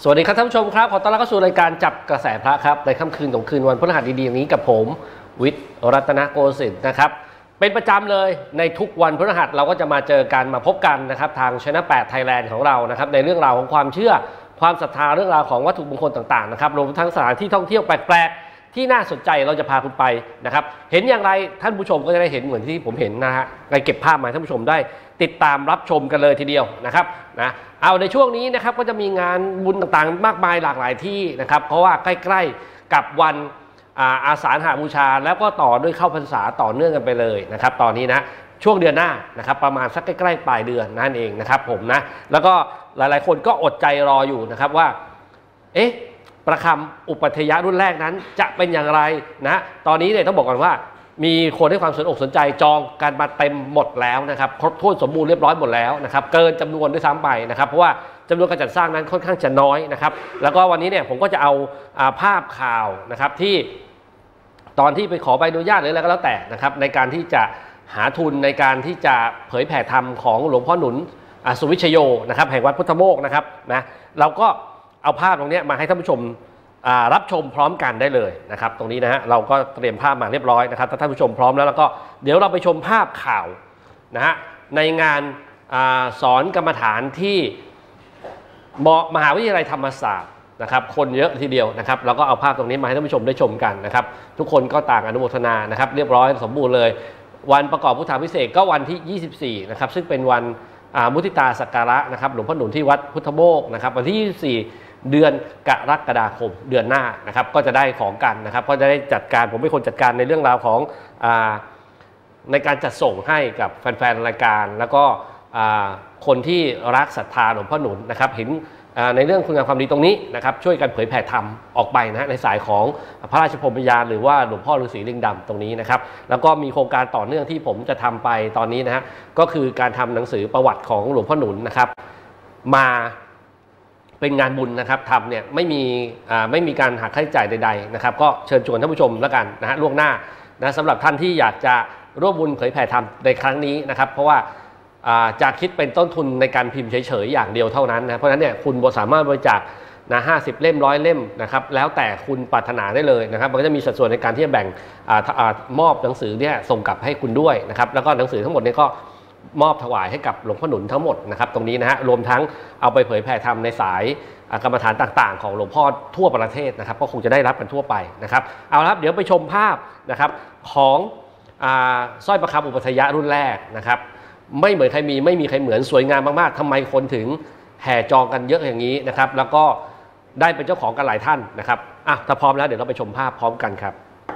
สวัสดีครับท่านผู้ชมครับขอต้อนรับเข้าสู่รายการจับกระแสพระครับในค่ำคืนของคืนวันพฤหัสดีๆอย่างนี้กับผมวิทย์รัตนโกสินทร์นะครับเป็นประจำเลยในทุกวันพฤหัสเราก็จะมาเจอกันมาพบกันนะครับทางช่อง8 Thailand ของเรานะครับในเรื่องราวของความเชื่อความศรัทธาเรื่องราวของวัตถุมงคลต่างๆนะครับรวมทั้งสถานที่ท่องเที่ยวแปลกๆที่น่าสนใจเราจะพาคุณไปนะครับเห็นอย่างไรท่านผู้ชมก็จะได้เห็นเหมือนที่ผมเห็นนะฮะในเก็บภาพมาให้ท่านผู้ชมได้ติดตามรับชมกันเลยทีเดียวนะครับนะเอาในช่วงนี้นะครับก็จะมีงานบุญต่างๆมากมายหลากหลายที่นะครับเพราะว่าใกล้ๆกับวันอาสาฬหบูชาแล้วก็ต่อด้วยเข้าพรรษาต่อเนื่องกันไปเลยนะครับตอนนี้นะช่วงเดือนหน้านะครับประมาณสักใกล้ๆปลายเดือนนั่นเองนะครับผมนะแล้วก็หลายๆคนก็อดใจรออยู่นะครับว่าประคำอุปัฏยะรุ่นแรกนั้นจะเป็นอย่างไรนะตอนนี้เนี่ยต้องบอกก่อนว่ามีคนให้ความสนใจจองการมาเต็มหมดแล้วนะครับครบถ้วนสมบูรณ์เรียบร้อยหมดแล้วนะครับเกินจำนวนด้วยซ้ำไปนะครับเพราะว่าจำนวนการจัดสร้างนั้นค่อนข้างจะน้อยนะครับแล้วก็วันนี้เนี่ยผมก็จะเอาภาพข่าวนะครับที่ตอนที่ไปขอใบอนุญาตหรืออะไรก็แล้วแต่นะครับในการที่จะหาทุนในการที่จะเผยแผ่ธรรมของหลวงพ่อหนุนสุวิชโยนะครับแห่งวัดพุทธโมกข์นะครับนะเราก็เอาภาพตรงนี้มาให้ท่านผู้ชมรับชมพร้อมกันได้เลยนะครับตรงนี้นะฮะเราก็เตรียมภาพมาเรียบร้อยนะครับถ้าท่านผู้ชมพร้อมแล้วก็เดี๋ยวเราไปชมภาพข่าวนะฮะในงานสอนกรรมฐานที่มหาวิทยาลัยธรรมศาสตร์นะครับคนเยอะทีเดียวนะครับเราก็เอาภาพตรงนี้มาให้ท่านผู้ชมได้ชมกันนะครับทุกคนก็ต่างอนุโมทนานะครับเรียบร้อยสมบูรณ์เลยวันประกอบพุทธาภิเษกก็วันที่24นะครับซึ่งเป็นวันมุทิตาสักการะนะครับหลวงพ่อหนุนที่วัดพุทธโมกข์นะครับวันที่24เดือนกรกฎาคมเดือนหน้านะครับก็จะได้ของกันนะครับก็จะได้จัดการผมเป็นคนจัดการในเรื่องราวของในการจัดส่งให้กับแฟนๆรายการแล้วก็คนที่รักศรัทธาหลวงพ่อหนุนนะครับเห็นในเรื่องคุณงามความดีตรงนี้นะครับช่วยกันเผยแผ่ธรรมออกไปนะในสายของพระราชพรหมยานหรือว่าหลวงพ่อฤาษีลิงดำตรงนี้นะครับแล้วก็มีโครงการต่อเนื่องที่ผมจะทำไปตอนนี้นะฮะก็คือการทำหนังสือประวัติของหลวงพ่อหนุนนะครับมาเป็นงานบุญนะครับทำเนี่ยไม่มีการหักค่าใช้จ่ายใดๆนะครับก็เชิญชวนท่านผู้ชมแล้วกันนะฮะล่วงหน้านะสำหรับท่านที่อยากจะร่วมบุญเผยแผ่ธรรมในครั้งนี้นะครับเพราะว่าจะคิดเป็นต้นทุนในการพิมพ์เฉยๆอย่างเดียวเท่านั้นนะเพราะฉะนั้นเนี่ยคุณสามารถบริจาคนะ50 เล่ม100 เล่มนะครับแล้วแต่คุณปรารถนาได้เลยนะครับมันก็จะมีสัดส่วนในการที่จะแบ่งมอบหนังสือเนี่ยส่งกลับให้คุณด้วยนะครับแล้วก็หนังสือทั้งหมดนี้ก็มอบถวายให้กับหลวงพ่อหนุนทั้งหมดนะครับตรงนี้นะฮะรวมทั้งเอาไปเผยแผ่ธรรมในสายกรรมฐานต่างๆของหลวงพ่อทั่วประเทศนะครับก็คงจะได้รับกันทั่วไปนะครับเอาละครับเดี๋ยวไปชมภาพนะครับของสร้อยประคำอุปัฏยะรุ่นแรกนะครับไม่เหมือนใครไม่มีใครเหมือนสวยงามมากๆทำไมคนถึงแห่จองกันเยอะอย่างนี้นะครับแล้วก็ได้เป็นเจ้าของกันหลายท่านนะครับถ้าพร้อมแล้วเดี๋ยวเราไปชมภาพพร้อมกันครับ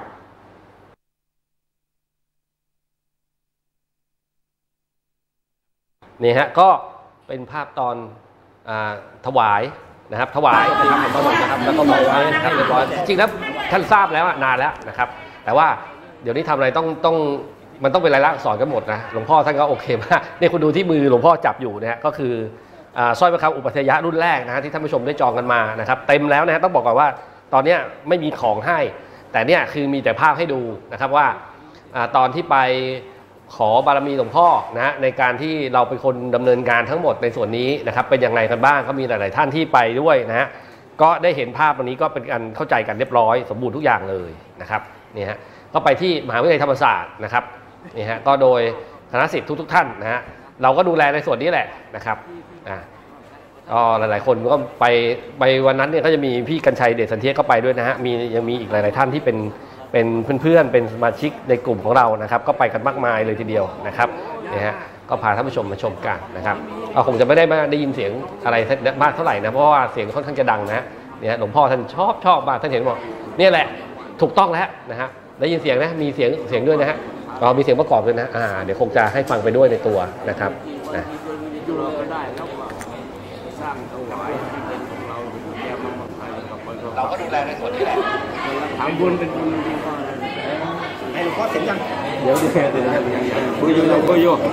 นี่ฮะก็เป็นภาพตอนถวายนะครับถวายนะครับของพระหนุนนะครับแล้วก็บอกไว้นะครับเรียบร้อยจริงๆแล้วท่านทราบแล้วนานแล้วนะครับแต่ว่าเดี๋ยวนี้ทำอะไรต้องมันต้องเป็นลายลักษณ์อักษรกันหมดนะหลวงพ่อท่านก็โอเคมากนี่คุณดูที่มือหลวงพ่อจับอยู่เนี่ยก็คือสร้อยประคำอุปัฏยะรุ่นแรกนะฮะที่ท่านผู้ชมได้จองกันมานะครับเต็มแล้วนะฮะต้องบอกก่อนว่าตอนนี้ไม่มีของให้แต่เนี่ยคือมีแต่ภาพให้ดูนะครับว่าตอนที่ไปขอบารมีหลวงพ่อนะในการที่เราเป็นคนดำเนินการทั้งหมดในส่วนนี้นะครับเป็นยังไงกันบ้างก็มีหลายๆท่านที่ไปด้วยนะฮะก็ได้เห็นภาพวันนี้ก็เป็นการเข้าใจกันเรียบร้อยสมบูรณ์ทุกอย่างเลยนะครับนี่ฮะก็ไปที่มหาวิทยาลัยธรรมศาสตร์นะครับนี่ฮะก็โดยคณะศิษย์ทุกท่านนะฮะเราก็ดูแลในส่วนนี้แหละนะครับก็หลายๆคนก็ไปวันนั้นเนี่ยก็จะมีพี่กัญชัยเดชสันเทียก็ไปด้วยนะฮะยังมีอีกหลายๆท่านที่เป็นเพื่อนๆเป็นสมาชิกในกลุ่มของเรานะครับก็ไปกันมากมายเลยทีเดียวนะครับนี่ฮะก็พาท่านผู้ชมมาชมกันนะครับก็คงจะไม่ได้ยินเสียงอะไรมากเท่าไหร่นะเพราะว่าเสียงค่อนข้างจะดังนะเนี่ยหลวงพ่อท่านชอบมากท่านเห็นบอกนี่แหละถูกต้องแล้วนะฮะได้ยินเสียงนะมีเสียงด้วยนะฮะมีเสียงประกอบด้วยนะเดี๋ยวคงจะให้ฟังไปด้วยในตัวนะครับนะเราก็ได้แล้วสร้างถวายที่เป็นของเราแก้มาหมดไปเราก็ดูแลในส่วนนี้แหละทำบุญเป็นบุญดีกว่าให้หลวงพ่อเสร็จยังเดี๋ยวคุยอยู่ครับ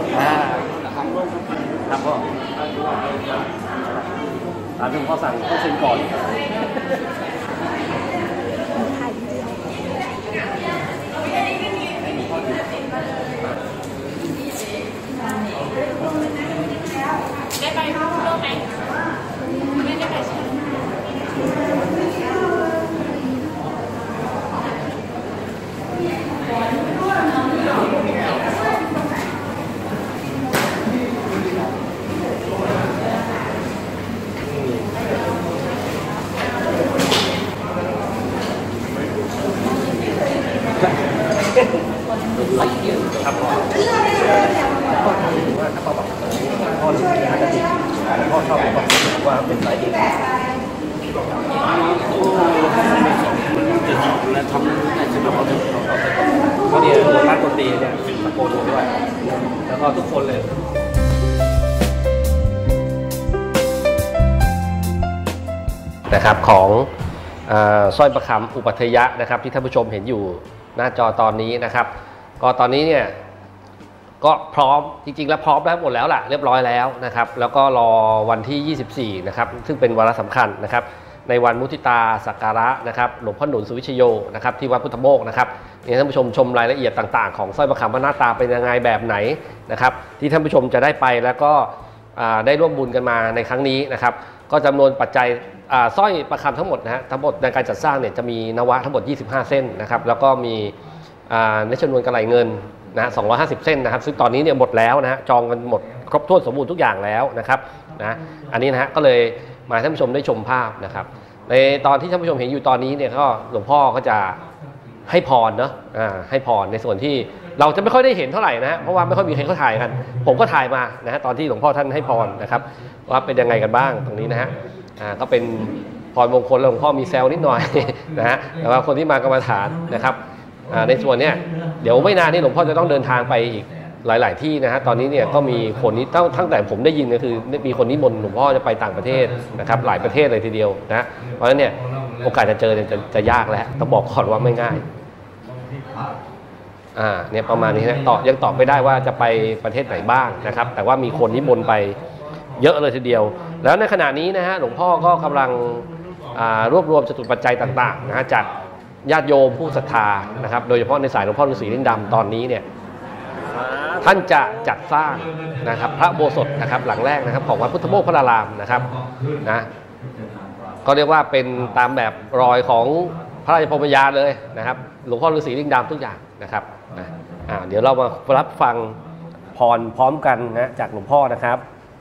พ่อหลวงพ่อสั่งต้องเซ็นก่อนได้ไปร่วมไหมไม่ได้ไปใช่ไหมว่าเป็นสายเอกและทำให้สำหรับเราก็เนี่ยตัวตั้งคนตีเนี่ยตะโกนด้วยแล้วก็ทุกคนเลยนะครับของสร้อยประคำอุปัฏยะนะครับที่ท่านผู้ชมเห็นอยู่หน้าจอตอนนี้นะครับก็ตอนนี้เนี่ยก็พร้อมจริงๆแล้วพร้อมแล้วหมดแล้วล่ะเรียบร้อยแล้วนะครับแล้วก็รอวันที่24นะครับซึ่งเป็นวาระสำคัญนะครับในวันมุทิตาสักการะนะครับหลวงพ่อหนุนสุวิชโยนะครับที่วัดพุทธโมกข์นะครับนี่ท่านผู้ชมชมรายละเอียดต่างๆของสร้อยประคำว่าหน้าตาเป็นยังไงแบบไหนนะครับที่ท่านผู้ชมจะได้ไปแล้วก็ได้ร่วมบุญกันมาในครั้งนี้นะครับก็จำนวนปัจจัยสร้อยประคำทั้งหมดนะฮะทั้งหมดในการจัดสร้างเนี่ยจะมีนวะทั้งหมด25เส้นนะครับแล้วก็มีในจำนวนกระไหลเงินนะ250เส้นนะครับซึ่งตอนนี้เนี่ยหมดแล้วนะฮะจองกันหมดครบถ้วนสมบูรณ์ทุกอย่างแล้วนะครับนะอันนี้นะฮะก็เลยมาให้ท่านผู้ชมได้ชมภาพนะครับในตอนที่ท่านผู้ชมเห็นอยู่ตอนนี้เนี่ยก็หลวงพ่อก็จะให้พรเนาะให้พรในส่วนที่เราจะไม่ค่อยได้เห็นเท่าไหร่นะเพราะว่าไม่ค่อยมีใครเขาถ่ายกันผมก็ถ่ายมานะฮะตอนที่หลวงพ่อท่านให้พรนะครับว่าเป็นยังไงกันบ้างตรงนี้นะฮะก็เป็นพรมงคลหลวงพ่อมีแซวนิดหน่อยนะฮะแต่ว่าคนที่มากรรมฐานนะครับในส่วนเนี้ยเดี๋ยวไม่นานนี้หลวงพ่อจะต้องเดินทางไปอีกหลายๆที่นะฮะตอนนี้เนี่ยก็มีคนนี้ตั้งแต่ผมได้ยินก็คือมีคนนิมนต์หลวงพ่อจะไปต่างประเทศนะครับหลายประเทศเลยทีเดียวนะเพราะฉะนั้นเนี่ยโอกาสจะเจอจะยากแล้วต้องบอกก่อนว่าไม่ง่ายเนี่ยประมาณนี้นะยังตอบไม่ได้ว่าจะไปประเทศไหนบ้างนะครับแต่ว่ามีคนนิมนต์ไปเยอะเลยทีเดียวแล้วในขณะนี้นะฮะหลวงพ่อก็กำลังรวบรวมจตุปัจจัยต่างๆนะฮะจากญาติโยมผู้ศรัทธานะครับโดยเฉพาะในสายหลวงพ่อฤาษีลิงดำตอนนี้เนี่ยท่านจะจัดสร้างนะครับพระอุโบสถนะครับหลังแรกนะครับของวัดพุทธโมกข์พระรารามนะครับนะก็เรียกว่าเป็นตามแบบรอยของพระราชพรหมยานเลยนะครับหลวงพ่อฤาษีลิงดำทุกอย่างนะครับเดี๋ยวเรามารับฟังพรพร้อมกันนะจากหลวงพ่อนะครับ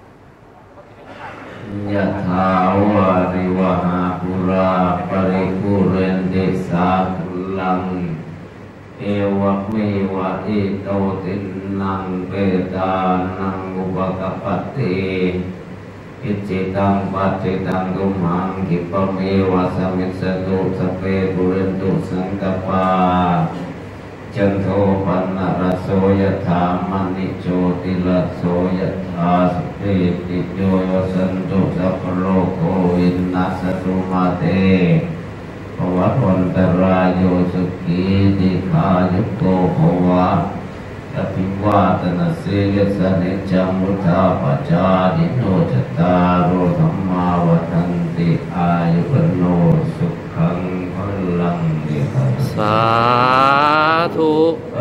ยะถาวาริวหาปุราปริปุเรนติสาคุลังเอวะเมวะอิโตตินังเปตานังอุปกปติอิจิตังปัจจิตังตุมหังคิปะเมวะสมิสตุสเปปุเรนตุสังกปาจันโทปันนรโสยถามณิโชติลโสยถาสุปิติโยสันตุสัพพโลกโควินัสตุมาเตภวะวันตรายโยสุขีติขายุโกภวะอภิวาทนาสิริสนิจังมุทาปจาดิโนจตารโรธรรมาวัฏันติอายุวโนสุขังพลังสาธุ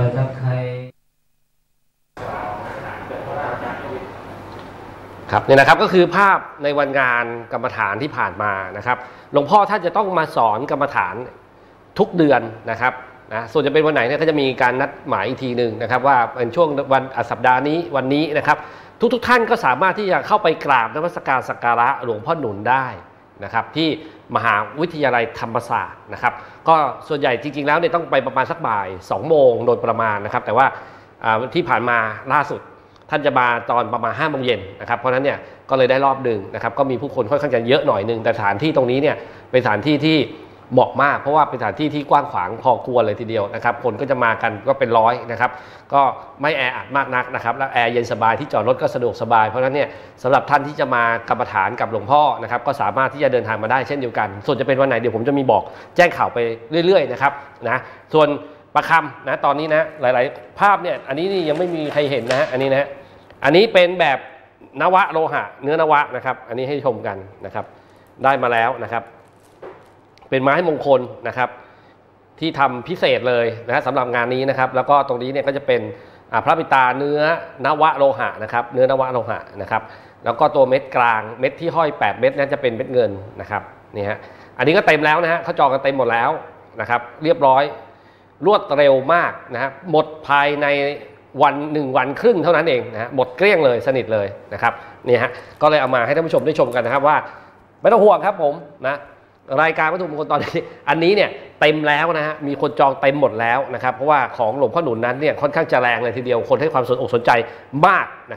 ครับนี่นะครับก็คือภาพในวันงานกรรมฐานที่ผ่านมานะครับหลวงพ่อท่านจะต้องมาสอนกรรมฐานทุกเดือนนะครับส่วนจะเป็นวันไหนเนี่ยก็จะมีการนัดหมายอีกทีหนึ่งนะครับว่าเป็นช่วงวันสัปดาห์นี้วันนี้นะครับทุกท่านก็สามารถที่จะเข้าไปกราบนมัสการสักการะหลวงพ่อหนุนได้นะครับที่มหาวิทยาลัยธรรมศาสตร์นะครับก็ส่วนใหญ่จริงๆแล้วเนี่ยต้องไปประมาณสักบ่าย2 โมงโดยประมาณนะครับแต่ว่าที่ผ่านมาล่าสุดท่านจะมาตอนประมาณ5 โมงเย็นนะครับเพราะฉะนั้นเนี่ยก็เลยได้รอบหนึ่งนะครับก็มีผู้คนค่อนข้างจะเยอะหน่อยนึงแต่สถานที่ตรงนี้เนี่ยเป็นสถานที่ที่เหมาะมากเพราะว่าเป็นสถานที่ที่กว้างขวางพอควรเลยทีเดียวนะครับคนก็จะมากันก็เป็นร้อยนะครับก็ไม่แออัดมากนักนะครับและแอร์เย็นสบายที่จอดรถก็สะดวกสบายเพราะฉะนั้นเนี่ยสำหรับท่านที่จะมากรรมฐานกับหลวงพ่อนะครับก็สามารถที่จะเดินทางมาได้เช่นเดียวกันส่วนจะเป็นวันไหนเดี๋ยวผมจะมีบอกแจ้งข่าวไปเรื่อยๆนะครับนะส่วนประคำนะตอนนี้นะหลายๆภาพเนี่ยอันนี้นี่ยังไม่มีใครเห็นนะอันนี้นะอันนี้เป็นแบบนวะโลหะเนื้อนวะนะครับอันนี้ให้ชมกันนะครับได้มาแล้วนะครับเป็นไม้มงคลนะครับที่ทำพิเศษเลยนะสำหรับงานนี้นะครับแล้วก็ตรงนี้เนี่ยก็จะเป็นพระปิตาเนื้อนวะโลหะนะครับเนื้อนวะโลหะนะครับแล้วก็ตัวเม็ดกลางเม็ดที่ห้อย8 เม็ดนั้นจะเป็นเม็ดเงินนะครับนี่ฮะอันนี้ก็เต็มแล้วนะฮะเขาจองกันเต็มหมดแล้วนะครับเรียบร้อยรวดเร็วมากนะฮะหมดภายใน1 วันครึ่งเท่านั้นเองนะฮะหมดเกลี้ยงเลยสนิทเลยนะครับนี่ฮะก็เลยเอามาให้ท่านผู้ชมได้ชมกันนะครับว่าไม่ต้องห่วงครับผมนะรายการวัตถุมงคลตอนนี้อันนี้เนี่ยเต็มแล้วนะฮะมีคนจองเต็มหมดแล้วนะครับเพราะว่าของหลวงพ่อหนุนนั้นเนี่ยค่อนข้างจะแรงเลยทีเดียวคนให้ความสนใจมากนะครับ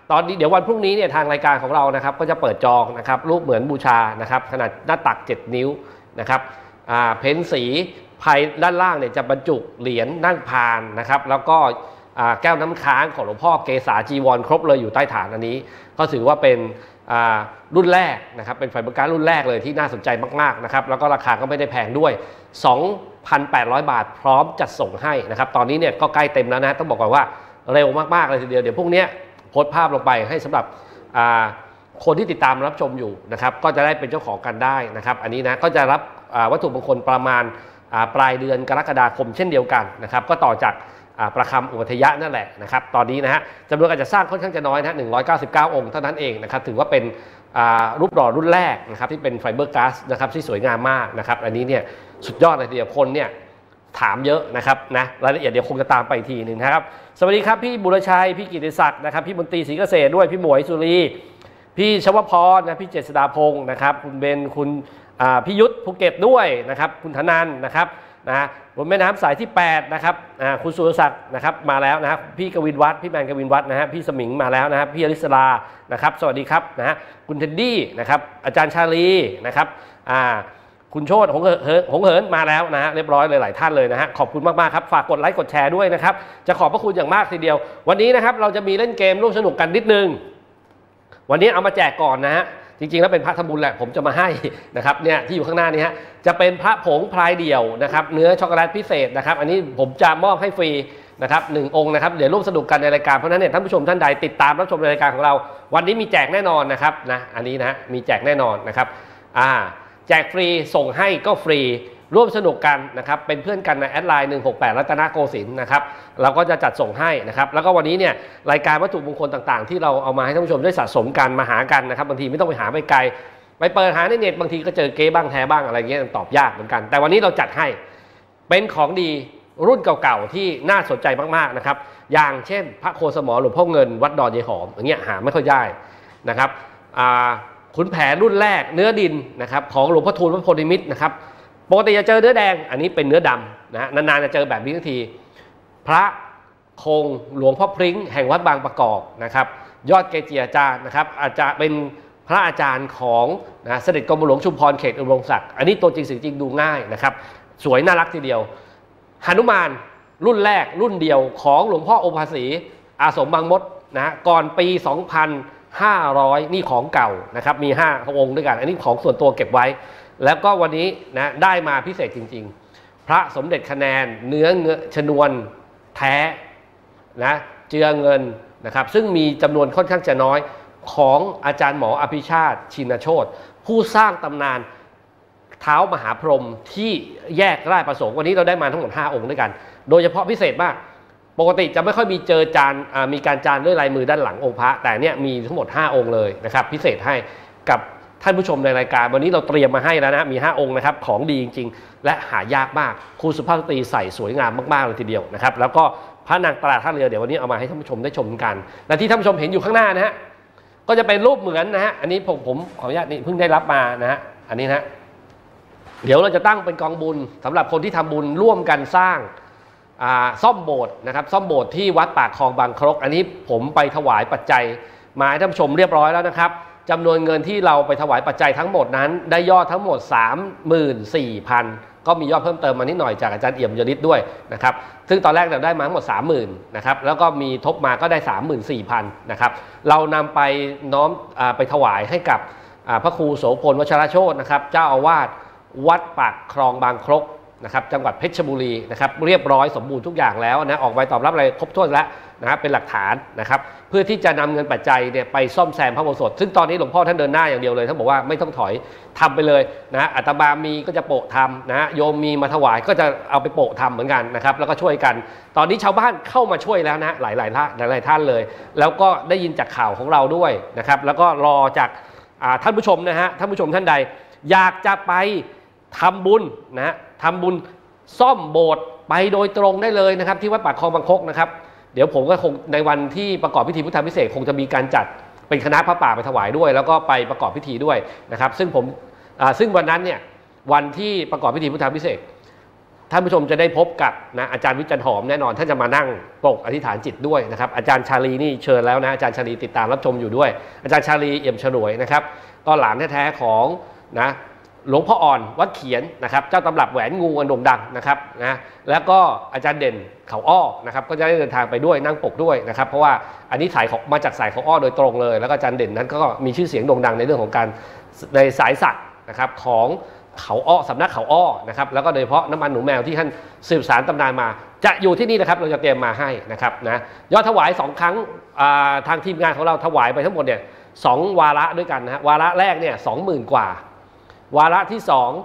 ตอนนี้เดี๋ยววันพรุ่งนี้เนี่ยทางรายการของเรานะครับก็จะเปิดจองนะครับรูปเหมือนบูชานะครับขนาดหน้าตัก7 นิ้วนะครับเพ้นสีภายด้านล่างเนี่ยจะบรรจุเหรียญนั่งพานนะครับแล้วก็แก้วน้ำค้างของหลวงพ่อเกษาจีวรครบเลยอยู่ใต้ฐานอันนี้ก็ถือว่าเป็นรุ่นแรกนะครับเป็นไฟเบอร์การ์ดรุ่นแรกเลยที่น่าสนใจมากๆนะครับแล้วก็ราคาก็ไม่ได้แพงด้วย 2,800 บาทพร้อมจัดส่งให้นะครับตอนนี้เนี่ยก็ใกล้เต็มแล้วนะต้องบอกก่อนว่าเร็วมากๆเลยทีเดียวเดี๋ยวพวกนี้โพสต์ภาพลงไปให้สำหรับคนที่ติดตามรับชมอยู่นะครับก็จะได้เป็นเจ้าของกันได้นะครับอันนี้นะก็จะรับวัตถุมงคลประมาณปลายเดือนกรกฎาคมเช่นเดียวกันนะครับก็ต่อจากประคำอุปัฏยะนั่นแหละนะครับตอนนี้นะฮะจำนวนการจะสร้างค่อนข้างจะน้อยนะ199 องค์เท่านั้นเองนะครับถือว่าเป็นรูปหล่อรุ่นแรกนะครับที่เป็นไฟเบอร์ก๊าซนะครับที่สวยงามมากนะครับอันนี้เนี่ยสุดยอดเลยทีเดียวคนเนี่ยถามเยอะนะครับนะรายละเอียดเดี๋ยวคงจะตามไปทีหนึ่งนะครับสวัสดีครับพี่บุรชัยพี่กิติศักดิ์นะครับพี่มนตรีศรีเกษตรด้วยพี่หมวยสุรีพี่ชวพรนะพี่เจษฎาพงศ์นะครับคุณเบนคุณพี่ยุทธภูเก็ตด้วยนะครับคุณธนันนะครับนะบนแม่น้ำสายที่8นะครับคุณสุรศักดิ์นะครับมาแล้วนะครับพี่กวินวัฒน์พี่แมนกวินวัฒน์นะฮะพี่สมิงมาแล้วนะครับพี่อริศรานะครับสวัสดีครับนะฮะคุณเทนดี้นะครับอาจารย์ชาลีนะครับคุณโชติหงเหินมาแล้วนะฮะเรียบร้อยเลยหลายท่านเลยนะฮะขอบคุณมากๆครับฝากกดไลค์กดแชร์ด้วยนะครับจะขอบพระคุณอย่างมากทีเดียววันนี้นะครับเราจะมีเล่นเกมร่วมสนุกกันนิดนึงวันนี้เอามาแจกก่อนนะฮะจริงๆแล้วเป็นพระทำบุญแหละผมจะมาให้นะครับเนี่ยที่อยู่ข้างหน้านี้ฮะจะเป็นพระผงพลายเดี่ยวนะครับเนื้อช็อกโกแลตพิเศษนะครับอันนี้ผมจะมอบให้ฟรีนะครับ1 องค์นะครับเดี๋ยวร่วมสนุกกันในรายการเพราะนั้นเนี่ยท่านผู้ชมท่านใดติดตามรับชมในรายการของเราวันนี้มีแจกแน่นอนนะครับนะอันนี้นะมีแจกแน่นอนนะครับแจกฟรีส่งให้ก็ฟรีร่วมสนุกกันนะครับเป็นเพื่อนกันในแอดไลน์168รัตนโกสินทร์นะครับเราก็จะจัดส่งให้นะครับแล้วก็วันนี้เนี่ยรายการวัตถุมงคลต่างๆที่เราเอามาให้ท่านผู้ชมได้สะสมกันมาหากันนะครับบางทีไม่ต้องไปหาไปไกลไปเปิดหาในเน็ตบางทีก็เจอเก๊บ้างแท้บ้างอะไรเงี้ยตอบยากเหมือนกันแต่วันนี้เราจัดให้เป็นของดีรุ่นเก่าๆที่น่าสนใจมากๆนะครับอย่างเช่นพระโคสมรหลวงพ่อเงินวัดดอนยายหอมอย่างเงี้ยหาไม่ค่อยได้นะครับขุนแผนรุ่นแรกเนื้อดินนะครับของหลวงพ่อทูลพระโพธิมิตรนะครับปกติจะเจอเนื้อแดงอันนี้เป็นเนื้อดำนะนานๆจะเจอแบบนี้ทันทีพระคงหลวงพ่อพริ้งแห่งวัดบางประกอบนะครับยอดเกจิอาจารย์นะครับอาจจะเป็นพระอาจารย์ของเสด็จกรมหลวงชุมพรเขตอุดมศักดิ์อันนี้ตัวจริงสิ่งจริงดูง่ายนะครับสวยน่ารักทีเดียวหนุมานรุ่นแรกรุ่นเดียวของหลวงพ่อโอภาสีอาสมบางมดนะก่อนปี 2500 นี่ของเก่านะครับมี5 องค์ด้วยกันอันนี้ของส่วนตัวเก็บไว้แล้วก็วันนี้นะได้มาพิเศษจริงๆพระสมเด็จคะแนนเนื้อชนวนแท้นะเจือเงินนะครับซึ่งมีจำนวนค่อนข้างจะน้อยของอาจารย์หมออภิชาติชินโชติผู้สร้างตำนานเท้ามหาพรหมที่แยกราชประสงค์วันนี้เราได้มาทั้งหมด5 องค์ด้วยกันโดยเฉพาะพิเศษมากปกติจะไม่ค่อยมีเจอจานมีการจานด้วยลายมือด้านหลังองค์พระแต่เนี่ยมีทั้งหมด5 องค์เลยนะครับพิเศษให้กับท่านผู้ชมในรายการวันนี้เราเตรียมมาให้แล้วนะมี5 องค์นะครับของดีจริงๆและหายากมากครูสุภาพสตรีใส่สวยงามมากๆเลยทีเดียวนะครับแล้วก็พระนางตราท่าเรือเดี๋ยววันนี้เอามาให้ท่านผู้ชมได้ชมกันและที่ท่านผู้ชมเห็นอยู่ข้างหน้านะฮะก็จะเป็นรูปเหมือนนะฮะอันนี้ผมขออนุญาตนี่เพิ่งได้รับมานะฮะอันนี้นะเดี๋ยวเราจะตั้งเป็นกองบุญสำหรับคนที่ทำบุญร่วมกันสร้างซ่อมโบสถ์นะครับซ่อมโบสถ์ที่วัดปากคลองบางครกอันนี้ผมไปถวายปัจจัยมาให้ท่านผู้ชมเรียบร้อยแล้วนะครับจำนวนเงินที่เราไปถวายปัจจัยทั้งหมดนั้นได้ยอดทั้งหมด 34,000 ก็มียอดเพิ่มเติมมานิดหน่อยจากอาจารย์เอี่ยมยฤทธิ์ด้วยนะครับซึ่งตอนแรกเราได้มาทั้งหมด 30,000 นะครับแล้วก็มีทบมาก็ได้ 34,000 นะครับเรานำไปน้อมไปถวายให้กับพระครูโสพลวชรโชตินะครับเจ้าอาวาสวัดปากคลองบางครกนะครับจังหวัดเพชรบุรีนะครับเรียบร้อยสมบูรณ์ทุกอย่างแล้วนะออกใบตอบรับอะไรครบถ้วนแล้วนะครับเป็นหลักฐานนะครับเพื่อที่จะนำเงินปัจจัยเนี่ยไปซ่อมแซมพระอุโบสถซึ่งตอนนี้หลวงพ่อท่านเดินหน้าอย่างเดียวเลยท่านบอกว่าไม่ต้องถอยทำไปเลยนะอาตมามีก็จะโปะทำนะโยมมีมาถวายก็จะเอาไปโปะทำเหมือนกันนะครับแล้วก็ช่วยกันตอนนี้ชาวบ้านเข้ามาช่วยแล้วนะหลายท่านเลยแล้วก็ได้ยินจากข่าวของเราด้วยนะครับแล้วก็รอจากท่านผู้ชมนะฮะท่านผู้ชมท่านใดอยากจะไปทำบุญนะทำบุญซ่อมโบสถ์ไปโดยตรงได้เลยนะครับที่วัดปากคลองบางครกนะครับเดี๋ยวผมก็คงในวันที่ประกอบพิธีพุทธาภิเษกคงจะมีการจัดเป็นคณะพระป่าไปถวายด้วยแล้วก็ไปประกอบพิธีด้วยนะครับซึ่งวันนั้นเนี่ยวันที่ประกอบพิธีพุทธาภิเษกท่านผู้ชมจะได้พบกับนะอาจารย์วิจันทร์หอมแน่นอนท่านจะมานั่งปกอธิษฐานจิตด้วยนะครับอาจารย์ชาลีนี่เชิญแล้วนะอาจารย์ชาลีติดตามรับชมอยู่ด้วยอาจารย์ชาลีเอี่ยมฉลวยนะครับก็หลานแท้ๆของนะหลวงพ่ออ่อนวัดเขียนนะครับเจ้าตำรับแหวนงูอันโด่งดังนะครับนะแล้วก็อาจารย์เด่นเขาอ้อนะครับก็จะได้เดินทางไปด้วยนั่งปกด้วยนะครับเพราะว่าอันนี้สายของมาจากสายเขาอ้อโดยตรงเลยแล้วก็อาจารย์เด่นนั้นก็มีชื่อเสียงโด่งดังในเรื่องของการในสายสักนะครับของเขาอ้อสำนักเขาอ้อนะครับแล้วก็โดยเฉพาะน้ำมันหนูแมวที่ท่านสืบสานตำนานมาจะอยู่ที่นี่นะครับเราจะเตรียมมาให้นะครับนะยอดถวาย2 ครั้งทางทีมงานของเราถวายไปทั้งหมดเนี่ย2 วาระด้วยกันนะวาระแรกเนี่ย 20,000 กว่าวาระที่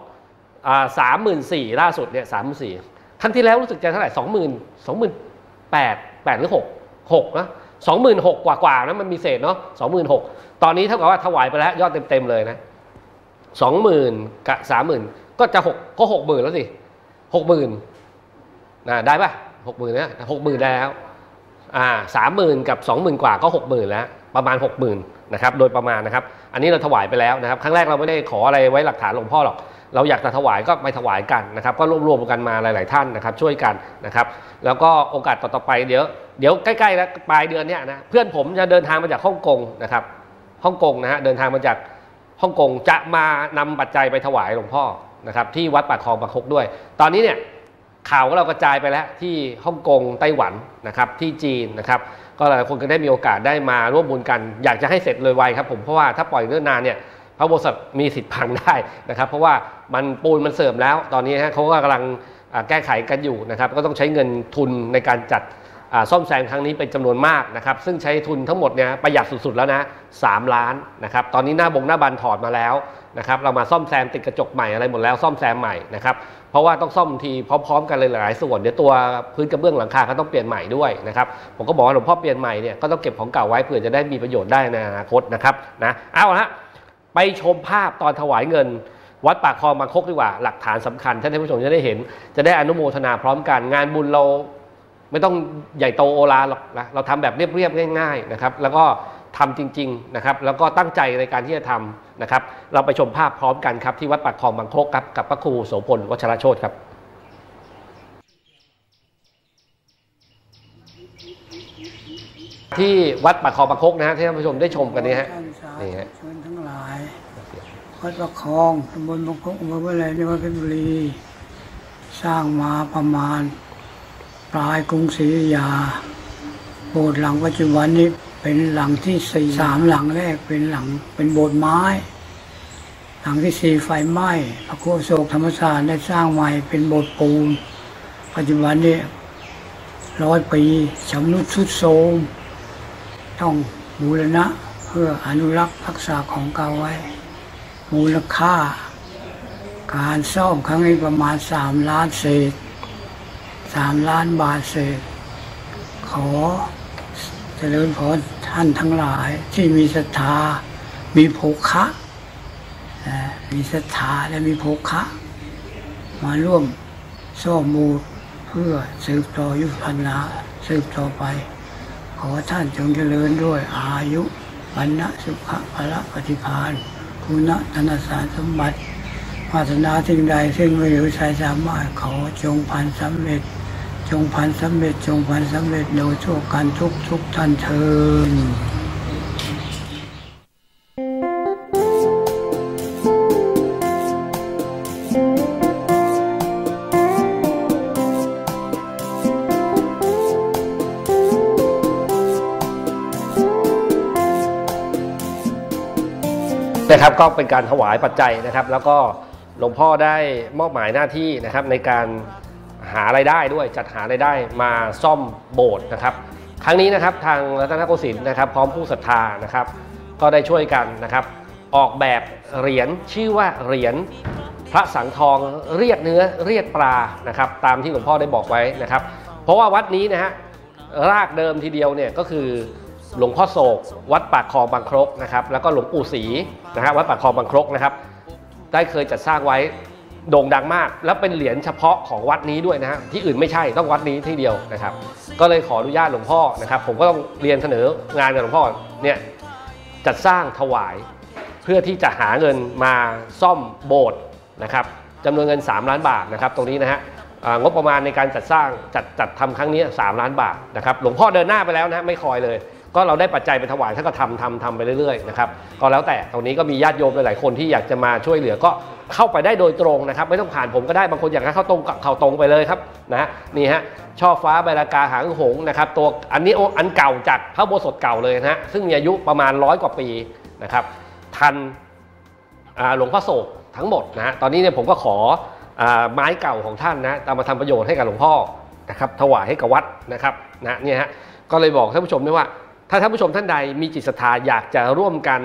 2 34,000ล่าสุดเนี่ย34,000ครั้งที่แล้วรู้สึกจะเท่าไหร่28,000หรือ6นะ26,000กว่านะมันมีเศษเนาะ26,000ตอนนี้เท่ากับว่าถวายไปแล้วยอดเต็มเลยนะ20,000 กับ 30,000ก็จะก็60,000แล้วสิ60,000นะได้ป่ะ60,000นะ60,000แล้ว30,000 กับ 20,000 กว่าก็60,000แล้วประมาณ 60,000นะครับโดยประมาณนะครับอันนี้เราถวายไปแล้วนะครับครั้งแรกเราไม่ได้ขออะไรไว้หลักฐานหลวงพ่อหรอกเราอยากจะถวายก็ไปถวายกันนะครับก็รวบกันมาหลายๆท่านนะครับช่วยกันนะครับแล้วก็โอกาสต่อไปเดี๋ยวใกล้ๆแล้วปลายเดือนเนี้ยนะเพื่อนผมจะเดินทางมาจากฮ่องกงนะครับฮ่องกงนะฮะเดินทางมาจากฮ่องกงจะมานำปัจจัยไปถวายหลวงพ่อนะครับที่วัดปากคลองบางคกด้วยตอนนี้เนี่ยข่าวของเรากระจายไปแล้วที่ฮ่องกงไต้หวันนะครับที่จีนนะครับก็หลายคนก็ได้มีโอกาสได้มาร่วมบุญกันอยากจะให้เสร็จเลยไวครับผมเพราะว่าถ้าปล่อยเนิ่นนานเนี่ยพระโบสถ์มีสิทธิ์พังได้นะครับเพราะว่าปูนมันเสื่อมแล้วตอนนี้เขาก็กำลังแก้ไขกันอยู่นะครับก็ต้องใช้เงินทุนในการจัดซ่อมแซมครั้งนี้เป็นจำนวนมากนะครับซึ่งใช้ทุนทั้งหมดเนี่ยประหยัดสุดๆแล้วนะ3 ล้านนะครับตอนนี้หน้าบันถอดมาแล้วนะครับเรามาซ่อมแซมติดกระจกใหม่อะไรหมดแล้วซ่อมแซมใหม่นะครับเพราะว่าต้องซ่อมทีพร้อมๆกันเลยหลายส่วนเดี๋ยวตัวพื้นกระเบื้องหลังคาก็ต้องเปลี่ยนใหม่ด้วยนะครับผมก็บอกว่าหลวงพ่อเปลี่ยนใหม่เนี่ยก็ต้องเก็บของเก่าไว้เผื่อจะได้มีประโยชน์ได้ในอนาคตนะครับนะเอาละไปชมภาพตอนถวายเงินวัดปากคลองบางคกดีกว่าหลักฐานสำคัญท่านผู้ชมจะได้เห็นจะได้อนุโมทนาพร้อมกันงานบุญเราไม่ต้องใหญ่โตโอฬารหรอกนะเราทำแบบเรียบๆง่ายๆนะครับแล้วก็ทำจริงๆนะครับแล้วก็ตั้งใจในการที่จะทำนะครับเราไปชมภาพพร้อมกันครับที่วัดปากคลองบางคกครับกับพระครูโสพลวัชรโชติครับที่วัดปากคลองบางคกนะฮะที่ท่านผู้ชมได้ชมกันนี้ฮะนี่ฮะชนทั้งหลายวัดปากคลองตำบลบางคกอำเภอวิไลจังหวัดเพชรบุรีสร้างมาประมาณปลายกรุงศรีอยุธยาโบสถ์หลังปัจจุบันนี้เป็นหลังที่3 หลังแรกเป็นโบสถ์ไม้หลังที่4ไฟไหม้พระโคโศกธรรมศาสตร์ได้สร้างใหม่เป็นโบสถ์ปูนปัจจุบันนี้100 ปีชำรุดทรุดโทรมต้องบูรณะเพื่ออนุรักษ์รักษาของเก่าไว้มูลค่าการซ่อมครั้งนี้ประมาณ3 ล้านเศษ3 ล้านบาทเศษขอเจริญพรท่านทั้งหลายที่มีศรัทธามีโภคะมีศรัทธาและมีโภคะมาร่วมซ่อมบูรณ์เพื่อสืบต่อยุพันนาสืบต่อไปขอท่านจงเจริญด้วยอายุวันนะสุขะพละปฏิภาณคุณธนสารสมบัติปรารถนาสิ่งใดซึ่งไม่เหลือใช้สามารถขอจงพันสำเร็จจงพันสำเร็จจงพันสำเร็จโดยทั่วกันทุกท่านเทินนะครับก็เป็นการถวายปัจจัยนะครับแล้วก็หลวงพ่อได้มอบหมายหน้าที่นะครับในการหารายได้ด้วยจัดหารายได้มาซ่อมโบสถ์นะครับครั้งนี้นะครับทางรัตนโกสินทร์นะครับพร้อมผู้ศรัทธานะครับก็ได้ช่วยกันนะครับออกแบบเหรียญชื่อว่าเหรียญพระสังทองเรียกเนื้อเรียกปลานะครับตามที่หลวงพ่อได้บอกไว้นะครับเพราะว่าวัดนี้นะฮะรากเดิมทีเดียวเนี่ยก็คือหลวงพ่อโศกวัดปากคลองบางครกนะครับแล้วก็หลวงปู่ศรีนะครับวัดปากคลองบางครกนะครับได้เคยจัดสร้างไว้โด่งดังมากแล้วเป็นเหรียญเฉพาะของวัดนี้ด้วยนะฮะที่อื่นไม่ใช่ต้องวัดนี้ที่เดียวนะครับก็เลยขออนุญาตหลวงพ่อนะครับผมก็ต้องเรียนเสนองานกับหลวงพ่อเนี่ยจัดสร้างถวายเพื่อที่จะหาเงินมาซ่อมโบสถ์นะครับจำนวนเงิน3 ล้านบาทนะครับตรงนี้นะฮะงบประมาณในการจัดสร้างจัดทำครั้งนี้3 ล้านบาทนะครับหลวงพ่อเดินหน้าไปแล้วนะไม่คอยเลยก็เราได้ปัจจัยไปถวายท่านก็ทำไปเรื่อยๆนะครับก็แล้วแต่ตรงนี้ก็มีญาติโยมหลายๆคนที่อยากจะมาช่วยเหลือก็เข้าไปได้โดยตรงนะครับไม่ต้องผ่านผมก็ได้บางคนอยากให้เข้าตรงไปเลยครับนะนี่ฮะช่อฟ้าใบลากาหางหงนะครับตัวอันนี้อันเก่าจากพระอุโบสถเก่าเลยนะฮะซึ่งมีอายุประมาณ100 กว่าปีนะครับทันหลวงพ่อโศกทั้งหมดนะตอนนี้เนี่ยผมก็ขอไม้เก่าของท่านนะเอามาทำประโยชน์ให้กับหลวงพ่อนะครับถวายให้กับวัดนะครับนะเนี่ยฮะก็เลยบอกท่านผู้ชมด้วยว่าถ้าท่านผู้ชมท่านใดมีจิตศรัทธาอยากจะร่วมกัน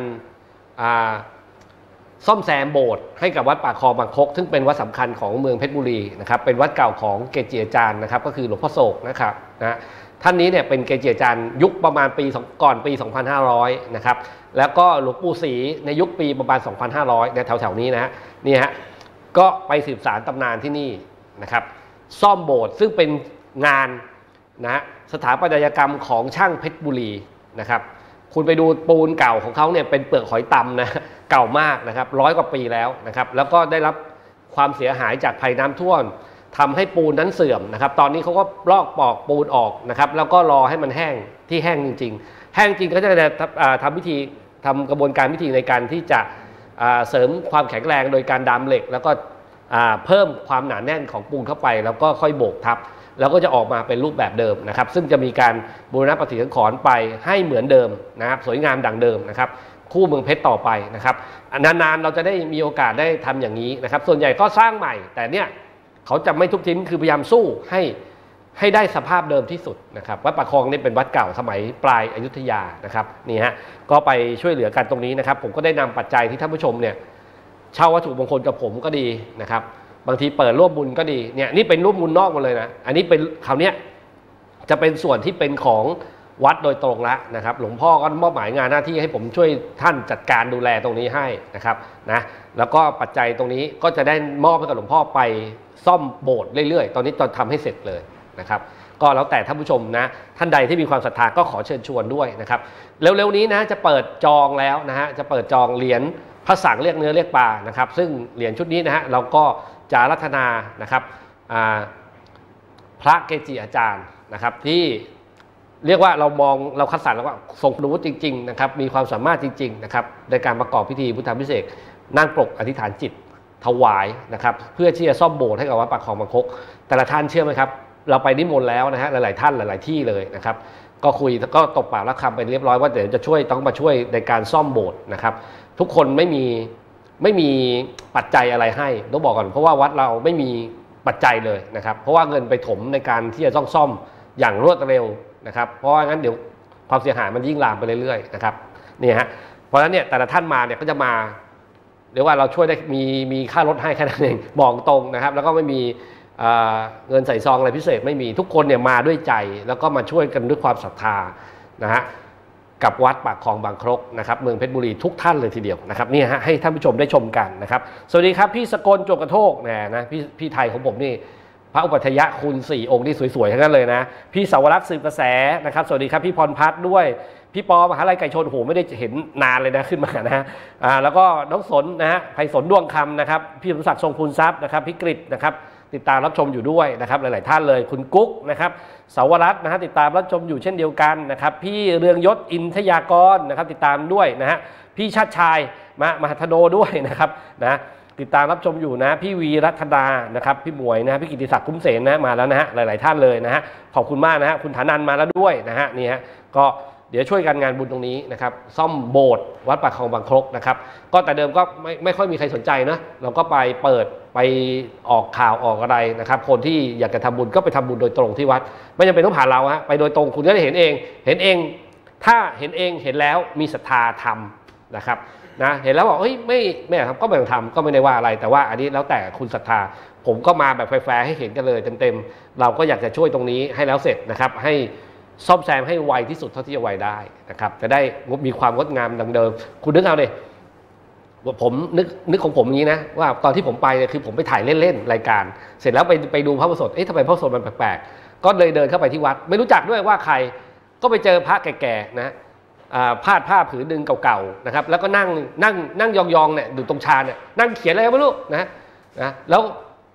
ซ่อมแซมโบสถ์ให้กับวัดปากคลองบางคกซึ่งเป็นวัดสำคัญของเมืองเพชรบุรีนะครับเป็นวัดเก่าของเกจิอาจารย์นะครับก็คือหลวงพ่อโศกนะครับนะท่านนี้เนี่ยเป็นเกจิอาจารย์ยุคประมาณก่อนปี 2500 นะครับแล้วก็หลวงปู่ศรีในยุคปีประมาณ 2,500 ในแถวๆนี้นะฮะนี่ฮะก็ไปสืบสานตำนานที่นี่นะครับซ่อมโบสถ์ซึ่งเป็นงานนะสถาปัตยกรรมของช่างเพชรบุรีนะครับคุณไปดูปูนเก่าของเขาเนี่ยเป็นเปลือกหอยตำนะเก่ามากนะครับ100 กว่าปีแล้วนะครับแล้วก็ได้รับความเสียหายจากภัยน้ำท่วมทำให้ปูนนั้นเสื่อมนะครับตอนนี้เขาก็ลอกปอกปูนออกนะครับแล้วก็รอให้มันแห้งที่แห้งจริงๆแห้งจริงก็จะทำกระบวนการวิธีในการที่จะเสริมความแข็งแรงโดยการดามเหล็กแล้วก็เพิ่มความหนาแน่นของปูนเข้าไปแล้วก็ค่อยโบกทับแล้วก็จะออกมาเป็นรูปแบบเดิมนะครับซึ่งจะมีการบูรณะปฏิสังขรณ์ไปให้เหมือนเดิมนะครับสวยงามดังเดิมนะครับคู่เมืองเพชรต่อไปนะครับนานๆเราจะได้มีโอกาสได้ทำอย่างนี้นะครับส่วนใหญ่ก็สร้างใหม่แต่เนี่ยเขาจะไม่ทุบทิ้งคือพยายามสู้ให้ได้สภาพเดิมที่สุดนะครับวัดปากคลองนี่เป็นวัดเก่าสมัยปลายอยุธยานะครับนี่ฮะก็ไปช่วยเหลือกันตรงนี้นะครับผมก็ได้นำปัจจัยที่ท่านผู้ชมเนี่ยเช่าวัตถุมงคลกับผมก็ดีนะครับบางทีเปิดร่วมบุญก็ดีเนี่ยนี่เป็นร่วมบุญนอกมาเลยนะอันนี้เป็นคราวนี้จะเป็นส่วนที่เป็นของวัดโดยตรงแล้วนะครับหลวงพ่อก็มอบหมายงานหน้าที่ให้ผมช่วยท่านจัดการดูแลตรงนี้ให้นะครับนะแล้วก็ปัจจัยตรงนี้ก็จะได้มอบให้กับหลวงพ่อไปซ่อมโบสถ์เรื่อยๆตอนนี้ตอนทำให้เสร็จเลยนะครับก็แล้วแต่ท่านผู้ชมนะท่านใดที่มีความศรัทธาก็ขอเชิญชวนด้วยนะครับเร็วๆนี้นะจะเปิดจองแล้วนะฮะจะเปิดจองเหรียญพระสังเรียกเนื้อเรียกปลานะครับซึ่งเหรียญชุดนี้นะฮะเราก็จะอาราธนานะครับพระเกจิอาจารย์นะครับที่เรียกว่าเราคัดสรรแล้วว่าทรงคุณวุฒิจริงๆนะครับมีความสามารถจริงๆนะครับในการประกอบพิธีพุทธาภิเษกนั่งปลกอธิษฐานจิตถวายนะครับเพื่อที่จะซ่อมโบสถ์ให้กับวัดปากคลองบางคกแต่ละท่านเชื่อไหมครับเราไปนิมนต์แล้วนะฮะหลายๆท่านหลายๆที่เลยนะครับก็คุยก็ตกปากรับคำไปเรียบร้อยว่าเดี๋ยวจะต้องมาช่วยในการซ่อมโบสถ์นะครับทุกคนไม่มีปัจจัยอะไรให้ต้องบอกก่อนเพราะว่าวัดเราไม่มีปัจจัยเลยนะครับเพราะว่าเงินไปถมในการที่จะต้องซ่อมอย่างรวดเร็วนะครับเพราะว่างั้นเดี๋ยวความเสียหายมันยิ่งลามไปเรื่อยๆนะครับนี่ฮะเพราะฉะนั้นเนี่ยแต่ละท่านมาเนี่ยก็จะมาเดี๋ยวว่าเราช่วยได้มีค่ารถให้แค่นั้นเองบอกตรงนะครับแล้วก็ไม่มีเงินใส่ซองอะไรพิเศษไม่มีทุกคนเนี่ยมาด้วยใจแล้วก็มาช่วยกันด้วยความศรัทธานะฮะกับวัดปากคลองบางครกนะครับเมืองเพชรบุรีทุกท่านเลยทีเดียวนะครับนี่ฮะให้ท่านผู้ชมได้ชมกันนะครับสวัสดีครับพี่สกลจงกระโทกนะพี่ไทยของผมนี่พระอุปัฏฐยะคุณ4 องค์นี่สวยๆทั้งนั้นเลยนะพี่สาวรักษ์สืบกระแสนะครับสวัสดีครับพี่พรพัฒน์ด้วยพี่ปอมหาลัยไก่ชนโหไม่ได้เห็นนานเลยนะขึ้นมานะฮะแล้วก็น้องสนนะฮะไพศาลดวงคำนะครับพี่สมศักดิ์ทรงพูนทรัพย์นะครับพี่กฤษนะครับติดตามรับชมอยู่ด้วยนะครับหลายๆท่านเลยคุณกุ๊กนะครับสาวรัตน์นะฮะติดตามรับชมอยู่เช่นเดียวกันนะครับพี่เรืองยศอินทยากรนะครับติดตามด้วยนะฮะพี่ชาติชายมหัทโนด้วยนะครับนะติดตามรับชมอยู่นะพี่วีรัตนานะครับพี่หมวยนะพี่กิติศักดิ์คุ้มเสนนะมาแล้วนะฮะหลายๆท่านเลยนะฮะขอบคุณมากนะฮะคุณฐานันมาแล้วด้วยนะฮะนี่ฮะก็เดี๋ยวช่วยกันงานบุญตรงนี้นะครับซ่อมโบสถ์วัดปากคลองบางครกนะครับก็แต่เดิมก็ไม่ค่อยมีใครสนใจนะเราก็ไปเปิดไปออกข่าวออกอะไรนะครับคนที่อยากจะทำบุญก็ไปทำบุญโดยตรงที่วัดไม่จำเป็นต้องผ่านเราฮะไปโดยตรงคุณก็ได้เห็นเองถ้าเห็นแล้วมีศรัทธาทำนะครับนะเห็นแล้วบอกเฮ้ยไม่ทำก็ไม่ต้องทำก็ไม่ได้ว่าอะไรแต่ว่าอันนี้แล้วแต่คุณศรัทธาผมก็มาแบบแฟร์ให้เห็นกันเลยเต็มๆเราก็อยากจะช่วยตรงนี้ให้แล้วเสร็จนะครับให้ซ่อมแซมให้ไวที่สุดเท่าที่จะไวได้นะครับจะได้มีความงดงามดังเดิมคุณนึกเอาดิผมนึกของผมนี้นะว่าตอนที่ผมไปเนี่ยคือผมไปถ่ายเล่นๆรายการเสร็จแล้วไปดูพระอุโบสถทำไมพระอุโบสถมันแปลกๆก็เลยเดินเข้าไปที่วัดไม่รู้จักด้วยว่าใครก็ไปเจอพระแก่ๆนะพาดผ้าผืนดึงเก่าๆนะครับแล้วก็นั่งยองๆเนี่ยอยู่ตรงชาเนี่ยนั่งเขียนอะไรไม่รู้นะแล้ว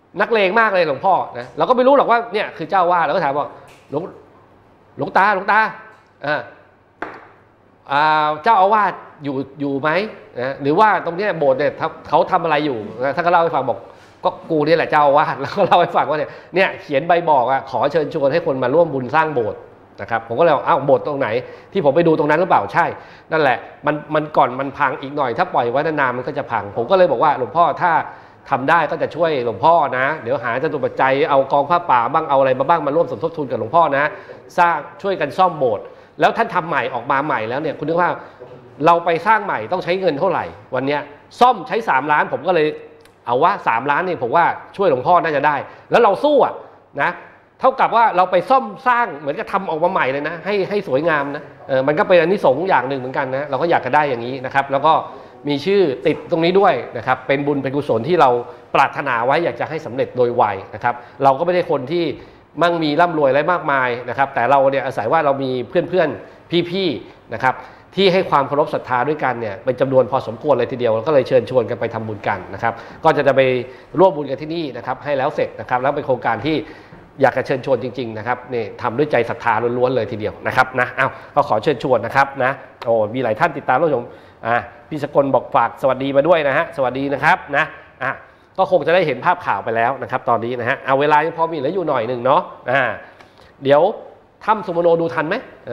นักเลงมากเลยหลวงพ่อนะเราก็ไม่รู้หรอกว่าเนี่ยคือเจ้าวาดเราก็ถามว่าหลวงตาเจ้าอาวาสอยู่ไหมนะหรือว่าตรงนี้โบสถ์เนี่ยเขาทำอะไรอยู่นะท่านก็เล่าให้ฟังบอกก็กูนี่แหละเจ้าอาวาสแล้วก็เล่าให้ฟังว่าเนี่ยเขียนใบบอกขอเชิญชวนให้คนมาร่วมบุญสร้างโบสถ์นะครับผมก็เลยอ้าวโบสถ์ตรงไหนที่ผมไปดูตรงนั้นหรือเปล่าใช่นั่นแหละมันก่อนมันพังอีกหน่อยถ้าปล่อยไว้นานๆมันก็จะพังผมก็เลยบอกว่าหลวงพ่อถ้าทำได้ก็จะช่วยหลวงพ่อนะเดี๋ยวหาจตุปัจจัยเอากองผ้าป่าบ้างเอาอะไรมาบ้างมาร่วมสมทบทุนกับหลวงพ่อนะสร้างช่วยกันซ่อมโบสถ์แล้วท่านทำใหม่ออกมาใหม่แล้วเนี่ยคุณนึกว่าเราไปสร้างใหม่ต้องใช้เงินเท่าไหร่วันนี้ซ่อมใช้3 ล้านผมก็เลยเอาว่า3 ล้านนี่ผมว่าช่วยหลวงพ่อน่าจะได้แล้วเราสู้นะเท่ากับว่าเราไปซ่อมสร้างเหมือนกับทำออกมาใหม่เลยนะให้สวยงามนะมันก็เป็นอานิสงส์อย่างหนึ่งเหมือนกันนะเราก็อยากจะได้อย่างนี้นะครับแล้วก็มีชื่อติดตรงนี้ด้วยนะครับเป็นบุญเป็นกุศลที่เราปรารถนาไว้อยากจะให้สำเร็จโดยไวนะครับเราก็ไม่ได้คนที่มั่งมีร่ำรวยอะไรมากมายนะครับแต่เราเนี่ยอาศัยว่าเรามีเพื่อนพี่ๆนะครับที่ให้ความเคารพศรัทธาด้วยกันเนี่ยเป็นจำนวนพอสมควรเลยทีเดียวก็เลยเชิญชวนกันไปทำบุญกันนะครับก็จะไปร่วมบุญกันที่นี่นะครับให้แล้วเสร็จนะครับแล้วเป็นโครงการที่อยากจะเชิญชวนจริงๆนะครับนี่ทำด้วยใจศรัทธาล้วนๆเลยทีเดียวนะครับนะก็ขอเชิญชวนนะครับนะมีหลายท่านติดตามรับชมพี่สกลบอกฝากสวัสดีมาด้วยนะฮะสวัสดีนะครับนะก็คงจะได้เห็นภาพข่าวไปแล้วนะครับตอนนี้นะฮะเอาเวลายังพอมีเหลืออยู่หน่อยหนึ่งเนาะเดี๋ยวถ้ำสุมโนดูทันไหม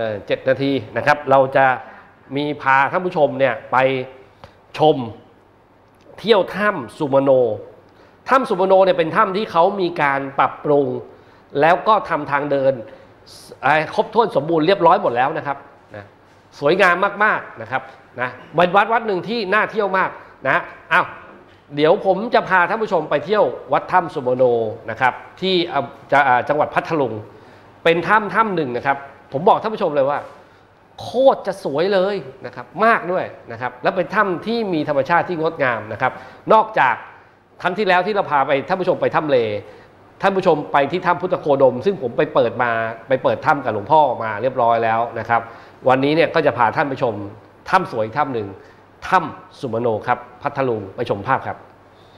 7 นาทีนะครับเราจะมีพาท่านผู้ชมเนี่ยไปชมเที่ยวถ้ำสุมโนถ้ำสุมโนเนี่ยเป็นถ้ำที่เขามีการปรับปรุงแล้วก็ทำทางเดินครบถ้วนสมบูรณ์เรียบร้อยหมดแล้วนะครับนะสวยงามมากๆนะครับนะเป็นวัดหนึ่งที่น่าเที่ยวมากนะเดี๋ยวผมจะพาท่านผู้ชมไปเที่ยววัดถ้ำสุมโนนะครับที่จังหวัดพัทลุงเป็นถ้ำหนึ่งนะครับผมบอกท่านผู้ชมเลยว่าโคตรจะสวยเลยนะครับมากด้วยนะครับแล้วเป็นถ้ำที่มีธรรมชาติที่งดงามนะครับนอกจากครั้งที่แล้วที่เราพาไปท่านผู้ชมไปถ้ำเลท่านผู้ชมไปที่ถ้ำพุทธโคดมซึ่งผมไปเปิดถ้ำกับหลวงพ่อมาเรียบร้อยแล้วนะครับวันนี้เนี่ยก็จะพาท่านไปชมถ้ำสวยถ้ำหนึ่งถ้ำสุมโนครับพัทลุงไปชมภาพครับ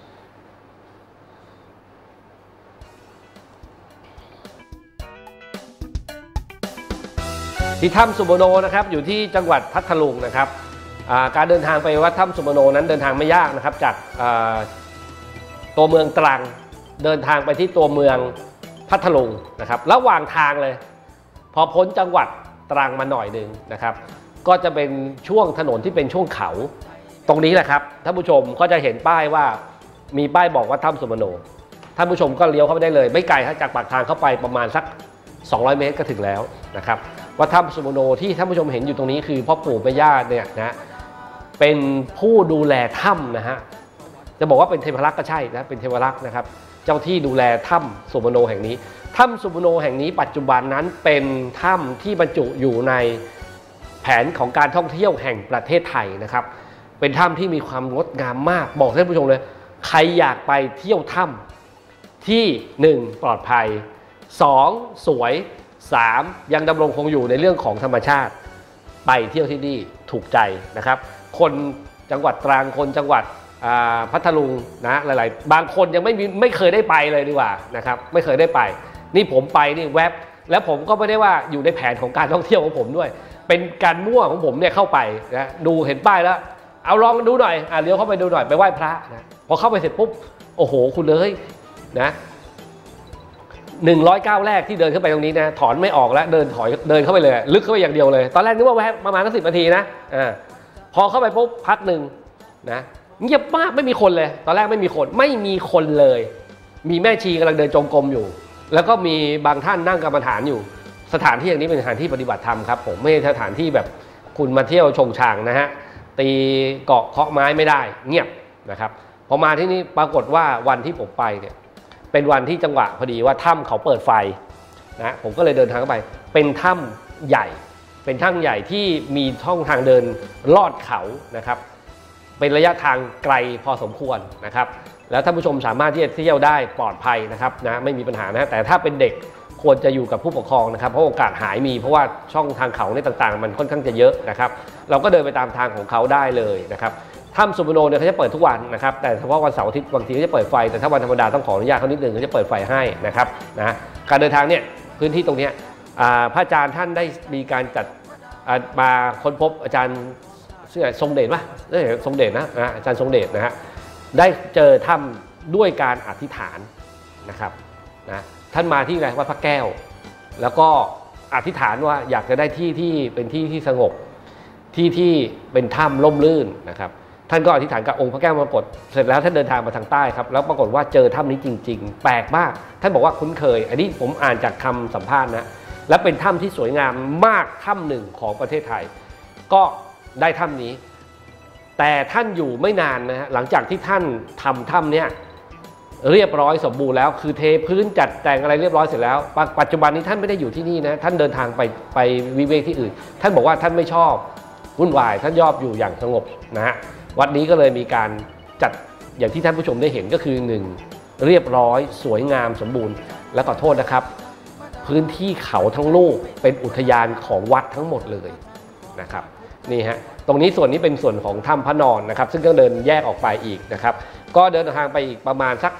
ที่ถ้ำสุมโนนะครับอยู่ที่จังหวัดพัทลุงนะครับการเดินทางไปวัดถ้ำสุมโนนั้นเดินทางไม่ยากนะครับจากตัวเมืองตรังเดินทางไปที่ตัวเมืองพัทลุงนะครับระหว่างทางเลยพอพ้นจังหวัดตรังมาหน่อยหนึ่งนะครับก็จะเป็นช่วงถนนที่เป็นช่วงเขาตรงนี้แหละครับท่านผู้ชมก็จะเห็นป้ายว่ามีป้ายบอกว่าถ้ำสุมโนท่านผู้ชมก็เลี้ยวเข้าไปได้เลยไม่ไกลจากปากทางเข้าไปประมาณสัก200 เมตรก็ถึงแล้วนะครับวัดถ้ำสุมโนที่ท่านผู้ชมเห็นอยู่ตรงนี้คือพ่อปู่แม่ย่าเนี่ยนะเป็นผู้ดูแลถ้ำนะฮะจะบอกว่าเป็นเทพรักษ์ก็ใช่นะเป็นเทพรักษ์นะครับเจ้าที่ดูแลถ้ำสุมโนแห่งนี้ถ้ำสุมโนแห่งนี้ปัจจุบันนั้นเป็นถ้ำที่บรรจุอยู่ในแผนของการท่องเที่ยวแห่งประเทศไทยนะครับเป็นถ้ำที่มีความงดงามมากบอกท่านผู้ชมเลยใครอยากไปเที่ยวถ้ำที่1ปลอดภัย2สวย3ยังดำรงคงอยู่ในเรื่องของธรรมชาติไปเที่ยวที่นี่ถูกใจนะครับคนจังหวัดตรังคนจังหวัดพัทลุงนะหลายๆบางคนยังไม่เคยได้ไปเลยดีกว่านะครับไม่เคยได้ไปนี่ผมไปนี่แวบแล้วผมก็ไม่ได้ว่าอยู่ในแผนของการท่องเที่ยวของผมด้วยเป็นการมั่วของผมเนี่ยเข้าไปนะดูเห็นป้ายแล้วเอาลองดูหน่อยเลี้ยวเข้าไปดูหน่อยไปไหว้พระนะพอเข้าไปเสร็จปุ๊บโอ้โหคุณเลยนะ100 ก้าวแรกที่เดินขึ้นไปตรงนี้นะถอนไม่ออกแล้วเดินเข้าไปเลยลึกเข้าไปอย่างเดียวเลยตอนแรกนึกว่าแวะประมาณสัก10 นาทีนะพอเข้าไปปุ๊บพักหนึ่งนะเงียบมากไม่มีคนเลยตอนแรกไม่มีคนเลยมีแม่ชีกำลังเดินจงกรมอยู่แล้วก็มีบางท่านนั่งกรรมฐานอยู่สถานที่อย่างนี้เป็นสถานที่ปฏิบัติธรรมครับผมไม่ใช่สถานที่แบบคุณมาเที่ยวชงช่างนะฮะตีเกาะเคาะไม้ไม่ได้เงียบนะครับพอมาที่นี่ปรากฏว่าวันที่ผมไปเนี่ยเป็นวันที่จังหวะพอดีว่าถ้ำเขาเปิดไฟนะผมก็เลยเดินทางเข้าไปเป็นถ้ำใหญ่เป็นถ้ำใหญ่ที่มีช่องทางเดินลอดเขานะครับเป็นระยะทางไกลพอสมควรนะครับแล้วท่านผู้ชมสามารถที่จะเที่ยวได้ปลอดภัยนะครับนะไม่มีปัญหานะแต่ถ้าเป็นเด็กควรจะอยู่กับผู้ปกครองนะครับเพราะโอกาสหายมีเพราะว่าช่องทางเขาในต่างๆมันค่อนข้างจะเยอะนะครับเราก็เดินไปตามทางของเขาได้เลยนะครับถ้ำสุบรรณเนี่ยเขาจะเปิดทุกวันนะครับแต่เฉพาะวันเสาร์อาทิตย์บางทีเขาจะเปิดไฟแต่ถ้าวันธรรมดาต้องขออนุญาตเขานิดนึงเขาจะเปิดไฟให้นะครับนะการเดินทางเนี่ยพื้นที่ตรงนี้พระอาจารย์ท่านได้มีการจัดมาค้นพบอาจารย์ทรงเดชป่ะทรงเดชนะอาจารย์ทรงเดชนะฮะได้เจอถ้ำด้วยการอธิษฐานนะครับนะท่านมาที่วัดพระแก้วแล้วก็อธิษฐานว่าอยากจะได้ที่ที่เป็นที่ที่สงบที่เป็นถ้ำร่มรื่นนะครับท่านก็อธิษฐานกับองค์พระแก้วมรกตเสร็จแล้วท่านเดินทางมาทางใต้ครับแล้วปรากฏว่าเจอถ้ำนี้จริงๆแปลกมากท่านบอกว่าคุ้นเคยอันนี้ผมอ่านจากคำสัมภาษณ์นะและเป็นถ้ำที่สวยงามมากถ้ำหนึ่งของประเทศไทยก็ได้ถ้ำนี้แต่ท่านอยู่ไม่นานนะฮะหลังจากที่ท่านทำถ้ำเนี้ยเรียบร้อยสมบูรณ์แล้วคือเทพื้นจัดแต่งอะไรเรียบร้อยเสร็จแล้วปัจจุบันนี้ท่านไม่ได้อยู่ที่นี่นะท่านเดินทางไปวิเวกที่อื่นท่านบอกว่าท่านไม่ชอบวุ่นวายท่านชอบอยู่อย่างสงบนะฮะวัดนี้ก็เลยมีการจัดอย่างที่ท่านผู้ชมได้เห็นก็คือ1เรียบร้อยสวยงามสมบูรณ์และขอโทษนะครับพื้นที่เขาทั้งลูกเป็นอุทยานของวัดทั้งหมดเลยนะครับนี่ฮะตรงนี้ส่วนนี้เป็นส่วนของถ้ำพระนอนนะครับซึ่งก็เดินแยกออกไปอีกนะครับก็เดินทางไปอีกประมาณสัก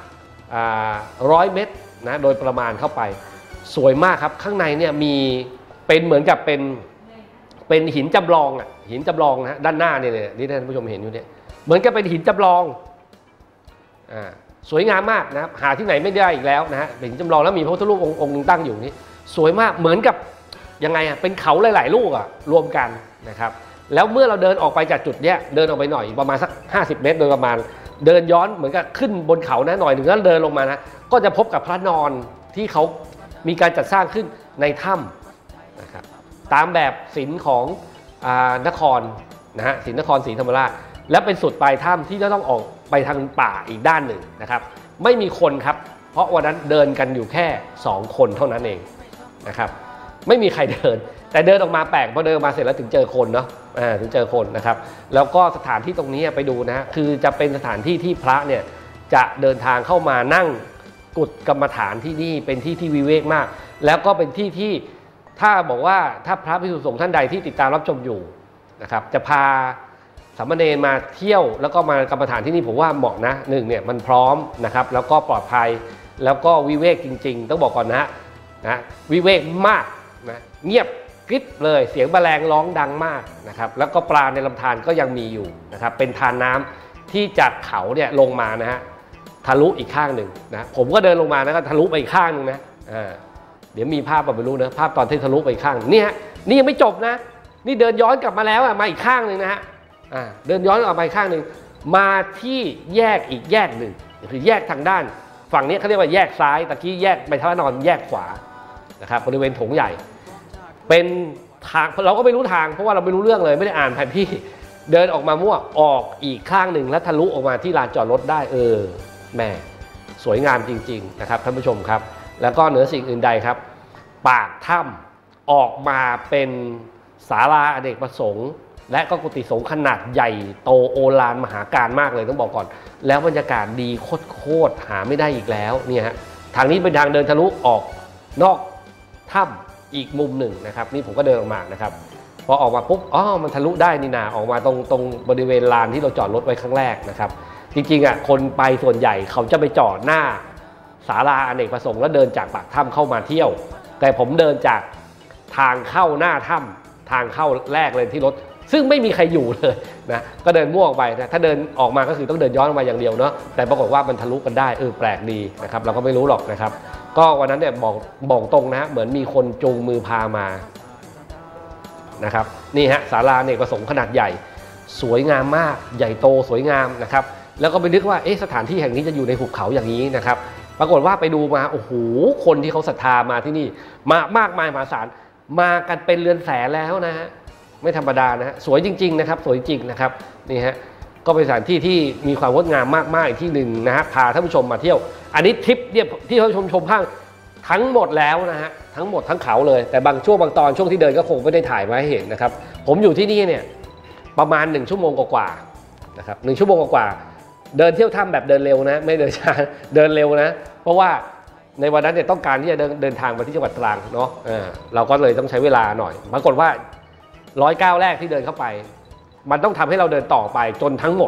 100 เมตรนะโดยประมาณเข้าไปสวยมากครับข้างในเนี่ยมีเป็นเหมือนกับเป็นหินจำลองหินจำลองนะด้านหน้าเนี่ยที่ท่านผู้ชมเห็นอยู่เนี่ยเหมือนกับเป็นหินจำลองสวยงามมากนะครับหาที่ไหนไม่ได้อีกแล้วนะฮะเป็นหินจำลองแล้วมีพระพุทธรูปองค์นึงตั้งอยู่นี่สวยมากเหมือนกับยังไงเป็นเขาหลายๆลูกรวมกันนะครับแล้วเมื่อเราเดินออกไปจากจุดเนี้ยเดินออกไปหน่อยประมาณสัก50 เมตรโดยประมาณเดินย้อนเหมือนกับขึ้นบนเขานะหน่อยหนึ่งแล้วเดินลงมานะก็จะพบกับพระนอนที่เขามีการจัดสร้างขึ้นในถ้ำนะครับตามแบบศิลป์ของนครนะฮะศิลป์นครศรีธรรมราชและเป็นสุดปลายถ้ำที่จะต้องออกไปทางป่าอีกด้านหนึ่งนะครับไม่มีคนครับเพราะวันนั้นเดินกันอยู่แค่2 คนเท่านั้นเองนะครับไม่มีใครเดินแต่เดินออกมาแปลกพอเดินมาเสร็จแล้วถึงเจอคนเนาะถึงเจอคนนะครับแล้วก็สถานที่ตรงนี้ไปดูนะคือจะเป็นสถานที่ที่พระเนี่ยจะเดินทางเข้ามานั่งกุฏกรรมฐานที่นี่เป็นที่ที่วิเวกมากแล้วก็เป็นที่ที่ถ้าบอกว่าถ้าพระภิกษุสงฆ์ท่านใดที่ติดตามรับชมอยู่นะครับจะพาสามเณรมาเที่ยวแล้วก็มากรรมฐานที่นี่ผมว่าเหมาะนะ1เนี่ยมันพร้อมนะครับแล้วก็ปลอดภัยแล้วก็วิเวกจริงๆต้องบอกก่อนนะวิเวกมากนะเงียบกริบเลยเสียงแมลงร้องดังมากนะครับแล้วก็ปลาในลำธารก็ยังมีอยู่นะครับเป็นทานน้ำที่จากเขาเนี่ยลงมานะฮะทะลุอีกข้างหนึ่งนะผมก็เดินลงมานะก็ทะลุไปอีกข้างหนึ่งนะเดี๋ยวมีภาพไม่รู้นะภาพตอนที่ทะลุไปอีกข้างนี่ฮะนี่ยังไม่จบนะนี่เดินย้อนกลับมาแล้วมาอีกข้างหนึ่งนะฮะเดินย้อนออกไปข้างหนึ่งมาที่แยกอีกแยกหนึ่งคือแยกทางด้านฝั่งนี้เขาเรียกว่าแยกซ้ายตะกี้แยกไปทางนอนแยกขวานะครับบริเวณโถงใหญ่เป็นทางเราก็ไม่รู้ทางเพราะว่าเราไม่รู้เรื่องเลยไม่ได้อ่านแผนที่เดินออกมามั่วออกอีกข้างหนึ่งแล้วทะลุออกมาที่ลานจอดรถได้แม่สวยงามจริงๆนะครับท่านผู้ชมครับแล้วก็เหนือสิ่งอื่นใดครับปากถ้ำออกมาเป็นศาลาอเนกประสงค์และก็กุฏิสงฆ์ขนาดใหญ่โตโอฬารมหาการมากเลยต้องบอกก่อนแล้วบรรยากาศดีโคตรหาไม่ได้อีกแล้วเนี่ยฮะทางนี้เป็นทางเดินทะลุออกนอกถ้ำอีกมุมหนึ่งนะครับนี่ผมก็เดินออกมานะครับพอออกมาปุ๊บมันทะลุได้นี่นาออกมาตรงบริเวณลานที่เราจอดรถไว้ครั้งแรกนะครับจริงๆคนไปส่วนใหญ่เขาจะไปจอดหน้าศาลาอเนกประสงค์แล้วเดินจากปากถ้ำเข้ามาเที่ยวแต่ผมเดินจากทางเข้าหน้าถ้ำทางเข้าแรกเลยที่รถซึ่งไม่มีใครอยู่เลยนะก็เดินมั่วออกไปนะถ้าเดินออกมาก็คือต้องเดินย้อนออกมาอย่างเดียวเนาะแต่ปรากฏว่ามันทะลุกันได้แปลกดีนะครับเราก็ไม่รู้หรอกนะครับก็วันนั้นเนี่ยบอกตรงนะเหมือนมีคนจูงมือพามานะครับนี่ฮะศาลาอเนกประสงค์ขนาดใหญ่สวยงามมากใหญ่โตสวยงามนะครับแล้วก็ไปนึกว่าสถานที่แห่งนี้จะอยู่ในหุบเขาอย่างนี้นะครับปรากฏว่าไปดูมาโอ้โหคนที่เขาศรัทธามาที่นี่มากมายมหาศาลมากันเป็นเรือนแสนแล้วนะฮะไม่ธรรมดานะฮะสวยจริงๆนะครับสวยจริงนะครับนี่ฮะก็เป็นสถานที่ที่มีความงดงามมากๆอีกที่หนึ่งนะฮะพาท่านผู้ชมมาเที่ยวอันนี้ทริปเนี่ยที่ท่านผู้ชมชมภาพทั้งหมดแล้วนะฮะทั้งหมดทั้งเขาเลยแต่บางช่วงบางตอนช่วงที่เดินก็คงไม่ได้ถ่ายมาให้เห็นนะครับผมอยู่ที่นี่เนี่ยประมาณ1 ชั่วโมงกว่าๆนะครับ1 ชั่วโมงกว่าเดินเที่ยวถ้ำแบบเดินเร็วนะไม่เดินช้าเดินเร็วนะเพราะว่าในวันนั้นเนี่ยต้องการที่จะเดินทางไปที่จังหวัดตรังเนาะเราก็เลยต้องใช้เวลาหน่อยปรากฏว่า109 แรกที่เดินเข้าไปมันต้องทำให้เราเดินต่อไปจนทั้งหมด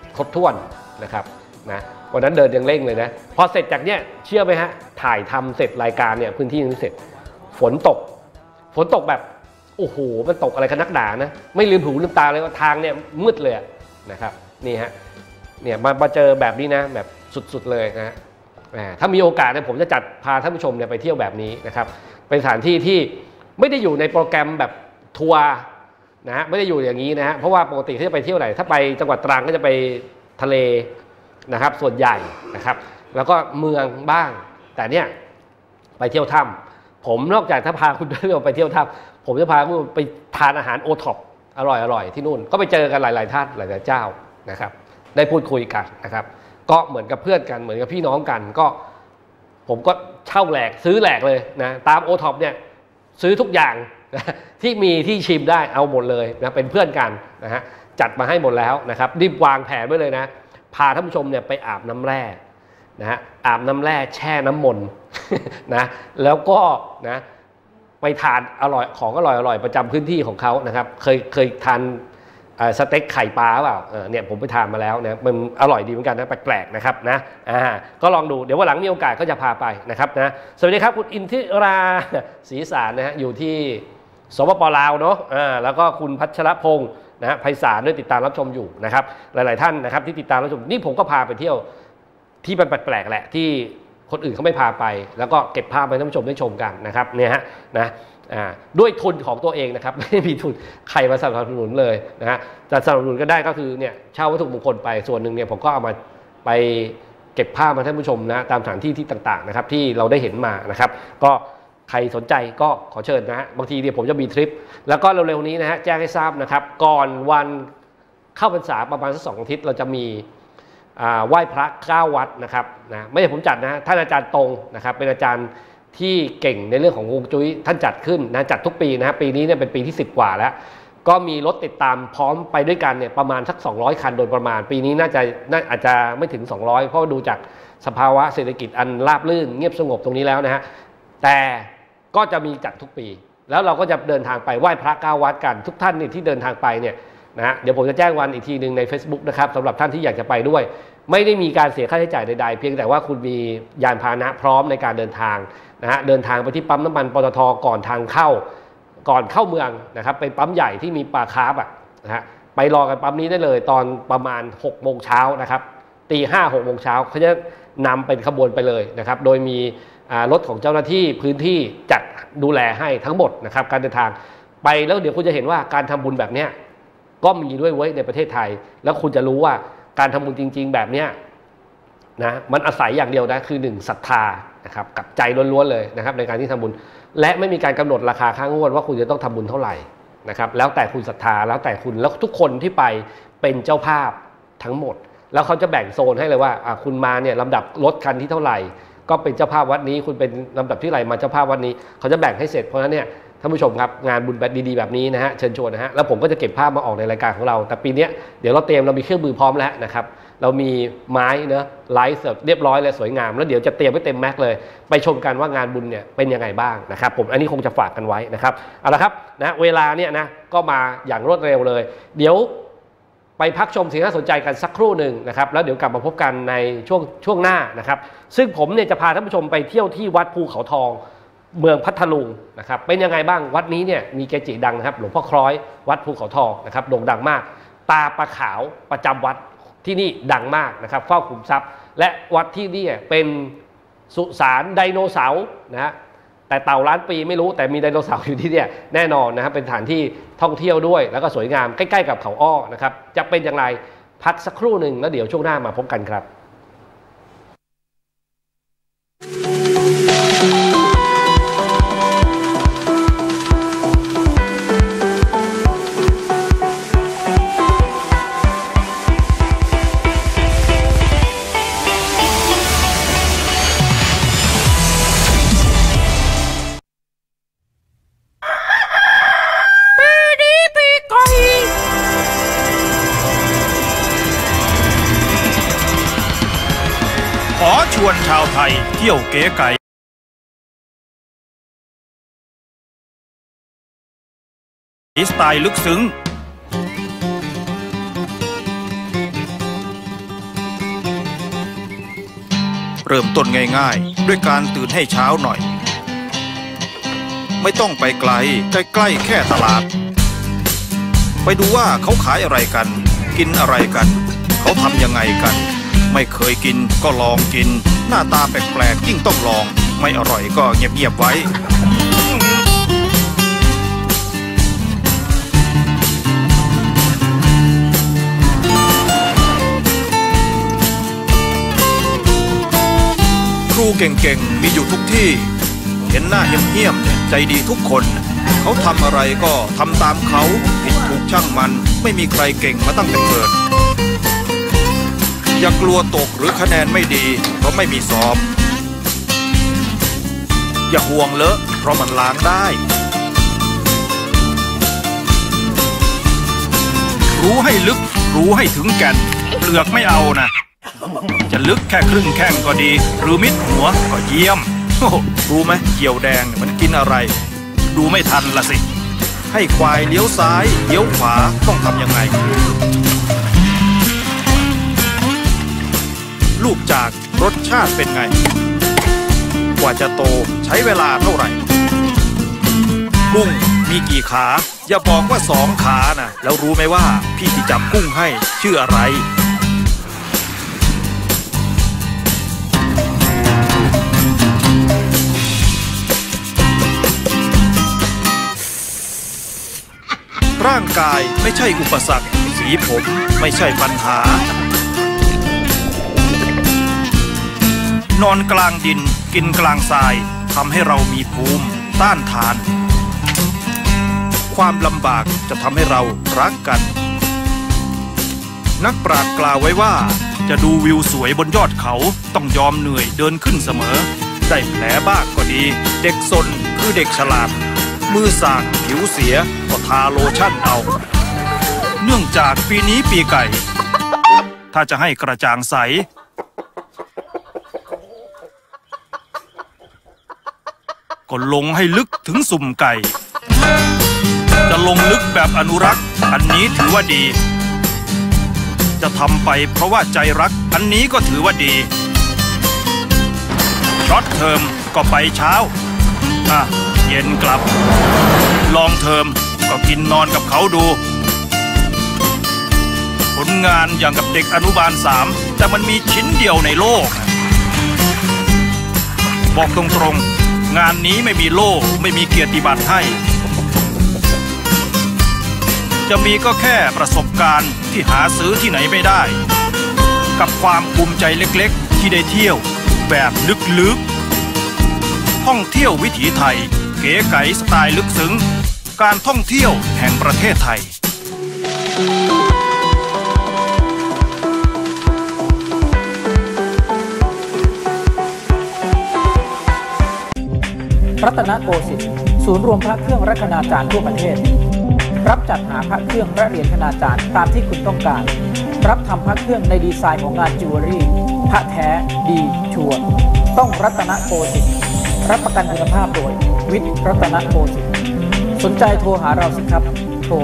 ครบถ้วนนะครับนะวันนั้นเดินยังเร่งเลยนะพอเสร็จจากเนี้ยเชื่อไหมฮะถ่ายทำเสร็จรายการเนี่ยพื้นที่นี้เสร็จฝนตกแบบโอ้โหมันตกอะไรกันนักหนานะไม่ลืมหูลืมตาเลยว่าทางเนี่ยมืดเลยนะครับนี่ฮะเนี่ยมาเจอแบบนี้นะแบบสุดๆเลยนะถ้ามีโอกาสเนี่ยผมจะจัดพาท่านผู้ชมเนี่ยไปเที่ยวแบบนี้นะครับเป็นสถานที่ที่ไม่ได้อยู่ในโปรแกรมแบบทัวร์นะฮะไม่ได้อยู่อย่างนี้นะฮะเพราะว่าปกติที่จะไปเที่ยวไหนถ้าไปจังหวัดตรังก็จะไปทะเลนะครับส่วนใหญ่นะครับแล้วก็เมืองบ้างแต่เนี่ยไปเที่ยวถ้ำผมนอกจากถ้าพาคุณไปเที่ยวถ้ำผมจะพาคุณไปทานอาหารโอท็อปอร่อยที่นู่นก็ไปเจอกันหลายๆท่านหลายๆเจ้านะครับได้พูดคุยกันนะครับก็เหมือนกับเพื่อนกันเหมือนกับพี่น้องกันก็ผมก็เช่าแหลกซื้อแหลกเลยนะตามโอท็อปเนี่ยซื้อทุกอย่างนะที่มีที่ชิมได้เอาหมดเลยนะเป็นเพื่อนกันนะฮะจัดมาให้หมดแล้วนะครับรีบวางแผนไว้เลยนะพาท่านผู้ชมเนี่ยไปอาบน้ำแร่นะฮะอาบน้ำแร่แช่น้ำมนต์นะแล้วก็นะไปทานอร่อยประจำพื้นที่ของเขานะครับเคยทานสเต็กไข่ปลาเปล่าเนี่ยผมไปทานมาแล้วนะมันอร่อยดีเหมือนกันนะแปลกๆนะครับนะก็ลองดูเดี๋ยววันหลังมีโอกาสก็จะพาไปนะครับนะสวัสดีครับคุณอินทิราศรีสารนะฮะอยู่ที่สปป.ลาวเนาะแล้วก็คุณพัชรพงศ์นะไพศาลด้วยติดตามรับชมอยู่นะครับหลายๆท่านนะครับที่ติดตามรับชมนี่ผมก็พาไปเที่ยวที่มันแปลกๆแหละที่คนอื่นเขาไม่พาไปแล้วก็เก็บภาพให้ท่านผู้ชมได้ชมกันนะครับเนี่ยฮะนะด้วยทุนของตัวเองนะครับไม่มีทุนใครมาสนับสนุนเลยนะฮะจะสนับสนุนก็ได้ก็คือเนี่ยเช่าวัตถุมงคลไปส่วนหนึ่งเนี่ยผมก็เอามาไปเก็บภาพมาท่านผู้ชมนะตามสถานที่ต่างๆนะครับที่เราได้เห็นมานะครับก็ใครสนใจก็ขอเชิญนะฮะบางทีเนี่ยผมจะมีทริปแล้วก็เร็วๆนี้นะฮะแจ้งให้ทราบนะครับก่อนวันเข้าพรรษาประมาณสัก2 อาทิตย์เราจะมีไหว้พระ9 วัดนะครับนะไม่ใช่ผมจัดนะท่านอาจารย์ตรงนะครับเป็นอาจารย์ที่เก่งในเรื่องของฮวงจุ้ยท่านจัดขึ้นนะจัดทุกปีนะปีนี้เนี่ยเป็นปีที่10 กว่าแล้วก็มีรถติดตามพร้อมไปด้วยกันเนี่ยประมาณสัก200 คันโดยประมาณปีนี้น่าอาจจะไม่ถึง200เพราะดูจากสภาวะเศรษฐกิจอันราบรื่นเงียบสงบตรงนี้แล้วนะฮะแต่ก็จะมีจัดทุกปีแล้วเราก็จะเดินทางไปไหว้พระ9 วัดกันทุกท่านเนี่ยที่เดินทางไปเนี่ยนะฮะเดี๋ยวผมจะแจ้งวันอีกทีหนึ่งใน Facebook นะครับสำหรับท่านที่อยากจะไปด้วยไม่ได้มีการเสียค่าใช้จ่ายใดๆเพียงแต่ว่าคุณมียานพาหนะพร้อมในการเดินทางนะฮะเดินทางไปที่ปั๊มน้ำมันปตทก่อนเข้าเมืองนะครับไปปั๊มใหญ่ที่มีปลาคาร์ฟนะฮะไปรอกันปั๊มนี้ได้เลยตอนประมาณ6 โมงเช้านะครับตี 5 6 โมงเช้าเขาจะนำเป็นขบวนไปเลยนะครับโดยมีรถของเจ้าหน้าที่พื้นที่จัดดูแลให้ทั้งหมดนะครับการเดินทางไปแล้วเดี๋ยวคุณจะเห็นว่าการทำบุญแบบนี้ก็มีด้วยไว้ในประเทศไทยแล้วคุณจะรู้ว่าการทำบุญจริงๆแบบนี้นะมันอาศัยอย่างเดียวนะคือ1ศรัทธานะครับกับใจล้วนๆเลยนะครับในการที่ทำบุญและไม่มีการกำหนดราคาค่างวดว่าคุณจะต้องทำบุญเท่าไหร่นะครับแล้วแต่คุณศรัทธาแล้วแต่คุณแล้วทุกคนที่ไปเป็นเจ้าภาพทั้งหมดแล้วเขาจะแบ่งโซนให้เลยว่าคุณมาเนี่ยลำดับรถคันที่เท่าไหร่ก็เป็นเจ้าภาพวัดนี้คุณเป็นลำดับที่ไหนมาเจ้าภาพวัดนี้เขาจะแบ่งให้เสร็จเพราะฉะนั้นเนี่ยท่านผู้ชมครับงานบุญแบบดีๆแบบนี้นะฮะเชิญชวนนะฮะแล้วผมก็จะเก็บภาพมาออกในรายการของเราแต่ปีนี้เดี๋ยวเรามีเครื่องมือพร้อมแล้วนะครับเรามีไม้เนะไลฟ์เรียบร้อยเลยสวยงามแล้วเดี๋ยวจะเตรียมไว้เต็มแม็กเลยไปชมกันว่างานบุญเนี่ยเป็นยังไงบ้างนะครับผมอันนี้คงจะฝากกันไว้นะครับเอาละครับนะเวลาเนี่ยนะก็มาอย่างรวดเร็วเลยเดี๋ยวไปพักชมสิ่งน่าสนใจกันสักครู่หนึ่งนะครับแล้วเดี๋ยวกลับมาพบกันในช่วงหน้านะครับซึ่งผมเนี่ยจะพาท่านผู้ชมไปเที่ยวที่วัดภูเขาทองเมืองพัทลุงนะครับเป็นยังไงบ้างวัดนี้เนี่ยมีเกจิดังนะครับหลวงพ่อคล้อยวัดภูเขาทองนะครับโด่งดังมากตาปลาขาวประจำวัดที่นี่ดังมากนะครับเฝ้าขุมทรัพย์และวัดที่นี่เป็นสุสานไดโนเสาร์นะฮะแต่เต่าล้านปีไม่รู้แต่มีไดโนเสาร์อยู่ที่นี่แน่นอนนะครับเป็นสถานที่ท่องเที่ยวด้วยแล้วก็สวยงามใกล้ๆกับเขาอ้อนะครับจะเป็นอย่างไรพักสักครู่หนึ่งแล้วเดี๋ยวช่วงหน้ามาพบกันครับชวนชาวไทยเที่ยวเก๋ไก๋สไตล์ลึกซึ้งเริ่มต้นง่ายๆด้วยการตื่นให้เช้าหน่อยไม่ต้องไปไกลใกล้ๆแค่ตลาดไปดูว่าเขาขายอะไรกันกินอะไรกันเขาทำยังไงกันไม่เคยกินก็ลองกินหน้าตาแปลกๆยิ่งต้องลองไม่อร่อยก็เงียบๆไว้ครูเก่งๆมีอยู่ทุกที่เห็นหน้าเหี้ยมๆใจดีทุกคนเขาทำอะไรก็ทำตามเขาผิดถูกช่างมันไม่มีใครเก่งมาตั้งแต่เกิดอย่ากลัวตกหรือคะแนนไม่ดีเพราะไม่มีสอบอย่าห่วงเลอะเพราะมันล้างได้รู้ให้ลึกรู้ให้ถึงแก่นเปลือกไม่เอานะจะลึกแค่ครึ่งแข้งก็ดีหรือมิดหัวก็เยี่ยมรู้ไหมเกี่ยวแดงมันกินอะไรดูไม่ทันละสิให้ควายเลี้ยวซ้ายเลี้ยวขวาต้องทำยังไงลูกจากรสชาติเป็นไงกว่าจะโตใช้เวลาเท่าไหร่กุ้งมีกี่ขาอย่าบอกว่า2 ขานะแล้วรู้ไหมว่าพี่ที่จับกุ้งให้ชื่ออะไรร่างกายไม่ใช่อุปสรรคสีผมไม่ใช่ปัญหานอนกลางดินกินกลางทรายทำให้เรามีภูมิต้านทานความลำบากจะทำให้เรารักกันนักปราชญ์กล่าวไว้ว่าจะดูวิวสวยบนยอดเขาต้องยอมเหนื่อยเดินขึ้นเสมอได้แผลบ้างก็ดีเด็กซนคือเด็กฉลาดมือสากผิวเสียก็ทาโลชั่นเอาเนื่องจากปีนี้ปีไก่ถ้าจะให้กระจ่างใสก็ลงให้ลึกถึงสุ่มไก่จะลงลึกแบบอนุรักษ์อันนี้ถือว่าดีจะทำไปเพราะว่าใจรักอันนี้ก็ถือว่าดีช็อตเทอมก็ไปเช้าเย็นกลับลองเทอมก็กินนอนกับเขาดูผลงานอย่างกับเด็กอนุบาล3แต่มันมีชิ้นเดียวในโลกบอกตรงๆงานนี้ไม่มีโล่ไม่มีเกียรติบัตรให้จะมีก็แค่ประสบการณ์ที่หาซื้อที่ไหนไม่ได้กับความภูมิใจเล็กๆที่ได้เที่ยวแบบลึกๆท่องเที่ยววิถีไทยเก๋ไก๋สไตล์ลึกซึ้งการท่องเที่ยวแห่งประเทศไทยรัตนโกสินทร์ศูนย์รวมพระเครื่องและคณาจารย์ทั่วประเทศรับจัดหาพระเครื่องและเหรียญคณาจารย์ตามที่คุณต้องการรับทำพระเครื่องในดีไซน์ของงานจิวเวลรี่พระแท้ดีชัวร์ต้องรัตนโกสินทร์รับประกันคุณภาพโดยวิทย์รัตนโกสินทร์สนใจโทรหาเราสิครับโทร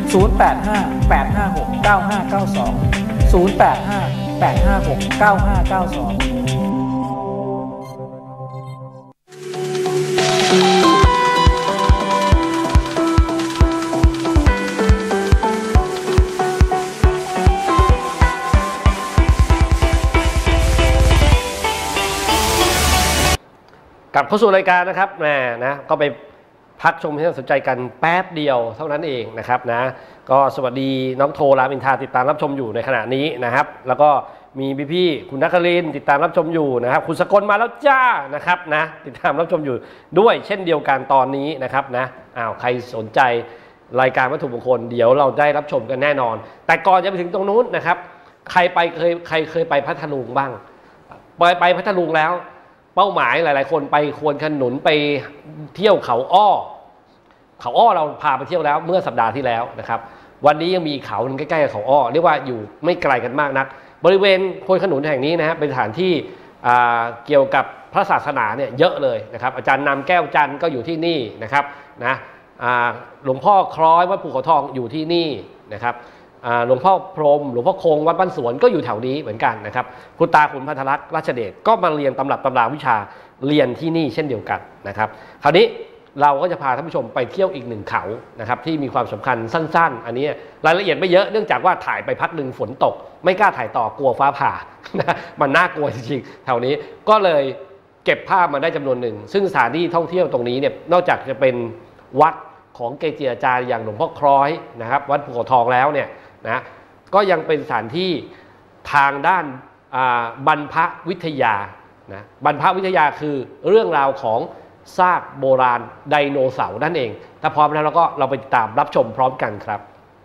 กลับเข้าสู่รายการนะครับก็ไปพักชมที่น่าสนใจกันแป๊บเดียวเท่านั้นเองนะครับก็สวัสดีน้องโทรามอินทราติดตามรับชมอยู่ในขณะนี้นะครับแล้วก็มีพี่ๆคุณนักครินทร์ติดตามรับชมอยู่นะครับคุณสกลมาแล้วจ้านะครับติดตามรับชมอยู่ด้วยเช่นเดียวกันตอนนี้นะครับใครสนใจรายการวัตถุมงคลเดี๋ยวเราได้รับชมกันแน่นอนแต่ก่อนจะไปถึงตรงนู้นนะครับใครเคยไปพัทลุงบ้างไปพัทลุงแล้วเป้าหมายหลายๆคนไปควนขนุนไปเที่ยวเขาอ้อเราพาไปเที่ยวแล้วเมื่อสัปดาห์ที่แล้วนะครับวันนี้ยังมีเขาหนึ่งใกล้ๆกับเขาอ้อเรียกว่าอยู่ไม่ไกลกันมากนักบริเวณควนขนุนแห่งนี้นะเป็นสถานที่เกี่ยวกับพระศาสนาเนี่ยเยอะเลยนะครับอาจารย์นำแก้วจันทร์ก็อยู่ที่นี่นะครับหลวงพ่อคล้อยวัดภูเขาทองอยู่ที่นี่นะครับหลวงพ่อพรหมหลวงพ่อคงวัดบ้านสวนก็อยู่แถวนี้เหมือนกันนะครับคุณตาขุนพัทรลักษณ์ราชเดชก็มาเรียนตำรับตำราวิชาเรียนที่นี่เช่นเดียวกันนะครับคราวนี้เราก็จะพาท่านผู้ชมไปเที่ยวอีกหนึ่งเขานะครับที่มีความสำคัญสั้นๆอันนี้รายละเอียดไม่เยอะเนื่องจากว่าถ่ายไปพักหนึ่งฝนตกไม่กล้าถ่ายต่อกลัวฟ้าผ่านะมันน่ากลัวจริงๆแถวนี้ก็เลยเก็บภาพมาได้จำนวนหนึ่งซึ่งสถานที่ท่องเที่ยวตรงนี้เนี่ยนอกจากจะเป็นวัดของเกจิอาจารย์อย่างหลวงพ่อคล้อยนะครับวัดภูเขาทองแล้วเนี่ยนะก็ยังเป็นสถานที่ทางด้านบรรพวิทยานะบรรพวิทยาคือเรื่องราวของซากโบราณไดโนเสาร์นั่นเองถ้าพร้อมแล้วเราไปติดตามรับชมพร้อมกันครับ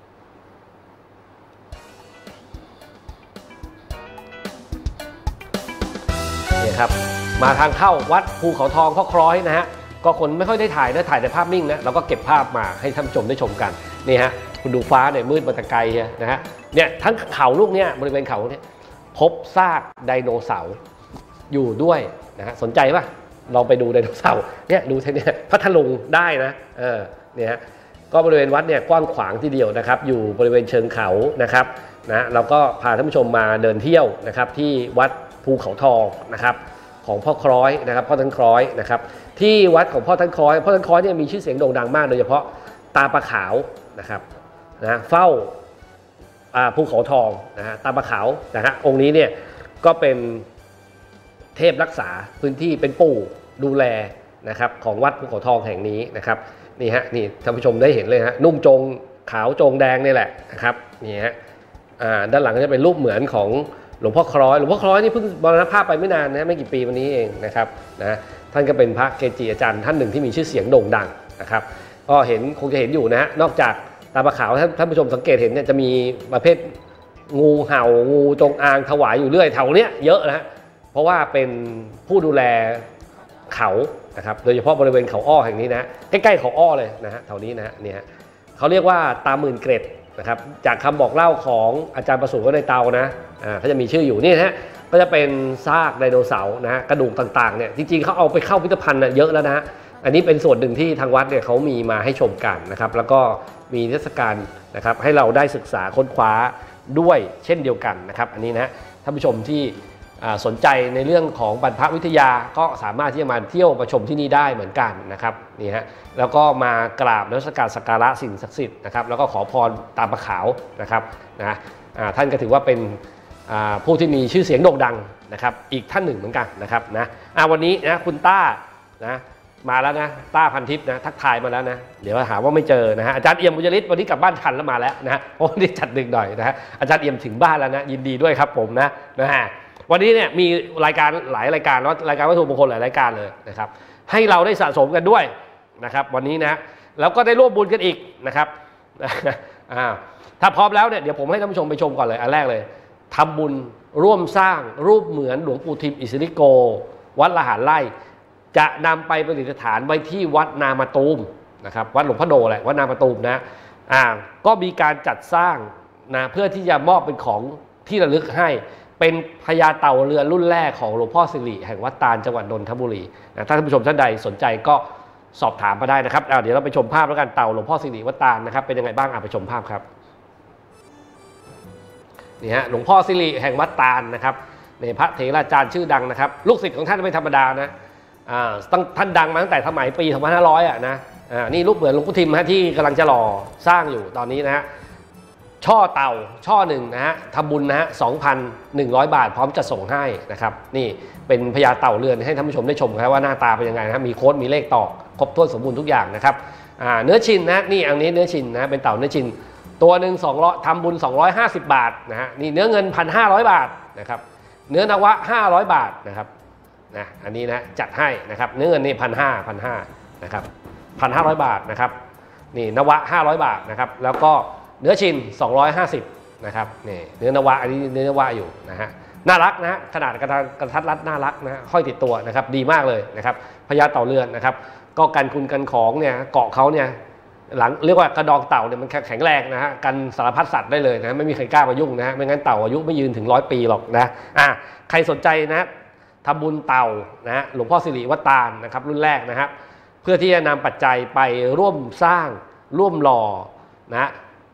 นี่ครับมาทางเข้าวัดภูเขาทองพ่อคล้อยนะฮะก็คนไม่ค่อยได้ถ่ายนะถ่ายแต่ภาพนิ่งนะเราก็เก็บภาพมาให้ท่านผู้ชมได้ชมกันนี่ฮะคุณดูฟ้าเนี่ยมืดมาแต่ไกลนะฮะเนี่ยทั้งเขาลูกเนี่ยบริเวณเขาเนี่ยพบซากไดโนเสาร์อยู่ด้วยนะฮะสนใจป่ะลองไปดูไดโนเสาร์เนี่ยดูที่เนี่ยพัทลุงได้นะเนี่ยฮะก็บริเวณวัดเนี่ยกว้างขวางทีเดียวนะครับอยู่บริเวณเชิงเขานะครับนะเราก็พาท่านผู้ชมมาเดินเที่ยวนะครับที่วัดภูเขาทองนะครับของพ่อคล้อยนะครับพ่อท่านคล้อยนะครับที่วัดของพ่อท่านคล้อยเนี่ยมีชื่อเสียงโด่งดังมากโดยเฉพาะตาปลาขาวนะครับนะเฝ้าภูเขาทองนะฮะตาปลาขาวนะฮะองค์นี้เนี่ยก็เป็นเทพรักษาพื้นที่เป็นปู่ดูแลนะครับของวัดภูเขาทองแห่งนี้นะครับนี่ฮะนี่ท่านผู้ชมได้เห็นเลยฮะนุ่งโจงขาวโจงแดงนี่แหละนะครับนี่ฮะด้านหลังก็จะเป็นรูปเหมือนของหลวงพ่อคล้อยนี่เพิ่งมรณภาพไปไม่นานนะไม่กี่ปีวันนี้เองนะครับนะท่านก็เป็นพระเกจิอาจารย์ท่านหนึ่งที่มีชื่อเสียงโด่งดังนะครับก็คงจะเห็นอยู่นะฮะนอกจากตาปลาขาวท่านผู้ชมสังเกตเห็นเนี่ยจะมีประเภทงูเห่างูจงอางถวายอยู่เรื่อยแถวเนี้ยเยอะนะเพราะว่าเป็นผู้ดูแลเขานะครับโดยเฉพาะบริเวณเขาอ้อแห่งนี้นะใกล้ๆเขาอ้อเลยนะฮะแถวนี้นะฮะนี่ฮะเขาเรียกว่าตาหมื่นเกร็ดนะครับจากคำบอกเล่าของอาจารย์ประสูติวัดในเตานะเขาจะมีชื่ออยู่นี่นะฮะก็จะเป็นซากไดโนเสาร์นะฮะกระดูกต่างๆเนี่ยจริงๆเขาเอาไปเข้าพิพิธภัณฑ์เยอะแล้วนะฮะอันนี้เป็นส่วนหนึ่งที่ทางวัดเนี่ยเขามีมาให้ชมกันนะครับแล้วก็มีเทศกาลนะครับให้เราได้ศึกษาค้นคว้าด้วยเช่นเดียวกันนะครับอันนี้นะท่านผู้ชมที่สนใจในเรื่องของบรรพวิทยาก็สามารถที่จะมาเที่ยวมาชมที่นี่ได้เหมือนกันนะครับนี่ฮะแล้วก็มากราบนมัสการสักการะสิ่งศักดิ์สิทธิ์นะครับแล้วก็ขอพรตามปลาขาวนะครับนะท่านก็ถือว่าเป็นผู้ที่มีชื่อเสียงโด่งดังนะครับอีกท่านหนึ่งเหมือนกันนะครับนะวันนี้นะคุณต้านะมาแล้วนะต้าพันทิพย์นะทักทายมาแล้วนะเดี๋ยวหาว่าไม่เจอนะฮะอาจารย์เอี่ยมบุญยฤทธิ์วันนี้กลับบ้านทันแล้วมาแล้วนะเพราะวันนี้จัดดึกหน่อยนะฮะอาจารย์เอี่ยมถึงบ้านแล้วนะยินดีด้วยครับผมนะฮะวันนี้เนี่ยมีรายการหลายรายการแล้วรายการวัตถุมงคลหลายรายการเลยนะครับให้เราได้สะสมกันด้วยนะครับวันนี้นะแล้วก็ได้ร่วมบุญกันอีกนะครับถ้าพร้อมแล้วเนี่ยเดี๋ยวผมให้ท่านผู้ชมไปชมก่อนเลยอันแรกเลยทำบุญร่วมสร้างรูปเหมือนหลวงปู่ทิมอิสริโกวัดละหารไร่จะนำไปประดิษฐานไว้ที่วัดนามาตูมนะครับวัดหลวงพ่อโดแหละวัดนามาตูมนะก็มีการจัดสร้างนะเพื่อที่จะมอบเป็นของที่ระลึกให้เป็นพญาเต่าเรือนรุ่นแรกของหลวงพ่อสิริแห่งวัดตาลจังหวัดนนทบุรีนะถ้าท่านผู้ชมท่านใดสนใจก็สอบถามมาได้นะครับเดี๋ยวเราไปชมภาพแล้วกันเต่าหลวงพ่อสิริวัดตาลนะครับเป็นยังไงบ้างไปชมภาพครับนี่ฮะหลวงพ่อสิริแห่งวัดตาลนะครับในพระเถราจารย์ชื่อดังนะครับลูกศิษย์ของท่านไม่ธรรมดานะท่านดังมาตั้งแต่สมัยปี 2500นะนี่รูปเหมือนหลวงปู่ทิมที่กำลังจะหล่อสร้างอยู่ตอนนี้นะฮะช่อเต่าช่อหนึ่งนะฮะทำบุญนะฮะ 2,100 บาทพร้อมจะส่งให้นะครับนี่เป็นพญาเต่าเรือนให้ท่านผู้ชมได้ชมครับว่าหน้าตาเป็นยังไงนะมีโค้ดมีเลขต่อครบถ้วนสมบูรณ์ทุกอย่างนะครับเนื้อชินนะนี่อันนี้เนื้อชินนะเป็นเต่าเนื้อชินตัวหนึ่ง200ทำบุญ250 บาทนะฮะนี่เนื้อเงิน 1,500 บาทนะครับเนื้อนวะ500 บาทนะครับนะอันนี้นะจัดให้นะครับเนื้อเงินนี่1,500นะครับ 1,500 บาทนะครับนี่นวะ500 บาทนะครับแล้วก็เนื้อชิน250นะครับนี่เนื้อนวะอันนี้เนื้อนวะอยู่นะฮะน่ารักนะขนาดกระทัดรัดน่ารักนะห้อยติดตัวนะครับดีมากเลยนะครับพญาเต่าเรือนนะครับก็กันคุณกันของเนี่ยเกาะเขาเนี่ยหลังเรียกว่ากระดองเต่าเนี่ยมันแข็งแรงนะฮะกันสารพัดสัตว์ได้เลยนะไม่มีใครกล้ามายุ่งนะไม่งั้นเต่าอายุไม่ยืนถึง100 ปีหรอกนะใครสนใจนะทำบุญเต่านะหลวงพ่อสิริวัดตาลนะครับรุ่นแรกนะครับเพื่อที่จะนำปัจจัยไปร่วมสร้างร่วมหล่อนะ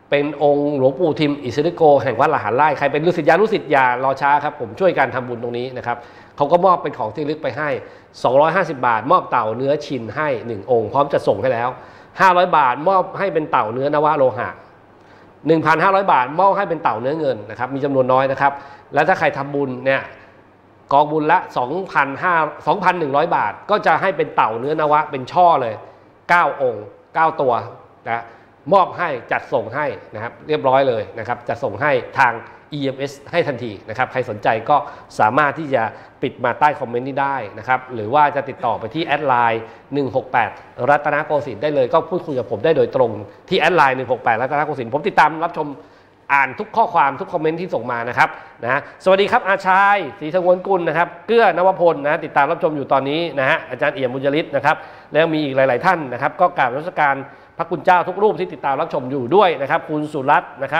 เป็นองค์หลวงปู่ทิมอิสริโกแห่งวัดละหารไร่ใครเป็นลูกศิษย์อย่ารอช้าครับผมช่วยการทำบุญตรงนี้นะครับเขาก็มอบเป็นของที่ระลึกไปให้250 บาทมอบเต่าเนื้อชินให้1องค์พร้อมจะส่งให้แล้ว500 บาทมอบให้เป็นเต่าเนื้อนวโลหะ1,500 บาทมอบให้เป็นเต่าเนื้อเงินนะครับมีจำนวนน้อยนะครับแล้วถ้าใครทำบุญเนี่ยกองบุญละ 2,100 บาทก็จะให้เป็นเต่าเนื้อนวะเป็นช่อเลย9องค์9ตัวนะมอบให้จัดส่งให้นะครับเรียบร้อยเลยนะครับจะส่งให้ทาง EMS ให้ทันทีนะครับใครสนใจก็สามารถที่จะปิดมาใต้คอมเมนต์นี้ได้นะครับหรือว่าจะติดต่อไปที่แอดไลน์168รัตนโกสินทร์ได้เลยก็พูดคุยกับผมได้โดยตรงที่แอดไลน์168รัตนโกสินทร์ผมติดตามรับชมอ่านทุกข้อความทุกคอมเมนต์ที่ส่งมานะครับนะสวัสดีครับอาชัยศรีสงวนกุลนะครับเกื้อนวพลนะติดตามรับชมอยู่ตอนนี้นะฮะอาจารย์เอี่ยมบุญยฤทธิ์นะครับแล้วมีอีกหลายๆท่านนะครับก็กราบนมัสการพระคุณเจ้าทุกรูปที่ติดตามรับชมอยู่ด้วยนะครับคุณสุรัตน์นะครับ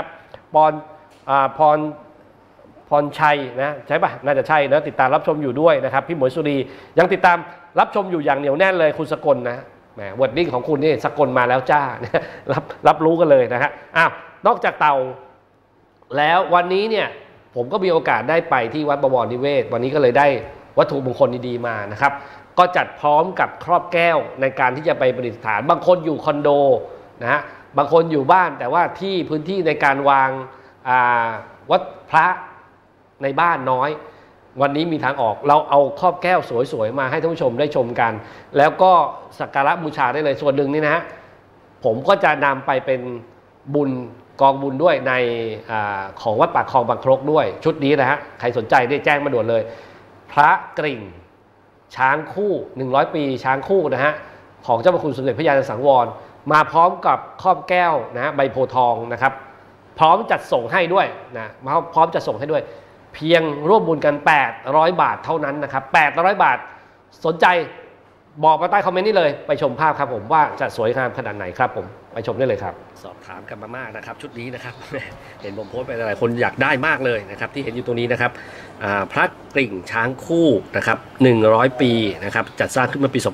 พรชัยนะใช่ปะน่าจะใช่นะติดตามรับชมอยู่ด้วยนะครับพี่หมวยสุรียังติดตามรับชมอยู่อย่างเหนียวแน่นเลยคุณสกลนะแหมวอร์ดดิ้งของคุณนี่สกลมาแล้วจ้ารับรู้กันเลยนะฮะอ้าวนอกจากเต่าแล้ววันนี้เนี่ยผมก็มีโอกาสได้ไปที่วัดบวรนิเวศวันนี้ก็เลยได้วัตถุมงคลดีๆมานะครับก็จัดพร้อมกับครอบแก้วในการที่จะไปประดิษฐานบางคนอยู่คอนโดนะฮะบางคนอยู่บ้านแต่ว่าที่พื้นที่ในการวางวัดพระในบ้านน้อยวันนี้มีทางออกเราเอาครอบแก้วสวยๆมาให้ท่านผู้ชมได้ชมกันแล้วก็สักการะบูชาได้เลยส่วนหนึ่งนี่นะฮะผมก็จะนำไปเป็นบุญกองบุญด้วยในของวัดปากคลองบางครกด้วยชุดนี้นะฮะใครสนใจได้แจ้งมาด่วนเลยพระกริ่งช้างคู่100 ปีช้างคู่นะฮะของเจ้าพระคุณสมเด็จพระยาณสังวรมาพร้อมกับครอบแก้วนะฮะใบโพธิ์ทองนะครับพร้อมจัดส่งให้ด้วยนะพร้อมจัดส่งให้ด้วยเพียงร่วมบุญกัน800 บาทเท่านั้นนะครับ800 บาทสนใจบอกมาใต้คอมเมนต์นี่เลยไปชมภาพครับผมว่าจะสวยงามขนาดไหนครับผมไปชมได้เลยครับสอบถามกันมามากนะครับชุดนี้นะครับ เห็นผมโพสต์ไปหลายคนอยากได้มากเลยนะครับที่เห็นอยู่ตรงนี้นะครับพระกริ่งช้างคู่นะครับ100 ปีนะครับจัดสร้างขึ้นมาปี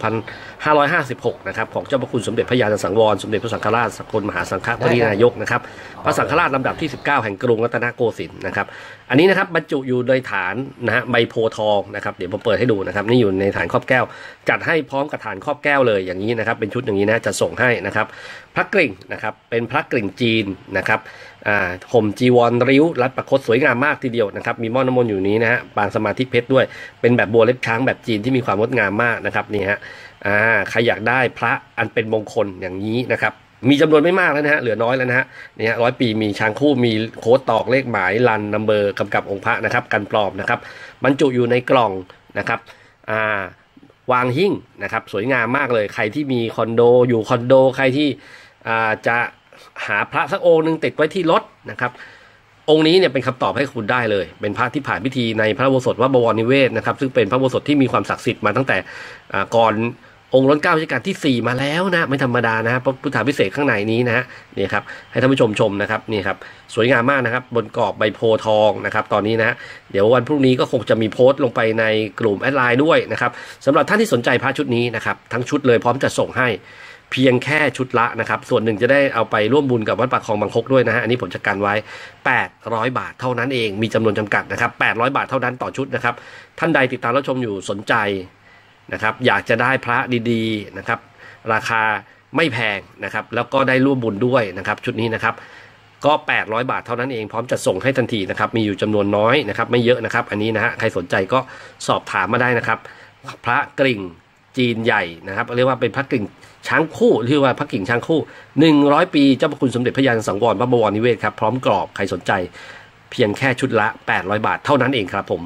2556 นะครับของเจ้าพระคุณสมเด็จพระยาณสังวรสมเด็จพระสังฆราชสกลมหาสังฆปรินายกนะครับพระสังฆราชลำดับที่19แห่งกรุงรัตนโกสินทร์นะครับอันนี้นะครับบรรจุอยู่ในฐานนะฮะใบโพธิ์ทองนะครับเดี๋ยวผมเปิดให้ดูนะครับนี่อยู่ในฐานครอบแก้วจัดให้พร้อมกับฐานครอบแก้วเลยอย่างนี้นะครับเป็นชุดอย่างนี้นะจะส่งให้นะครับพระกริ่งนะครับเป็นพระกริ่งจีนนะครับห่มจีวรริ้วรัดประคตสวยงามมากทีเดียวนะครับมีหม้อน้ำมนต์อยู่นี้นะฮะปางสมาธิเพชรด้วยเป็นแบบบัวเล็บช้างแบบจีนที่มีความงดงามมากนะครับนี่ฮะใครอยากได้พระอันเป็นมงคลอย่างนี้นะครับมีจำนวนไม่มากแล้วนะฮะเหลือน้อยแล้วนะฮะนี่100 ปีมีช้างคู่มีโค้ดตอกเลขหมายลันนัมเบอร์กำกับองค์พระนะครับกันปลอมนะครับบรรจุอยู่ในกล่องนะครับวางหิ้งนะครับสวยงามมากเลยใครที่มีคอนโดอยู่คอนโดใครที่จะหาพระสักองค์หนึ่งติดไว้ที่รถนะครับองค์นี้เนี่ยเป็นคำตอบให้คุณได้เลยเป็นพระที่ผ่านพิธีในพระอุโบสถวัดบวรนิเวศนะครับซึ่งเป็นพระอุโบสถที่มีความศักดิ์สิทธิ์มาตั้งแต่ก่อนองค์รัชกาลที่4มาแล้วนะไม่ธรรมดานะพระพุทธาภิเษกข้างในนี้นะฮะนี่ครับให้ท่านผู้ชมชมนะครับนี่ครับสวยงามมากนะครับบนกรอบใบโพธิ์ทองนะครับตอนนี้นะเดี๋ยววันพรุ่งนี้ก็คงจะมีโพสต์ลงไปในกลุ่มแอดไลน์ด้วยนะครับสำหรับท่านที่สนใจพระชุดนี้นะครับทั้งชุดเลยพร้อมจะส่งให้เพียงแค่ชุดละนะครับส่วนหนึ่งจะได้เอาไปร่วมบุญกับวัดปากคลองบางครกด้วยนะฮะอันนี้ผมจะกันไว้800 บาทเท่านั้นเองมีจำนวนจำกัดนะครับ800 บาทเท่านั้นต่อชุดนะครับท่านใดติดตามรับชมอยู่สนใจนะครับอยากจะได้พระดีๆนะครับราคาไม่แพงนะครับแล้วก็ได้ร่วมบุญด้วยนะครับชุดนี้นะครับก็800 บาทเท่านั้นเองพร้อมจะส่งให้ทันทีนะครับมีอยู่จำนวนน้อยนะครับไม่เยอะนะครับอันนี้นะฮะใครสนใจก็สอบถามมาได้นะครับพระกริ่งจีนใหญ่นะครับเรียกว่าเป็นพระกริ่งช้างคู่เรียกว่าพระกริ่งช้างคู่100 ปีเจ้าพระคุณสมเด็จพระยาณสังวรวัดบวรนิเวศครับพร้อมกรอบใครสนใจเพียงแค่ชุดละ800 บาทเท่านั้นเองครับผม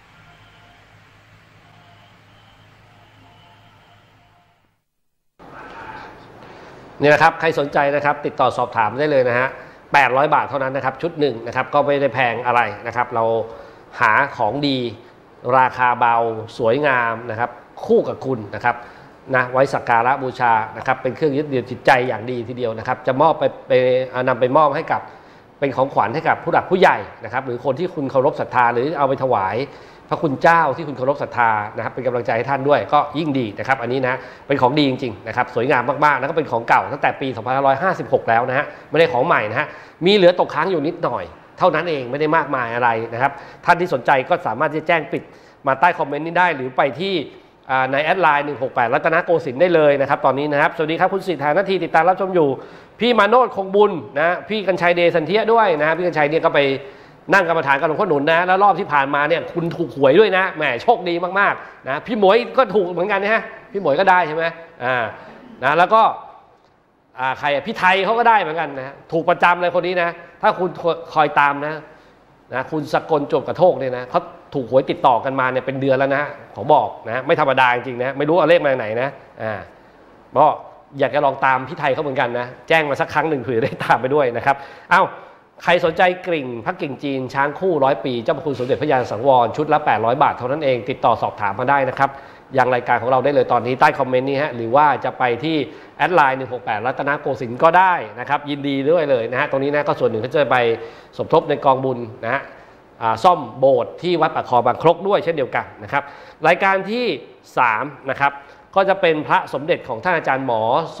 นี่นะครับใครสนใจนะครับติดต่อสอบถามได้เลยนะฮะ800 บาทเท่านั้นนะครับชุดหนึ่งนะครับก็ไม่ได้แพงอะไรนะครับเราหาของดีราคาเบาสวยงามนะครับคู่กับคุณนะครับนะไว้สักการะบูชานะครับเป็นเครื่องยึดเหนี่ยวจิตใจอย่างดีทีเดียวนะครับจะมอบไปนำไปมอบให้กับเป็นของขวัญให้กับผู้หลักผู้ใหญ่นะครับหรือคนที่คุณเคารพศรัทธาหรือเอาไปถวายพระคุณเจ้าที่คุณเคารพศรัทธานะครับเป็นกำลังใจให้ท่านด้วยก็ยิ่งดีนะครับอันนี้นะเป็นของดีจริงๆนะครับสวยงามมากๆแล้วก็เป็นของเก่าตั้งแต่ปี 2556 แล้วนะฮะไม่ได้ของใหม่นะฮะมีเหลือตกค้างอยู่นิดหน่อยเท่านั้นเองไม่ได้มากมายอะไรนะครับท่านที่สนใจก็สามารถที่จะแจ้งปิดมาใต้คอมเมนต์นี้ได้หรือไปที่ในแอดไลน์168รัตนโกสินทร์ได้เลยนะครับตอนนี้นะครับสวัสดีครับคุณสิทธานาทีติดตามรับชมอยู่พี่มาโนดคงบุญนะพี่กัญชัยเดชสันเทียด้วยนะพี่กัญชัยเนี่ยก็ไปนั่งกรรมฐานกับหลวงพ่อหนุนนะแล้วรอบที่ผ่านมาเนี่ยคุณถูกหวยด้วยนะแหมโชคดีมากๆนะพี่หมวยก็ถูกเหมือนกันนะฮะพี่หมวยก็ได้ใช่ไหมนะแล้วก็ใครพี่ไทยเขาก็ได้เหมือนกันนะถูกประจำเลยคนนี้นะถ้าคุณคอยตามนะคุณสกลจบกระโทกเนี่ยนะเขาถูกหวยติดต่อกันมาเนี่ยเป็นเดือนแล้วนะขอบอกนะไม่ธรรมดาจริงๆนะไม่รู้เอาเลขมาไหนนะก็อยากจะลองตามพี่ไทยเขาเหมือนกันนะแจ้งมาสักครั้งหนึ่งเผื่อได้ตามไปด้วยนะครับใครสนใจกริ่งพระกิ่งจีนช้างคู่100 ปีเจ้าพระคุณสมเด็จพระยาณสังวรชุดละ800 บาทเท่านั้นเองติดต่อสอบถามมาได้นะครับยังรายการของเราได้เลยตอนนี้ใต้คอมเมนต์นี้ฮะหรือว่าจะไปที่แอดไลน์168รัตนโกสินทร์ก็ได้นะครับยินดีด้วยเลยนะฮะตรงนี้นะก็ส่วนหนึ่งก็จะไปสมทบในกองบุญนะฮะซ่อมโบสถ์ที่วัดปากคลองบางครกด้วยเช่นเดียวกันนะครับรายการที่3นะครับก็จะเป็นพระสมเด็จของท่านอาจารย์หมอ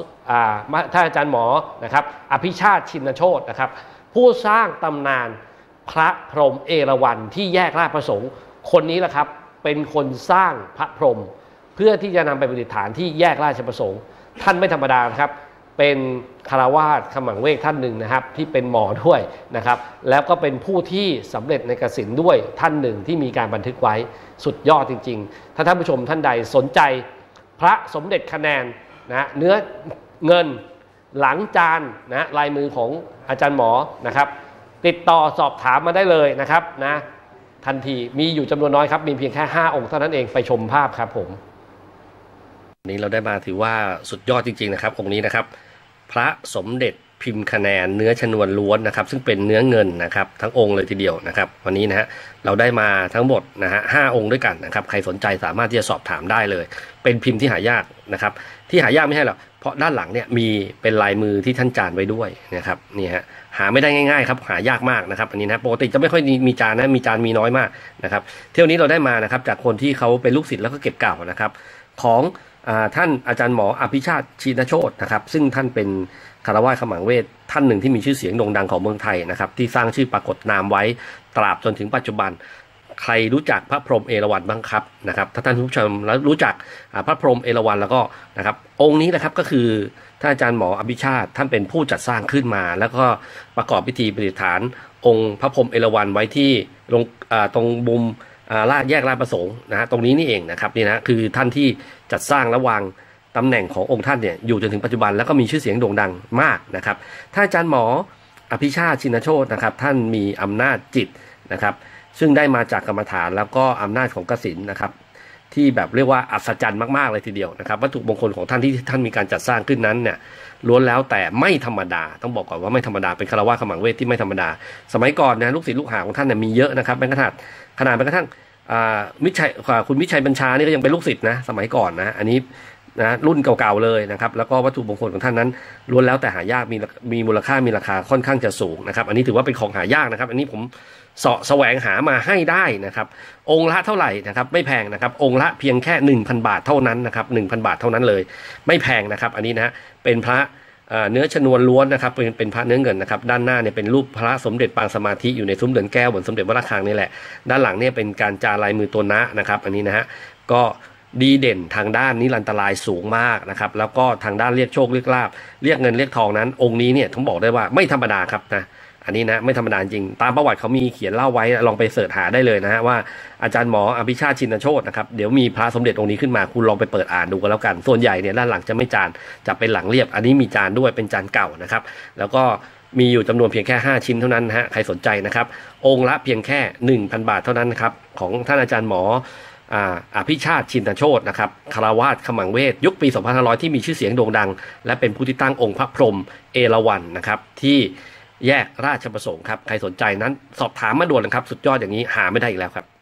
นะครับอภิชาติชินโชตินะครับผู้สร้างตำนานพระพรหมเอราวัณที่แยกราชประสงค์คนนี้แหละครับเป็นคนสร้างพระพรหมเพื่อที่จะนำไปประดิษฐานที่แยกราชประสงค์ท่านไม่ธรรมดาครับเป็นคฤหัสถ์ขมังเวทท่านหนึ่งนะครับที่เป็นหมอด้วยนะครับแล้วก็เป็นผู้ที่สำเร็จในกสิณด้วยท่านหนึ่งที่มีการบันทึกไว้สุดยอดจริงๆถ้าท่านผู้ชมท่านใดสนใจพระสมเด็จคะแนนนะเนื้อเงินหลังจานนะลายมือของอาจารย์หมอนะครับติดต่อสอบถามมาได้เลยนะครับนะทันทีมีอยู่จำนวนน้อยครับมีเพียงแค่5 องค์เท่านั้นเองไปชมภาพครับผมวันนี้เราได้มาถือว่าสุดยอดจริงๆนะครับองค์นี้นะครับพระสมเด็จพิมพ์คะแนนเนื้อชนวนล้วนนะครับซึ่งเป็นเนื้อเงินนะครับทั้งองค์เลยทีเดียวนะครับวันนี้นะฮะเราได้มาทั้งหมดนะฮะ5 องค์ด้วยกันนะครับใครสนใจสามารถที่จะสอบถามได้เลยเป็นพิมพ์ที่หายากนะครับที่หายากไม่ใช่หรอกเพราะด้านหลังเนี่ยมีเป็นลายมือที่ท่านจานไว้ด้วยนะครับนี่ฮะหาไม่ได้ง่ายๆครับหายากมากนะครับอันนี้นะปกติจะไม่ค่อยมีจานนะมีจานมีน้อยมากนะครับเที่ยวนี้เราได้มานะครับจากคนที่เขาเป็นลูกศิษย์แล้วก็เก็บเก่านะครับของท่านอาจารย์หมออภิชาติชินโชตินะครับซึ่งท่านเป็นคฤหัสถ์ขมังเวทท่านหนึ่งที่มีชื่อเสียงโด่งดังของเมืองไทยนะครับที่สร้างชื่อปรากฏนามไว้ตราบจนถึงปัจจุบันใครรู้จักพระพรหมเอราวัณบ้างครับนะครับถ้าท่านผู้ชมแล้วรู้จักพระพรหมเอราวัณแล้วก็นะครับองค์นี้นะครับก็คือท่านอาจารย์หมออภิชาติท่านเป็นผู้จัดสร้างขึ้นมาแล้วก็ประกอบพิธีประดิษฐานองค์พระพรหมเอราวัณไว้ที่ตรงมุมแยกราชประสงค์นะฮะตรงนี้นี่เองนะครับนี่นะคือท่านที่จัดสร้างและวางตำแหน่งขององค์ท่านเนี่ยอยู่จนถึงปัจจุบันแล้วก็มีชื่อเสียงโด่งดังมากนะครับท่านอาจารย์หมออภิชาติชินโชตินะครับท่านมีอำนาจจิตนะครับซึ่งได้มาจากกรรมฐานแล้วก็อำนาจของกสิณนะครับที่แบบเรียกว่าอัศจรรย์มากๆเลยทีเดียวนะครับวัตถุมงคลของท่านที่ท่านมีการจัดสร้างขึ้นนั้นเนี่ยล้วนแล้วแต่ไม่ธรรมดาต้องบอกก่อนว่าไม่ธรรมดาเป็นคฤหัสถ์ขมังเวทที่ไม่ธรรมดาสมัยก่อนนะลูกศิษย์ลูกหาของท่านเนี่ยมีเยอะนะครับแม้กระทั่งขนาดแม้กระทั่งคุณวิชัยบัญชานี่ก็ยังเป็นลูกศิษย์นะสมัยก่อนนะอันนี้นะรุ่นเก่าๆเลยนะครับแล้วก็วัตถุมงคลของท่านนั้นล้วนแล้วแต่หายากมีมูลค่ามีราคาค่อนข้างจะสูงนะครับอันนี้ถือว่าเป็นของหายากนะครับอันนี้ผมแสวงหามาให้ได้นะครับองค์ละเท่าไหร่นะครับไม่แพงนะครับองค์ละเพียงแค่ 1,000 บาทเท่านั้นนะครับ 1,000 บาทเท่านั้นเลยไม่แพงนะครับอันนี้นะเป็นพระเนื้อชนวนล้วนนะครับเป็นพระเนื้อเงินนะครับด้านหน้าเนี่ยเป็นรูปพระสมเด็จปางสมาธิอยู่ในซุ้มเดือนแก้วบนสมเด็จวัดระฆังนี่แหละด้านหลังเนี่ยเป็นการจาลายมือตัวนะนะครับอันนี้นะฮะก็ดีเด่นทางด้านนิรันตรายสูงมากนะครับแล้วก็ทางด้านเรียกโชคเรียกลาภเรียกเงินเรียกทองนั้นองค์นี้เนี่ยผมบอกได้ว่าไม่ธรรมดาครับนะอันนี้นะไม่ธรรมดาจริงตามประวัติเขามีเขียนเล่าไว้ลองไปเสิร์ชหาได้เลยนะฮะว่าอาจารย์หมออภิชาติชินโชตินะครับเดี๋ยวมีพระสมเด็จองค์นี้ขึ้นมาคุณลองไปเปิดอ่านดูกันแล้วกันส่วนใหญ่เนี่ยด้านหลังจะไม่จานจะเป็นหลังเรียบอันนี้มีจานด้วยเป็นจานเก่านะครับแล้วก็มีอยู่จำนวนเพียงแค่5 ชิ้นเท่านั้นนะฮะใครสนใจนะครับองค์ละเพียงแค่ 1,000 บาทเท่านั้นนะครับของท่านอาจารย์หมออภิชาติชินโชตินะครับคฤหัสถ์ขมังเวทยุคปี2500ที่มีชื่อเสียงโด่งดังและเป็นผู้ที่ตั้งองค์พระพรหมเอราวัณนะครับที่แยกราชประสงค์ครับใครสนใจนั้นสอบถามมาด่วนเลยครับสุดยอดอย่างนี้หาไม่ได้อีกแล้วครับ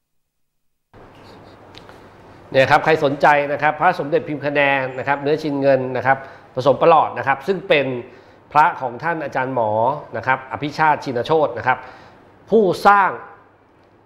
เนี่ยครับใครสนใจนะครับพระสมเด็จพิมพ์คะแนนนะครับเนื้อชินเงินนะครับผสมประหลอดนะครับซึ่งเป็นพระของท่านอาจารย์หมอนะครับอภิชาติชินโชตินะครับผู้สร้าง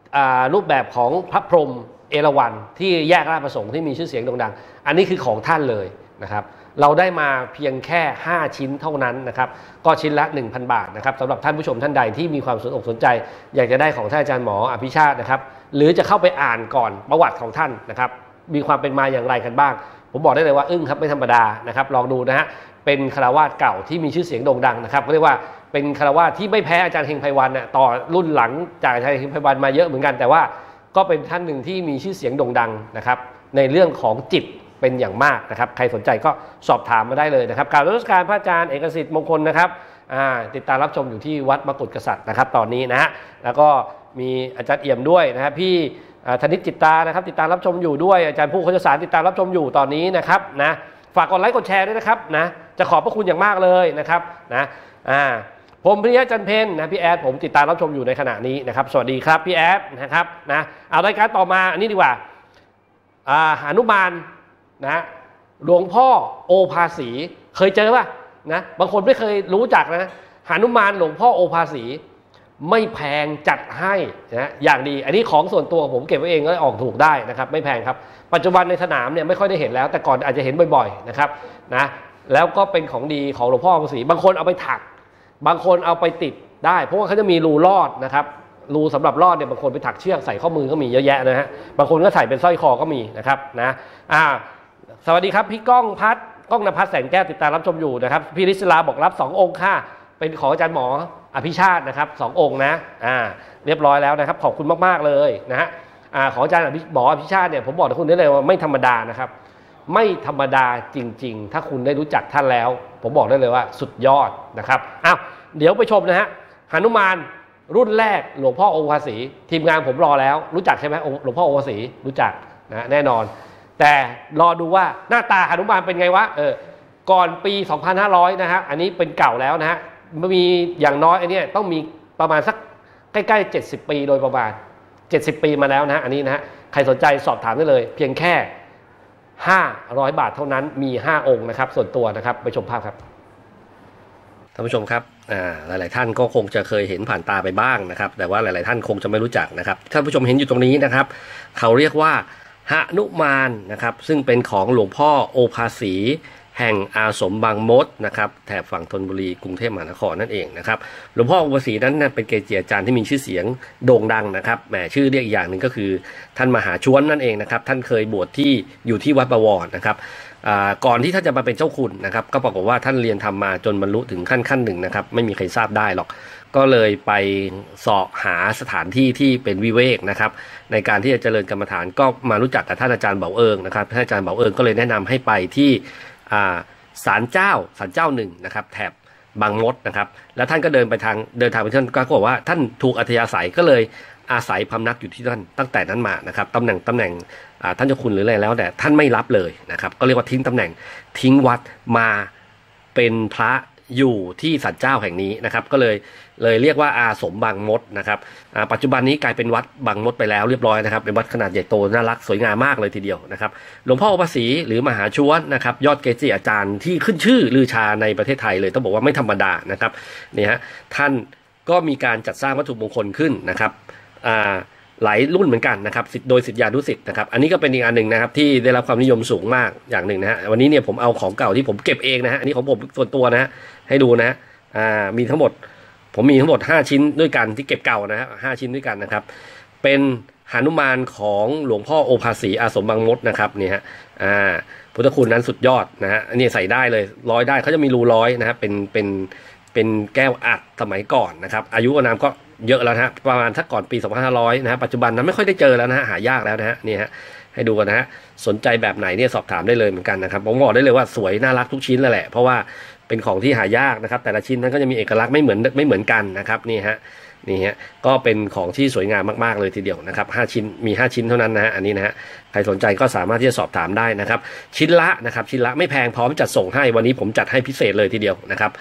รูปแบบของพระพรหมเอราวัณที่แยกราชประสงค์ที่มีชื่อเสียงโด่งดังอันนี้คือของท่านเลยนะครับเราได้มาเพียงแค่5ชิ้นเท่านั้นนะครับก็ชิ้นละ 1,000 บาทนะครับสำหรับท่านผู้ชมท่านใดที่มีความสนอกสนใจอยากจะได้ของท่านอาจารย์หมออภิชาตินะครับหรือจะเข้าไปอ่านก่อนประวัติของท่านนะครับมีความเป็นมาอย่างไรกันบ้างผมบอกได้เลยว่าอึ้งครับไม่ธรรมดานะครับลองดูนะฮะเป็นคฤหัสถ์เก่าที่มีชื่อเสียงโด่งดังนะครับเขาเรียกว่าเป็นคฤหัสถ์ที่ไม่แพ้อาจารย์เฮงไพวันเนี่ยต่อรุ่นหลังจากอาจารย์เฮงไพวันมาเยอะเหมือนกันแต่ว่าก็เป็นท่านหนึ่งที่มีชื่อเสียงโด่งดังนะครับในเรื่องของจิตเป็นอย่างมากนะครับใครสนใจก็สอบถามมาได้เลยนะครับกราบนมัสการพระอาจารย์เอกสิทธิ์มงคลนะครับติดตามรับชมอยู่ที่วัดมกุฎกษัตริย์นะครับตอนนี้นะฮะแล้วก็มีอาจารย์เอี่ยมด้วยนะครับพี่ธนิตจิตตานะครับติดตามรับชมอยู่ด้วยอาจารย์ผู้โฆษณาติดตามรับชมอยู่ตอนนี้นะครับนะฝากกดไลค์กดแชร์ด้วยนะครับนะจะขอบพระคุณอย่างมากเลยนะครับนะผมพิริยะจันเพนนะพี่แอดผมติดตามรับชมอยู่ในขณะนี้นะครับสวัสดีครับพี่แอดนะครับนะเอารายการต่อมาอันนี้ดีกว่าหนุมานนะหลวงพ่อโอภาสีเคยเจอป่ะนะบางคนไม่เคยรู้จักนะหนุมานหลวงพ่อโอภาสีไม่แพงจัดให้นะอย่างดีอันนี้ของส่วนตัวผมเก็บไว้เองก็ออกถูกได้นะครับไม่แพงครับปัจจุบันในสนามเนี่ยไม่ค่อยได้เห็นแล้วแต่ก่อนอาจจะเห็นบ่อยๆนะครับนะแล้วก็เป็นของดีของหลวงพ่อโอภาสีบางคนเอาไปถักบางคนเอาไปติดได้เพราะว่าเขาจะมีรูลอดนะครับรูสำหรับลอดเนี่ยบางคนไปถักเชือกใส่ข้อมือก็มีเยอะแยะนะฮะบางคนก็ใส่เป็นสร้อยคอก็มีนะครับนะสวัสดีครับพี่ก้องนภัสแสงแก้วติดตามรับชมอยู่นะครับพี่ฤศลาบอกรับ2 องค์ค่ะเป็นของอาจารย์หมออภิชาตินะครับ2 องค์นะเรียบร้อยแล้วนะครับขอบคุณมากๆเลยนะฮะของอาจารย์หมออภิชาติเนี่ยผมบอกกับคุณได้เลยว่าไม่ธรรมดานะครับไม่ธรรมดาจริงๆถ้าคุณได้รู้จักท่านแล้วผมบอกได้เลยว่าสุดยอดนะครับเดี๋ยวไปชมนะฮะหนุมานรุ่นแรกหลวงพ่อโอภาสีทีมงานผมรอแล้วรู้จักใช่ไหมหลวงพ่อโอภาสีรู้จักนะแน่นอนแต่รอดูว่าหน้าตาหนุมานเป็นไงวะก่อนปี 2500 นะฮะอันนี้เป็นเก่าแล้วนะฮะมีอย่างน้อยอันนี้ต้องมีประมาณสักใกล้ๆ70 ปีโดยประมาณ70 ปีมาแล้วนะฮะอันนี้นะฮะใครสนใจสอบถามได้เลยเพียงแค่500 บาทเท่านั้นมี5 องค์นะครับส่วนตัวนะครับไปชมภาพครับท่านผู้ชมครับหลายๆท่านก็คงจะเคยเห็นผ่านตาไปบ้างนะครับแต่ว่าหลายๆท่านคงจะไม่รู้จักนะครับท่านผู้ชมเห็นอยู่ตรงนี้นะครับเขาเรียกว่าหนุมานนะครับซึ่งเป็นของหลวงพ่อโอภาสีแห่งอาสมบางมดนะครับแถบฝั่งธนบุรีกรุงเทพมหานครนั่นเองนะครับหลวงพ่อโอภาสีนั้นเป็นเกจิอาจารย์ที่มีชื่อเสียงโด่งดังนะครับแหมชื่อเรียกอีกอย่างหนึ่งก็คือท่านมหาชวนนั่นเองนะครับท่านเคยบวชที่อยู่ที่วัดบวรนะครับก่อนที่ท่านจะมาเป็นเจ้าคุณนะครับก็ปรากฏว่าท่านเรียนทำมาจนบรรลุถึงขั้นหนึ่งนะครับไม่มีใครทราบได้หรอกก็เลยไปเสาะหาสถานที่ที่เป็นวิเวกนะครับในการที่จะเจริญกรรมฐานก็มารู้จักกับท่านอาจารย์เบาเอิงนะครับท่านอาจารย์เบาเอิงก็เลยแนะนำให้ไปที่ศาลเจ้าหนึ่งนะครับแถบบางมดนะครับแล้วท่านก็เดินทางไปที่นั่นก็บอกว่าท่านถูกอัธยาศัยก็เลยอาศัยพำนักอยู่ที่นั่นตั้งแต่นั้นมานะครับตำแหน่งท่านเจ้าคุณหรืออะไรแล้วแต่ท่านไม่รับเลยนะครับก็เรียกว่าทิ้งตำแหน่งทิ้งวัดมาเป็นพระอยู่ที่ศาลเจ้าแห่งนี้นะครับก็เลยเรียกว่าอาสมบางมดนะครับปัจจุบันนี้กลายเป็นวัดบางมดไปแล้วเรียบร้อยนะครับเป็นวัดขนาดใหญ่โตน่ารักสวยงามมากเลยทีเดียวนะครับหลวงพ่อโอภาสีหรือมหาชวนนะครับยอดเกจิอาจารย์ที่ขึ้นชื่อลือชาในประเทศไทยเลยต้องบอกว่าไม่ธรรมดานะครับนี่ฮะท่านก็มีการจัดสร้างวัตถุมงคลขึ้นนะครับหลายรุ่นเหมือนกันนะครับโดยศิษยานุศิษย์นะครับอันนี้ก็เป็นอีกอันหนึ่งนะครับที่ได้รับความนิยมสูงมากอย่างหนึ่งนะฮะวันนี้เนี่ยผมเอาของเก่าที่ผมเก็บเองนะฮะอันนี้ของผมส่วนตัวนะฮะให้ดูนะมีทั้งหมดผมมีทั้งหมด5 ชิ้นด้วยกันที่เก็บเก่านะฮะ5 ชิ้นด้วยกันนะครับเป็นหนุมานของหลวงพ่อโอภาสีอาสมบางมดนะครับนี่ฮะพุทธคุณนั้นสุดยอดนะฮะอันนี้ใส่ได้เลยร้อยได้เขาจะมีรูร้อยนะฮะเป็นแก้วอัดสมัยก่อนนะครับอายุอานามก็เยอะแล้วนะฮะประมาณถ้าก่อนปี 2500 นะฮะปัจจุบันนั้นไม่ค่อยได้เจอแล้วนะฮะหายากแล้วนะฮะนี่ฮะให้ดูกันนะฮะสนใจแบบไหนเนี่ยสอบถามได้เลยเหมือนกันนะครับผมบอกได้เลยว่าสวยน่ารักทุกชิ้นเลยแหละเพราะว่าเป็นของที่หายากนะครับแต่ละชิ้นนั้นก็จะมีเอกลักษณ์ไม่เหมือนกันนะครับนี่ฮะก็เป็นของที่สวยงามมากๆเลยทีเดียวนะครับ5 ชิ้นมี5 ชิ้นเท่านั้นนะฮะอันนี้นะฮะใครสนใจก็สามารถที่จะสอบถามได้นะครับชิ้นละไม่แพงพร้อมจัดส่งให้วันนี้ผมจัดให้พิเศษเลยทีเดียวนะครับ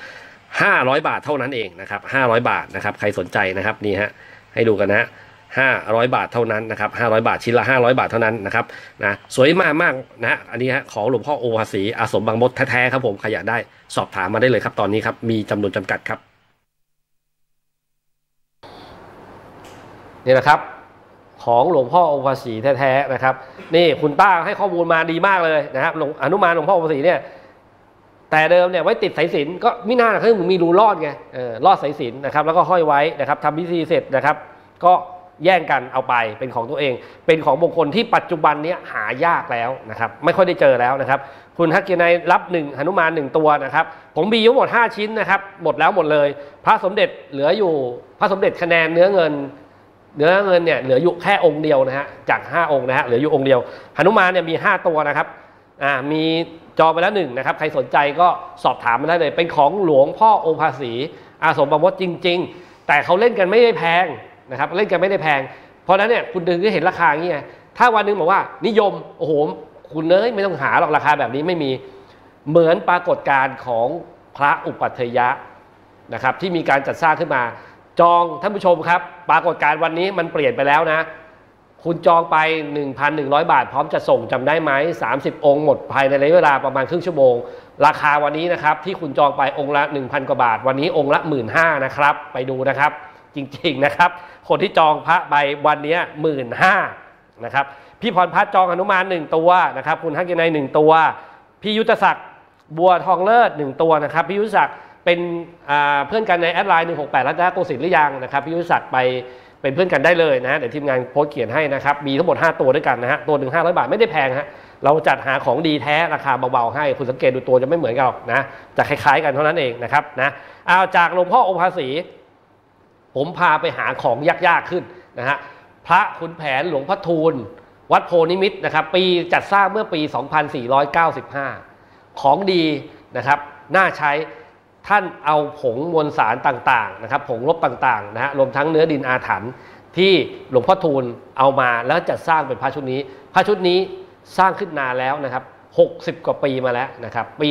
500 บาทเท่านั้นเองนะครับ500 บาทนะครับใครสนใจนะครับนี่ฮะให้ดูกันนะ500 บาทเท่านั้นนะครับ500 บาทชิ้นละ500 บาทเท่านั้นนะครับนะสวยมากนะอันนี้ฮะของหลวงพ่อโอภาสีอาสมบางมดแท้ๆครับผมใครอยากได้สอบถามมาได้เลยครับตอนนี้ครับมีจำนวนจำกัดครับนี่แหละครับของหลวงพ่อองค์ภาษีแท้ๆนะครับนี่คุณต้าให้ข้อมูลมาดีมากเลยนะครับหลวงอนุมานหลวงพ่อองค์ภาษีเนี่ยแต่เดิมเนี่ยไว้ติดสายสิญจน์ก็มิน่าคือมีรูรอดไงรอดสายสิญจน์นะครับแล้วก็ห้อยไว้นะครับทำพิธีเสร็จนะครับก็แย่งกันเอาไปเป็นของตัวเองเป็นของมงคลที่ปัจจุบันนี้หายากแล้วนะครับไม่ค่อยได้เจอแล้วนะครับคุณฮักเกียรติรับ1หนุมาน1ตัวนะครับผมมีทั้งหมด5ชิ้นนะครับหมดแล้วหมดเลยพระสมเด็จเหลืออยู่พระสมเด็จคะแนนเนื้อเงินเนี่ยเหลืออยู่แค่องค์เดียวนะฮะจาก5องค์นะฮะเหลืออยู่องค์เดียวหนุมานเนี่ยมี5ตัวนะครับมีจองไปแล้ว1นะครับใครสนใจก็สอบถามมาได้เลยเป็นของหลวงพ่อองค์ภาษีอาสมบวรจริงๆแต่เขาเล่นกันไม่ได้แพงนะครับเล่นกันไม่ได้แพงเพราะนั้นเนี่ยคุณดึงได้เห็นราคาอย่างนี้ไงถ้าวันนึงบอกว่านิยมโอ้โหคุณไม่ต้องหาหรอกราคาแบบนี้ไม่มีเหมือนปรากฏการณ์ของพระอุปัฏฐยะนะครับที่มีการจัดสร้างขึ้นมาจองท่านผู้ชมครับปรากฏการณ์วันนี้มันเปลี่ยนไปแล้วนะคุณจองไป 1,100 บาทพร้อมจะส่งจำได้ไหม30องค์หมดภายในระยะเวลาประมาณครึ่งชั่วโมงราคาวันนี้นะครับที่คุณจองไปองค์ละ 1,000 กว่าบาทวันนี้องค์ละ 15,000 นะครับไปดูนะครับจริงๆนะครับคนที่จองพระใบวันนี้ 15,000 นะครับพี่พรพัฒน์จองหนุมาน1ตัวนะครับคุณฮักเกียรติ1ตัวพี่ยุทธศักดิ์บัวทองเลิศ1ตัวนะครับพี่ยุทธศักดิ์เป็นเพื่อนกันในแอดไลน์168รัตนโกสินทร์หรือยังนะครับพี่ยุทธศักดิ์ไปเป็นเพื่อนกันได้เลยนะเดี๋ยวทีมงานโพสต์เขียนให้นะครับมีทั้งหมด5ตัวด้วยกันนะฮะตัว1 500 บาทไม่ได้แพงฮะเราจัดหาของดีแท้ราคาเบาๆให้คุณสังเกตดูตัวจะไม่เหมือนกันหรอกนะจะคล้ายๆกันเท่านั้นเองนะครับนะเอาจากหลวงพ่อองค์ภาษีผมพาไปหาของยากๆขึ้นนะฮะพระขุนแผนหลวงพ่อทูลวัดโพนิมิตรนะครับปีจัดสร้างเมื่อปี 2495 ของดีนะครับน่าใช้ท่านเอาผงมวลสารต่างๆนะครับผงลบต่างๆนะฮะรวมทั้งเนื้อดินอาถรรพ์ที่หลวงพ่อทูลเอามาแล้วจัดสร้างเป็นพระชุดนี้พระชุดนี้สร้างขึ้นนานแล้วนะครับ60 กว่าปีมาแล้วนะครับปี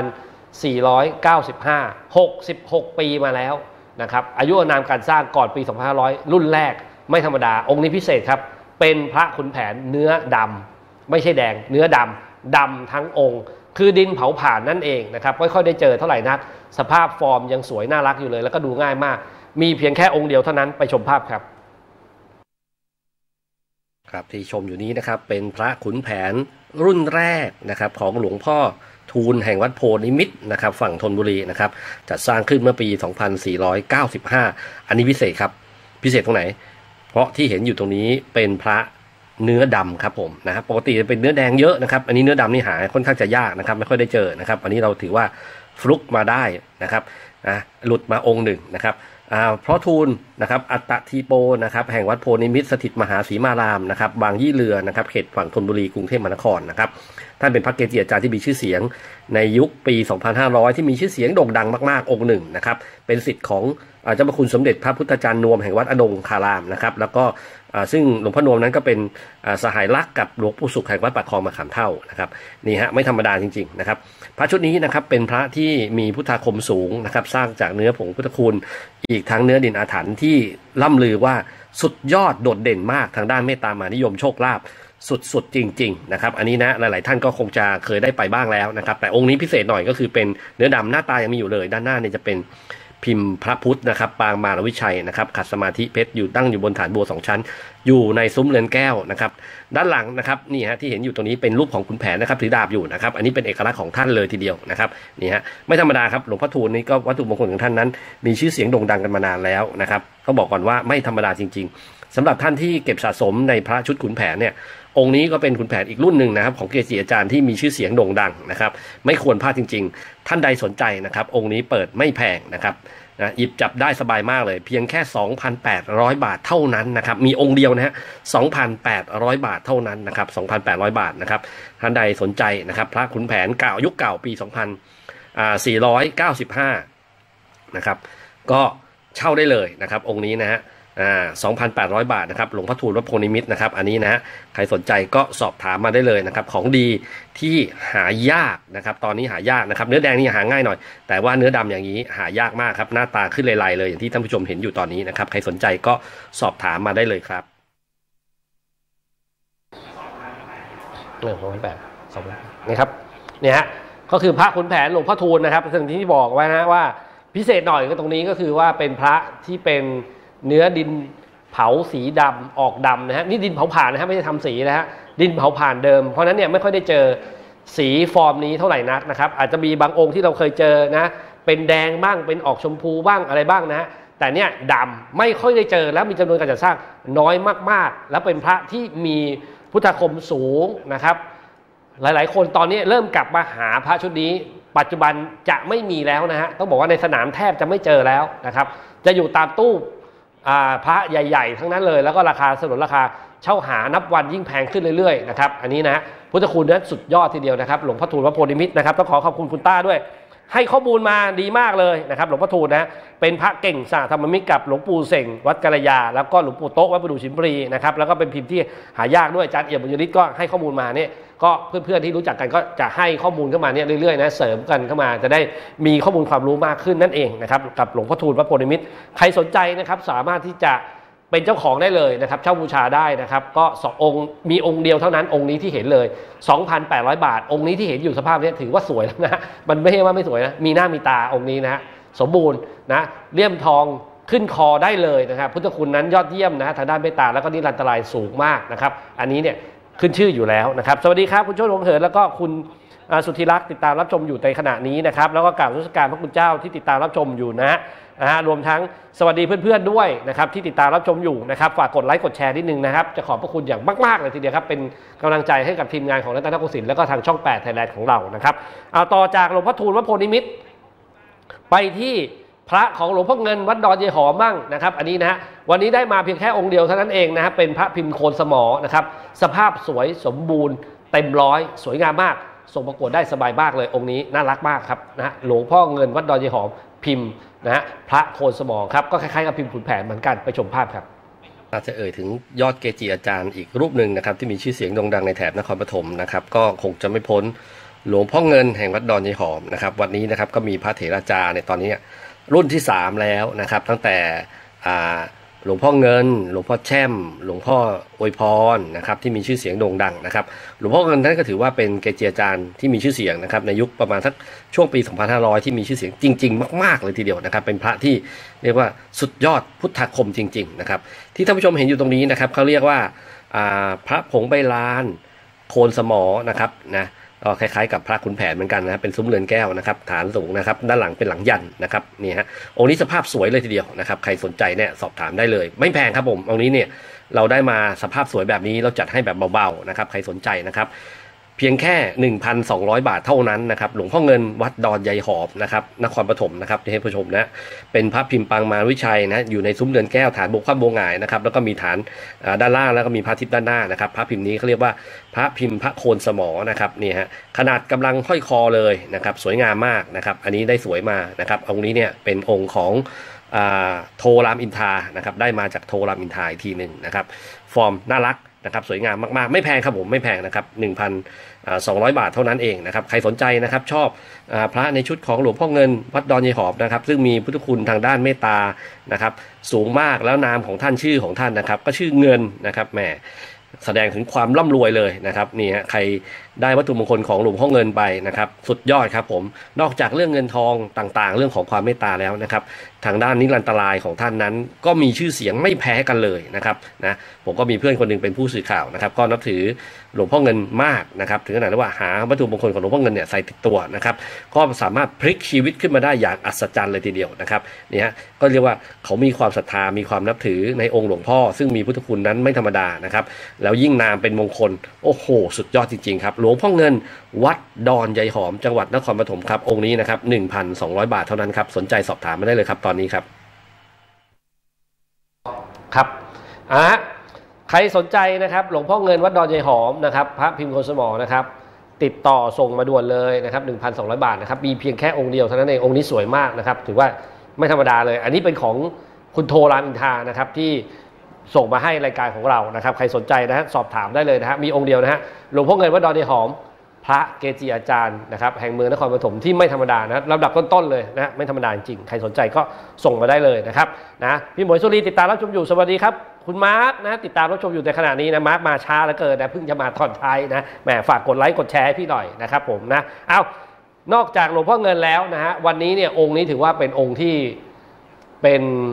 2495 66 ปีมาแล้วนะครับอายุอานามการสร้างก่อนปี 2500 รุ่นแรกไม่ธรรมดาองค์นี้พิเศษครับเป็นพระขุนแผนเนื้อดำไม่ใช่แดงเนื้อดำดำทั้งองค์คือดินเผาผ่านนั่นเองนะครับไม่ค่อยได้เจอเท่าไหร่นักสภาพฟอร์มยังสวยน่ารักอยู่เลยแล้วก็ดูง่ายมากมีเพียงแค่องค์เดียวเท่านั้นไปชมภาพครับครับที่ชมอยู่นี้นะครับเป็นพระขุนแผนรุ่นแรกนะครับของหลวงพ่อทูลแห่งวัดโพนิมิตรนะครับฝั่งธนบุรีนะครับจัดสร้างขึ้นเมื่อปี 2495 อันนี้พิเศษครับพิเศษตรงไหนเพราะที่เห็นอยู่ตรงนี้เป็นพระเนื้อดำครับผมนะครับปกติจะเป็นเนื้อแดงเยอะนะครับอันนี้เนื้อดำนี่หาค่อนข้างจะยากนะครับไม่ค่อยได้เจอนะครับอันนี้เราถือว่าฟลุกมาได้นะครับหลุดมาองค์หนึ่งนะครับเพราะทูลนะครับอัตตทีโปนะครับแห่งวัดโพนิมิตรสถิตมหาศรีมารามนะครับบางยี่เรือนะครับเขตฝั่งธนบุรีกรุงเทพมหานครนะครับท่านเป็นพระเกจิอาจารย์ที่มีชื่อเสียงในยุคปี 2500 ที่มีชื่อเสียงโด่งดังมากๆองค์หนึ่งนะครับเป็นศิษย์ของเจ้าพระคุณสมเด็จพระพุทธจารย์นวมแห่งวัดอนงคารามนะครับแล้วก็ซึ่งหลวงพ่อนวมนั้นก็เป็นสหายรักกับหลวงปู่สุขแห่งวัดปากคลองมะขามเท่านะครับนี่ฮะไม่ธรรมดาจริงๆนะครับพระชุดนี้นะครับเป็นพระที่มีพุทธาคมสูงนะครับสร้างจากเนื้อผงพุทธคุณอีกทั้งเนื้อดินอาถรรพ์ที่ล่ำลือว่าสุดยอดโดดเด่นมากทางด้านเมตตามหานิยมโชคลาภสุดจริงๆนะครับอันนี้นะหลายๆท่านก็คงจะเคยได้ไปบ้างแล้วนะครับแต่องค์นี้พิเศษหน่อยก็คือเป็นเนื้อดำหน้าตายังมีอยู่เลยด้านหน้าเนี่ยจะเป็นพิมพ์พระพุทธนะครับปางมารวิชัยนะครับขัดสมาธิเพชรอยู่ตั้งอยู่บนฐานบัว2ชั้นอยู่ในซุ้มเรือนแก้วนะครับด้านหลังนะครับนี่ฮะที่เห็นอยู่ตรงนี้เป็นรูปของขุนแผนนะครับถือดาบอยู่นะครับอันนี้เป็นเอกลักษณ์ของท่านเลยทีเดียวนะครับนี่ฮะไม่ธรรมดาครับหลวงพ่อทูลนี่ก็วัตถุมงคลของท่านนั้นมีชื่อเสียงโด่งดังกันมานานแล้วนะครับต้องบอกก่อนว่าไม่ธรรมดาจริงๆสำหรับท่านที่เก็บสะสมในพระชุดขุนแผนเนี่ยองค์นี้ก็เป็นขุนแผนอีกรุ่นหนึ่งนะครับของเกจิอาจารย์ที่มีชื่อเสียงโด่งดังนะครับไม่ควรพลาดจริงๆท่านใดสนใจนะครับองค์นี้เปิดไม่แพงนะครับหยิบจับได้สบายมากเลยเพียงแค่ 2,800 บาทเท่านั้นนะครับมีองค์เดียวนะฮะ 2,800 บาทเท่านั้นนะครับ 2,800 บาทนะครับท่านใดสนใจนะครับพระขุนแผนเก่ายุคเก่าปี 2495 นะครับก็เช่าได้เลยนะครับองค์นี้นะฮะ2,800 บาทนะครับหลวงพ่อทูลวัดโพนิมิตรนะครับอันนี้นะฮะใครสนใจก็สอบถามมาได้เลยนะครับของดีที่หายากนะครับตอนนี้หายากนะครับเนื้อแดงนี่หาง่ายหน่อยแต่ว่าเนื้อดำอย่างนี้หายากมากครับหน้าตาขึ้นลายๆเลยอย่างที่ท่านผู้ชมเห็นอยู่ตอนนี้นะครับใครสนใจก็สอบถามมาได้เลยครับนี่ครับเนี่ยฮะก็คือพระขุนแผนหลวงพ่อทูลนะครับซึ่งที่บอกไว้นะว่าพิเศษหน่อยก็ตรงนี้ก็คือว่าเป็นพระที่เป็นเนื้อดินเผเผาสีดำออกดำนะฮะนี่ดินเผาผ่านนะฮะไม่ได้ทำสีนะฮะดินเผาผ่านเดิมเพราะนั้นเนี่ยไม่ค่อยได้เจอสีฟอร์มนี้เท่าไหร่นักนะครับอาจจะมีบางองค์ที่เราเคยเจอนะเป็นแดงบ้างเป็นออกชมพูบ้างอะไรบ้างนะฮะแต่เนี่ยดำไม่ค่อยได้เจอแล้วมีจำนวนการจัดสร้างน้อยมากๆและเป็นพระที่มีพุทธคมสูงนะครับหลายๆคนตอนนี้เริ่มกลับมาหาพระชุดนี้ปัจจุบันจะไม่มีแล้วนะฮะต้องบอกว่าในสนามแทบจะไม่เจอแล้วนะครับจะอยู่ตามตู้พระใหญ่ๆทั้งนั้นเลยแล้วก็ราคาสนุนราคาเช่าหานับวันยิ่งแพงขึ้นเรื่อยๆนะครับอันนี้นะพุทธคุณนั้นสุดยอดทีเดียวนะครับหลวงพ่อทูลวัดโพธิมิตรนะครับต้องขอขอบคุณคุณต้าด้วยให้ข้อมูลมาดีมากเลยนะครับหลวงพ่อทูลนะเป็นพระเก่งสาธรรมมิตรกับหลวงปู่เส่งวัดกัลยาแล้วก็หลวงปู่โต๊ะวัดประดู่ชิมพลีนะครับแล้วก็เป็นพิมพ์ที่หายากด้วยอาจารย์เอี่ยมบุญยฤทธิ์ก็ให้ข้อมูลมาเนี่ยก็เพื่อนๆที่รู้จักกันก็จะให้ข้อมูลเข้ามาเนี่ยเรื่อยๆนะเสริมกันเข้ามาจะได้มีข้อมูลความรู้มากขึ้นนั่นเองนะครับกับหลวงพ่อทูลวัดโพธิมิตรใครสนใจนะครับสามารถที่จะเป็นเจ้าของได้เลยนะครับเช่าบูชาได้นะครับก็2องค์มีองค์เดียวเท่านั้นองค์นี้ที่เห็นเลย 2,800 บาทองค์นี้ที่เห็นอยู่สภาพนี้ถือว่าสวยแล้วนะมันไม่ใช่ว่าไม่สวยนะมีหน้ามีตาองค์นี้นะสมบูรณ์นะเลี่ยมทองขึ้นคอได้เลยนะครับพุทธคุณนั้นยอดเยี่ยมนะทางด้านเมตตาแล้วก็นิรันตรายสูงมากนะครับอันนี้เนี่ยขึ้นชื่ออยู่แล้วนะครับสวัสดีครับคุณโชติวงศ์เหินแล้วก็คุณสุธิรักษ์ติดตามรับชมอยู่ในขณะนี้นะครับแล้วก็กราบนมัสการพระคุณเจ้าที่ติดตามรับชมอยู่นะรวมทั้งสวัสดีเพื่อนๆด้วยนะครับที่ติดตามรับชมอยู่นะครับฝากกดไลค์กดแชร์นิดนึงนะครับจะขอบพระคุณอย่างมากๆเลยทีเดียวครับเป็นกำลังใจให้กับทีมงานของรัตนโกสินทร์แล้วก็ทางช่อง8 Thailand ของเรานะครับเอาต่อจากหลวงพ่อทูลวัดโพธิมิตรไปที่พระของหลวงพ่อเงินวัดดอนยายหอมบ้างนะครับอันนี้นะฮะวันนี้ได้มาเพียงแค่องค์เดียวเท่านั้นเองนะครับเป็นพระพิมพ์โคนสมอนะครับสภาพสวยสมบูรณ์เต็มร้อยสวยงามมากส่งประกวดได้สบายมากเลยองค์นี้น่ารักมากครับนะหลวงพ่อเงินวัดดอนยายหอมพิมพ์นะฮะพระโคนสมอครับก็คล้ายๆกับพิมพ์ขุนแผนเหมือนกันไปชมภาพครับอาจจะเอ่ยถึงยอดเกจิอาจารย์อีกรูปหนึ่งนะครับที่มีชื่อเสียงโด่งดังในแถบนครปฐมนะครับก็คงจะไม่พ้นหลวงพ่อเงินแห่งวัดดอนยายหอมนะครับวันนี้นะครับก็มีพระเถราจารย์ในตอนนี้รุ่นที่3แล้วนะครับตั้งแต่หลวงพ่อเงินหลวงพ่อแช่มหลวงพ่ออวยพรนะครับที่มีชื่อเสียงโด่งดังนะครับหลวงพ่อเงินท่านก็ถือว่าเป็นเกจิอาจารย์ที่มีชื่อเสียงนะครับในยุคประมาณสักช่วงปี 2500 ที่มีชื่อเสียงจริงๆมากๆเลยทีเดียวนะครับเป็นพระที่เรียกว่าสุดยอดพุทธคมจริงๆนะครับที่ท่านผู้ชมเห็นอยู่ตรงนี้นะครับเขาเรียกว่าพระผงใบลานโคนสมอนะครับนะก็คล้ายๆกับพระขุนแผนเหมือนกันนะเป็นซุ้มเรือนแก้วนะครับฐานสูงนะครับด้านหลังเป็นหลังยันนะครับนี่ฮะองค์นี้สภาพสวยเลยทีเดียวนะครับใครสนใจเนี่ยสอบถามได้เลยไม่แพงครับผมองค์นี้เนี่ยเราได้มาสภาพสวยแบบนี้เราจัดให้แบบเบาๆนะครับใครสนใจนะครับเพียงแค่ 1,200 บาทเท่านั้นนะครับหลวงพ่อเงินวัดดอนยายหอมนะครับนครปฐมนะครับให้ผู้ชมนะเป็นพระพิมพ์ปางมารวิชัยนะอยู่ในซุ้มเรือนแก้วฐานโบกคว่ำโบงหงายนะครับแล้วก็มีฐานด้านล่างแล้วก็มีพระทิพย์ด้านหน้านะครับพระพิมพ์นี้เขาเรียกว่าพระพิมพ์พระโคนสมอนะครับนี่ฮะขนาดกำลังห้อยคอเลยนะครับสวยงามมากนะครับอันนี้ได้สวยมานะครับองค์นี้เนี่ยเป็นองค์ของโทรามอินทรานะครับได้มาจากโทรามอินทราอีกทีหนึ่งนะครับฟอร์มน่ารักนะครับสวยงามมากๆไม่แพงครับผมไม่แพงนะครับ 1,200 บาทเท่านั้นเองนะครับใครสนใจนะครับชอบพระในชุดของหลวงพ่อเงินวัดดอนยายหอมนะครับซึ่งมีพุทธคุณทางด้านเมตตานะครับสูงมากแล้วนามของท่านชื่อของท่านนะครับก็ชื่อเงินนะครับแหมแสดงถึงความร่ำรวยเลยนะครับนี่ฮะใครได้วัตถุมงคลของหลวงพ่อเงินไปนะครับสุดยอดครับผมนอกจากเรื่องเงินทองต่างๆเรื่องของความเมตตาแล้วนะครับทางด้านนิรันตรายของท่านนั้นก็มีชื่อเสียงไม่แพ้กันเลยนะครับนะผมก็มีเพื่อนคนหนึ่งเป็นผู้สื่อข่าวนะครับก็นับถือหลวงพ่อเงินมากนะครับถึงขนาดว่าหาวัตถุมงคลของหลวงพ่อเงินเนี่ยใส่ติดตัวนะครับก็สามารถพลิกชีวิตขึ้นมาได้อย่างอัศจรรย์เลยทีเดียวนะครับนี่ฮะก็เรียกว่าเขามีความศรัทธามีความนับถือในองค์หลวงพ่อซึ่งมีพุทธคุณนั้นไม่ธรรมดานะครับแล้วยิ่งนามเป็นมงคลโอ้โหสุดยอดจริงๆครับหลวงพ่อเงินวัดดอนยายหอมจังหวัดนครปฐมครับองค์นี้นะครับ 1,200 บาทเท่านั้นครับสนใจสอบถามมาได้เลยครับตอนนี้ครับครับใครสนใจนะครับหลวงพ่อเงินวัดดอนยายหอมนะครับพระพิมพ์โคนสมอนะครับติดต่อส่งมาด่วนเลยนะครับ 1,200 บาทนะครับมีเพียงแค่องค์เดียวเท่านั้นเององค์นี้สวยมากนะครับถือว่าไม่ธรรมดาเลยอันนี้เป็นของคุณโทรามอินทรานะครับที่ส่งมาให้รายการของเรานะครับใครสนใจนะฮะสอบถามได้เลยนะฮะมีองค์เดียวนะฮะหลวงพ่อเงินวัดดอนยายหอมพระเกจิอาจารย์นะครับแห่งเมืองนครปฐมที่ไม่ธรรมดานะลำดับต้นๆเลยนะไม่ธรรมดาจริงใครสนใจก็ส่งมาได้เลยนะครับนะพี่หมวยสุรีติดตามรับชมอยู่สวัสดีครับคุณมาร์คนะติดตามรับชมอยู่ในขณะนี้นะมาร์คมาช้าเหลือเกินนะเพิ่งจะมาตอนท้ายนะแหมฝากกดไลค์กดแชร์ให้พี่หน่อยนะครับผมนะเอานอกจากหลวงพ่อเงินแล้วนะฮะวันนี้เนี่ยองค์นี้ถือว่าเป็นองค์ที่เป็น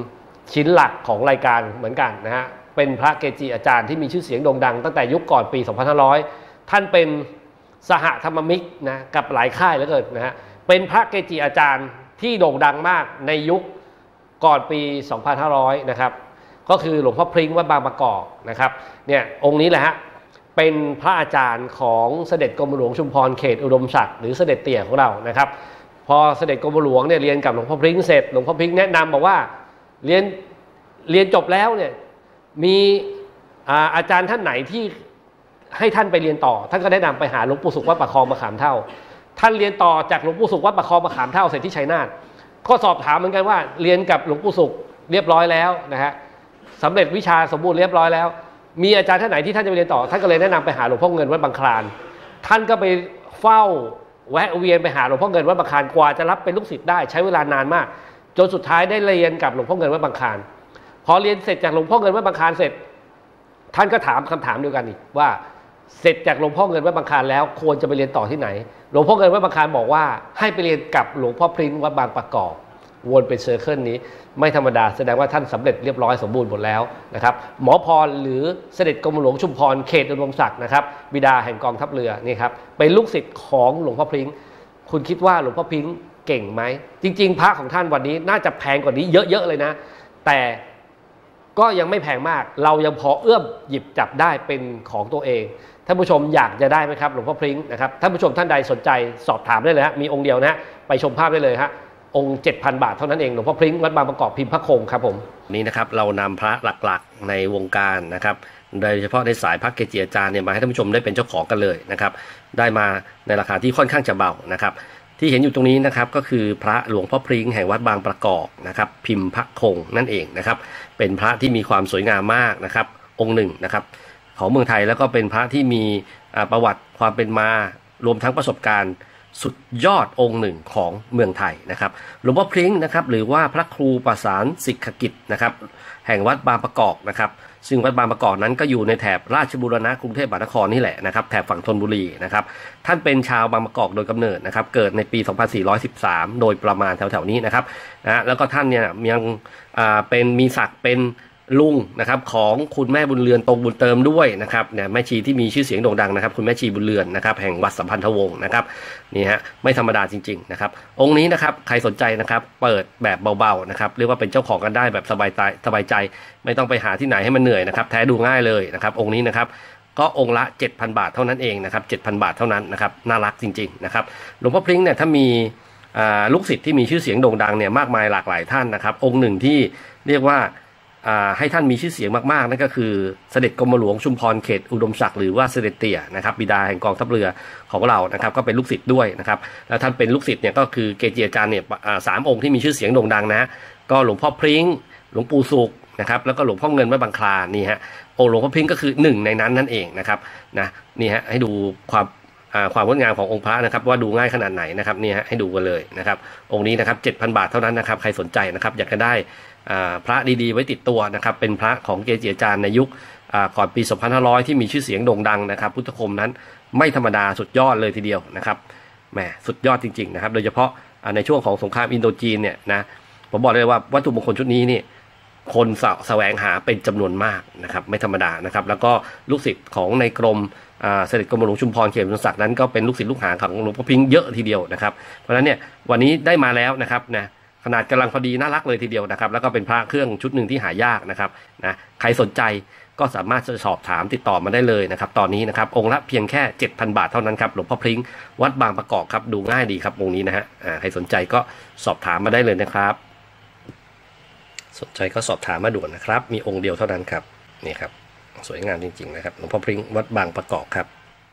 ชิ้นหลักของรายการเหมือนกันนะฮะเป็นพระเกจิอาจารย์ที่มีชื่อเสียงโด่งดังตั้งแต่ยุคก่อนปี 2500 ท่านเป็นสหธรรมมิตรนะกับหลายค่ายเหลือเกินนะฮะเป็นพระเกจิอาจารย์ที่โด่งดังมากในยุคก่อนปี 2500 นะครับก็คือหลวงพ่อพริ้งวัดบางประกอบนะครับเนี่ยองค์นี้แหละฮะเป็นพระอาจารย์ของเสด็จกรมหลวงชุมพรเขตอุดมศักดิ์หรือเสด็จเตี่ยของเรานะครับพอเสด็จกรมหลวงเนี่ยเรียนกับหลวงพ่อพริ้งเสร็จหลวงพ่อพริ้งแนะนำบอกว่าเรียนจบแล้วเนี่ยมีอาจารย์ท่านไหนที่ให้ท่านไปเรียนต่อท่านก็แนะนำไปหาหลวงปู่สุขวัดประคองมะขามเท่าท่านเรียนต่อจากหลวงปู่สุขวัดประคองมะขามเท่าเสร็จที่ชัยนาทก็สอบถามเหมือนกันว่าเรียนกับหลวงปู่สุขเรียบร้อยแล้วนะฮะสำเร็จวิชาสมบูรณ์เรียบร้อยแล้วมีอาจารย์ท่านไหนที่ท่านจะไปเรียนต่อท่านก็เลยแนะนำไปหาหลวงพ่อเงินวัดบางคลานท่านก็ไปเฝ้าแวะเวียนไปหาหลวงพ่อเงินวัดบางคลานกว่าจะรับเป็นลูกศิษย์ได้ใช้เวลานานมากจนสุดท้ายได้เรียนกับหลวงพ่อเงินวัดบางคลานพอเรียนเสร็จจากหลวงพ่อเงินวัดบางคลานเสร็จท่านก็ถามคำถามเดียวกันอีกว่าเสร็จจากหลวงพ่อเงินวัดบางคลานแล้วควรจะไปเรียนต่อที่ไหนหลวงพ่อเงินวัดบางคลานบอกว่าให้ไปเรียนกับหลวงพ่อพริ้งวัดบางประกอบวนเป็นเซอร์เคิลนี้ไม่ธรรมดาแสดงว่าท่านสำเร็จเรียบร้อยสมบูรณ์หมดแล้วนะครับหมอพรหรือเสด็จกรมหลวงชุมพรเขตอุดมศักดิ์นะครับบิดาแห่งกองทัพเรือนี่ครับเป็นลูกศิษย์ของหลวงพ่อพริ้งคุณคิดว่าหลวงพ่อพริ้งเก่งไหมจริงๆพระของท่านวันนี้น่าจะแพงกว่านี้เยอะๆเลยนะแต่ก็ยังไม่แพงมากเรายังพอเอื้อมหยิบจับได้เป็นของตัวเองท่านผู้ชมอยากจะได้ไหมครับหลวงพ่อพริ้งนะครับท่านผู้ชมท่านใดสนใจสอบถามได้เลยฮะมีองค์เดียวนะไปชมภาพได้เลยฮะองค์ 7,000 บาทเท่านั้นเองหลวงพ่อพริ้งวัดบางประกอบพิมพ์พระคงครับผมนี่นะครับเรานำพระหลักๆในวงการนะครับโดยเฉพาะในสายพระเกจิอาจารย์เนี่ยมาให้ท่านผู้ชมได้เป็นเจ้าของกันเลยนะครับได้มาในราคาที่ค่อนข้างจะเบานะครับที่เห็นอยู่ตรงนี้นะครับก็คือพระหลวงพ่อพริ้งแห่งวัดบางประกอบนะครับพิมพ์พระคงนั่นเองนะครับเป็นพระที่มีความสวยงามมากนะครับองค์หนึ่งนะครับของเมืองไทยแล้วก็เป็นพระที่มีประวัติความเป็นมารวมทั้งประสบการณ์สุดยอดองค์หนึ่งของเมืองไทยนะครับหลวงพ่อพริ้งนะครับหรือว่าพระครูประสานสิกขกิจนะครับแห่งวัดบางประกอบนะครับซึ่งวัดบางประกอบนั้นก็อยู่ในแถบราชบูรณะกรุงเทพมหานครนี่แหละนะครับแถบฝั่งธนบุรีนะครับท่านเป็นชาวบางประกอบโดยกำเนิดนะครับเกิดในปี 2413 โดยประมาณแถวๆนี้นะครับแล้วก็ท่านเนี่ยยังเป็นมีศักดิ์เป็นลุงนะครับของคุณแม่บุญเรือนตรงบุญเติมด้วยนะครับเนี่ยแม่ชีที่มีชื่อเสียงโด่งดังนะครับคุณแม่ชีบุญเรือนนะครับแห่งวัดสัมพันธวงศ์นะครับนี่ฮะไม่ธรรมดาจริงๆนะครับองค์นี้นะครับใครสนใจนะครับเปิดแบบเบาๆนะครับเรียกว่าเป็นเจ้าของกันได้แบบสบายใจไม่ต้องไปหาที่ไหนให้มันเหนื่อยนะครับแท้ดูง่ายเลยนะครับองค์นี้นะครับก็องค์ละ 7,000 บาทเท่านั้นเองนะครับ 7,000 บาทเท่านั้นนะครับน่ารักจริงๆนะครับหลวงพ่อพริ้งเนี่ยถ้ามีลูกศิษย์ที่มีชื่อเสียงโด่งดังเนี่ยมากมายหลากหลายท่านนะครับองค์หนึ่งที่เรียกว่าให้ท่านมีชื่อเสียงมากๆนั่นก็คือเสด็จกรมหลวงชุมพรเขตอุดมศักดิ์หรือว่าเสด็จเตี่ยนะครับบิดาแห่งกองทัพเรือของเรานะครับก็เป็นลูกศิษย์ด้วยนะครับแล้วท่านเป็นลูกศิษย์เนี่ยก็คือเกจิอาจารย์เนี่ย3 องค์ที่มีชื่อเสียงโด่งดังนะก็หลวงพ่อพริ้งหลวงปู่สุขนะครับแล้วก็หลวงพ่อเงินวัดบางคลานนี่ฮะองค์หลวงพ่อพริ้งก็คือ1ในนั้นนั่นเองนะครับนะนี่ฮะให้ดูความงดงามขององค์พระนะครับว่าดูง่ายขนาดไหนนะครับนี่ฮะให้ดูกันเลยนะครับองค์นี้นะครับ 7,000 บาทเท่านั้นนะครับใครสนใจนะครับอยากจะได้พระดีๆไว้ติดตัวนะครับเป็นพระของเกจิอาจารย์ในยุคก่อนปี 2500 ที่มีชื่อเสียงโด่งดังนะครับพุทธคมนั้นไม่ธรรมดาสุดยอดเลยทีเดียวนะครับแหมสุดยอดจริงๆนะครับโดยเฉพาะในช่วงของสงครามอินโดจีนเนี่ยนะผมบอกเลยว่าวัตถุมงคลชุดนี้นี่คนแสวงหาเป็นจำนวนมากนะครับไม่ธรรมดานะครับแล้วก็ลูกศิษย์ของในกรมเสด็จกรมหลวงชุมพรเขตอุดมศักดิ์นั้นก็เป็นลูกศิษย์ลูกหาของหลวงพ่อพริ้งเยอะทีเดียวนะครับเพราะฉะนั้นเนี่ยวันนี้ได้มาแล้วนะครับนะขนาดกำลังพอดีน่ารักเลยทีเดียวนะครับแล้วก็เป็นพระเครื่องชุดหนึ่งที่หายากนะครับนะใครสนใจก็สามารถจะสอบถามติดต่อมาได้เลยนะครับตอนนี้นะครับองค์ละเพียงแค่ 7,000 บาทเท่านั้นครับหลวงพ่อพริ้งวัดบางประกอบครับดูง่ายดีครับองค์นี้นะฮะใครสนใจก็สอบถามมาได้เลยนะครับสนใจก็สอบถามมาด่วนนะครับมีองค์เดียวเท่านั้นครับนี่ครับสวยงามจริงๆนะครับหลวงพ่อพริ้งวัดบางประกอบครับ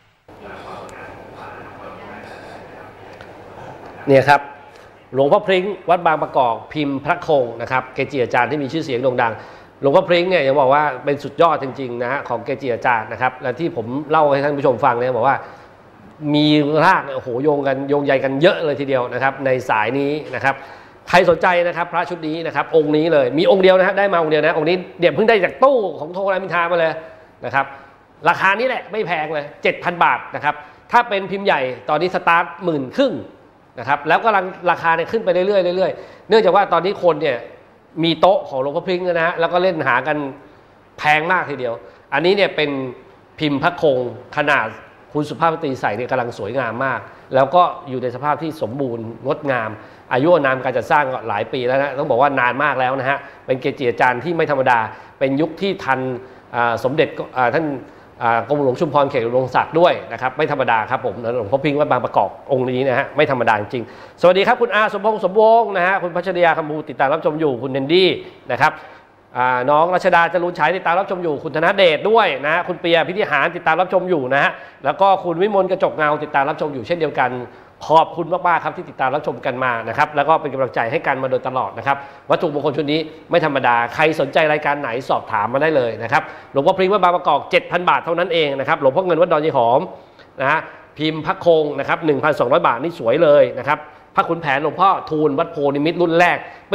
เนี่ยครับหลวงพ่อพริ้งวัดบางประกอบพิมพ์พระคงนะครับเกจิอาจารย์ที่มีชื่อเสียงโด่งดังหลวงพ่อพริ้งเนี่ยยังบอกว่าเป็นสุดยอดจริงๆนะฮะของเกจิอาจารย์นะครับและที่ผมเล่าให้ท่านผู้ชมฟังเนี่ยบอกว่ามีรากโอ้โหโยงใยกันเยอะเลยทีเดียวนะครับในสายนี้นะครับใครสนใจนะครับพระชุดนี้นะครับองค์นี้เลยมีองค์เดียวนะฮะได้มาองค์เดียวนะองค์นี้เดี๋ยวเพิ่งได้จากตู้ของโทรามอินทรามาเลยนะครับราคานี้แหละไม่แพงเลย 7,000 บาทนะครับถ้าเป็นพิมพ์ใหญ่ตอนนี้สตาร์ท15,000นะครับแล้วก็ราคาเนี่ยขึ้นไปเรื่อยๆเนื่องจากว่าตอนนี้คนเนี่ยมีโต๊ะของหลวงพ่อพริ้งนะฮะแล้วก็เล่นหากันแพงมากทีเดียวอันนี้เนี่ยเป็นพิมพ์พระคงขนาดคุณสุภาพสตรีใส่เนี่ยกำลังสวยงามมากแล้วก็อยู่ในสภาพที่สมบูรณ์งดงามอายุนามการจัดสร้างก็หลายปีแล้วนะต้องบอกว่านานมากแล้วนะฮะเป็นเกจิอาจารย์ที่ไม่ธรรมดาเป็นยุคที่ทันสมเด็จท่านกรมหลวงชุมพรเขตอุดมศักดิ์ด้วยนะครับไม่ธรรมดาครับผมหลวงพ่อพิ้งวัดบางประกอบองค์นี้นะฮะไม่ธรรมดาจริงสวัสดีครับคุณอาสมพงษ์สมวงศ์นะฮะคุณพัชริยาคำภูติดตามรับชมอยู่คุณเนนดี้นะครับน้องรัชดาจรูนฉายติดตามรับชมอยู่คุณธนเดชด้วยนะฮะคุณเปียพิธิหารติดตามรับชมอยู่นะฮะแล้วก็คุณวิมลกระจกเงาติดตามรับชมอยู่เช่นเดียวกันขอบคุณมากๆครับที่ติดตามรับชมกันมานะครับแล้วก็เป็นกำลังใจให้กันมาโดยตลอดนะครับวัตถุมงคลชุดนี้ไม่ธรรมดาใครสนใจรายการไหนสอบถามมาได้เลยนะครับหลวงพ่อพริ้งวัดบางประกอบ 7,000 บาทเท่านั้นเองนะครับหลวงพ่อเงินวัดดอนยายหอมนะฮะพิมพ์พระคงนะครับ 1,200 บาทนี่สวยเลยนะครับพระขุนแผนหลวงพ่อทูลวัดโพนิมิตรรุ่นแรกปี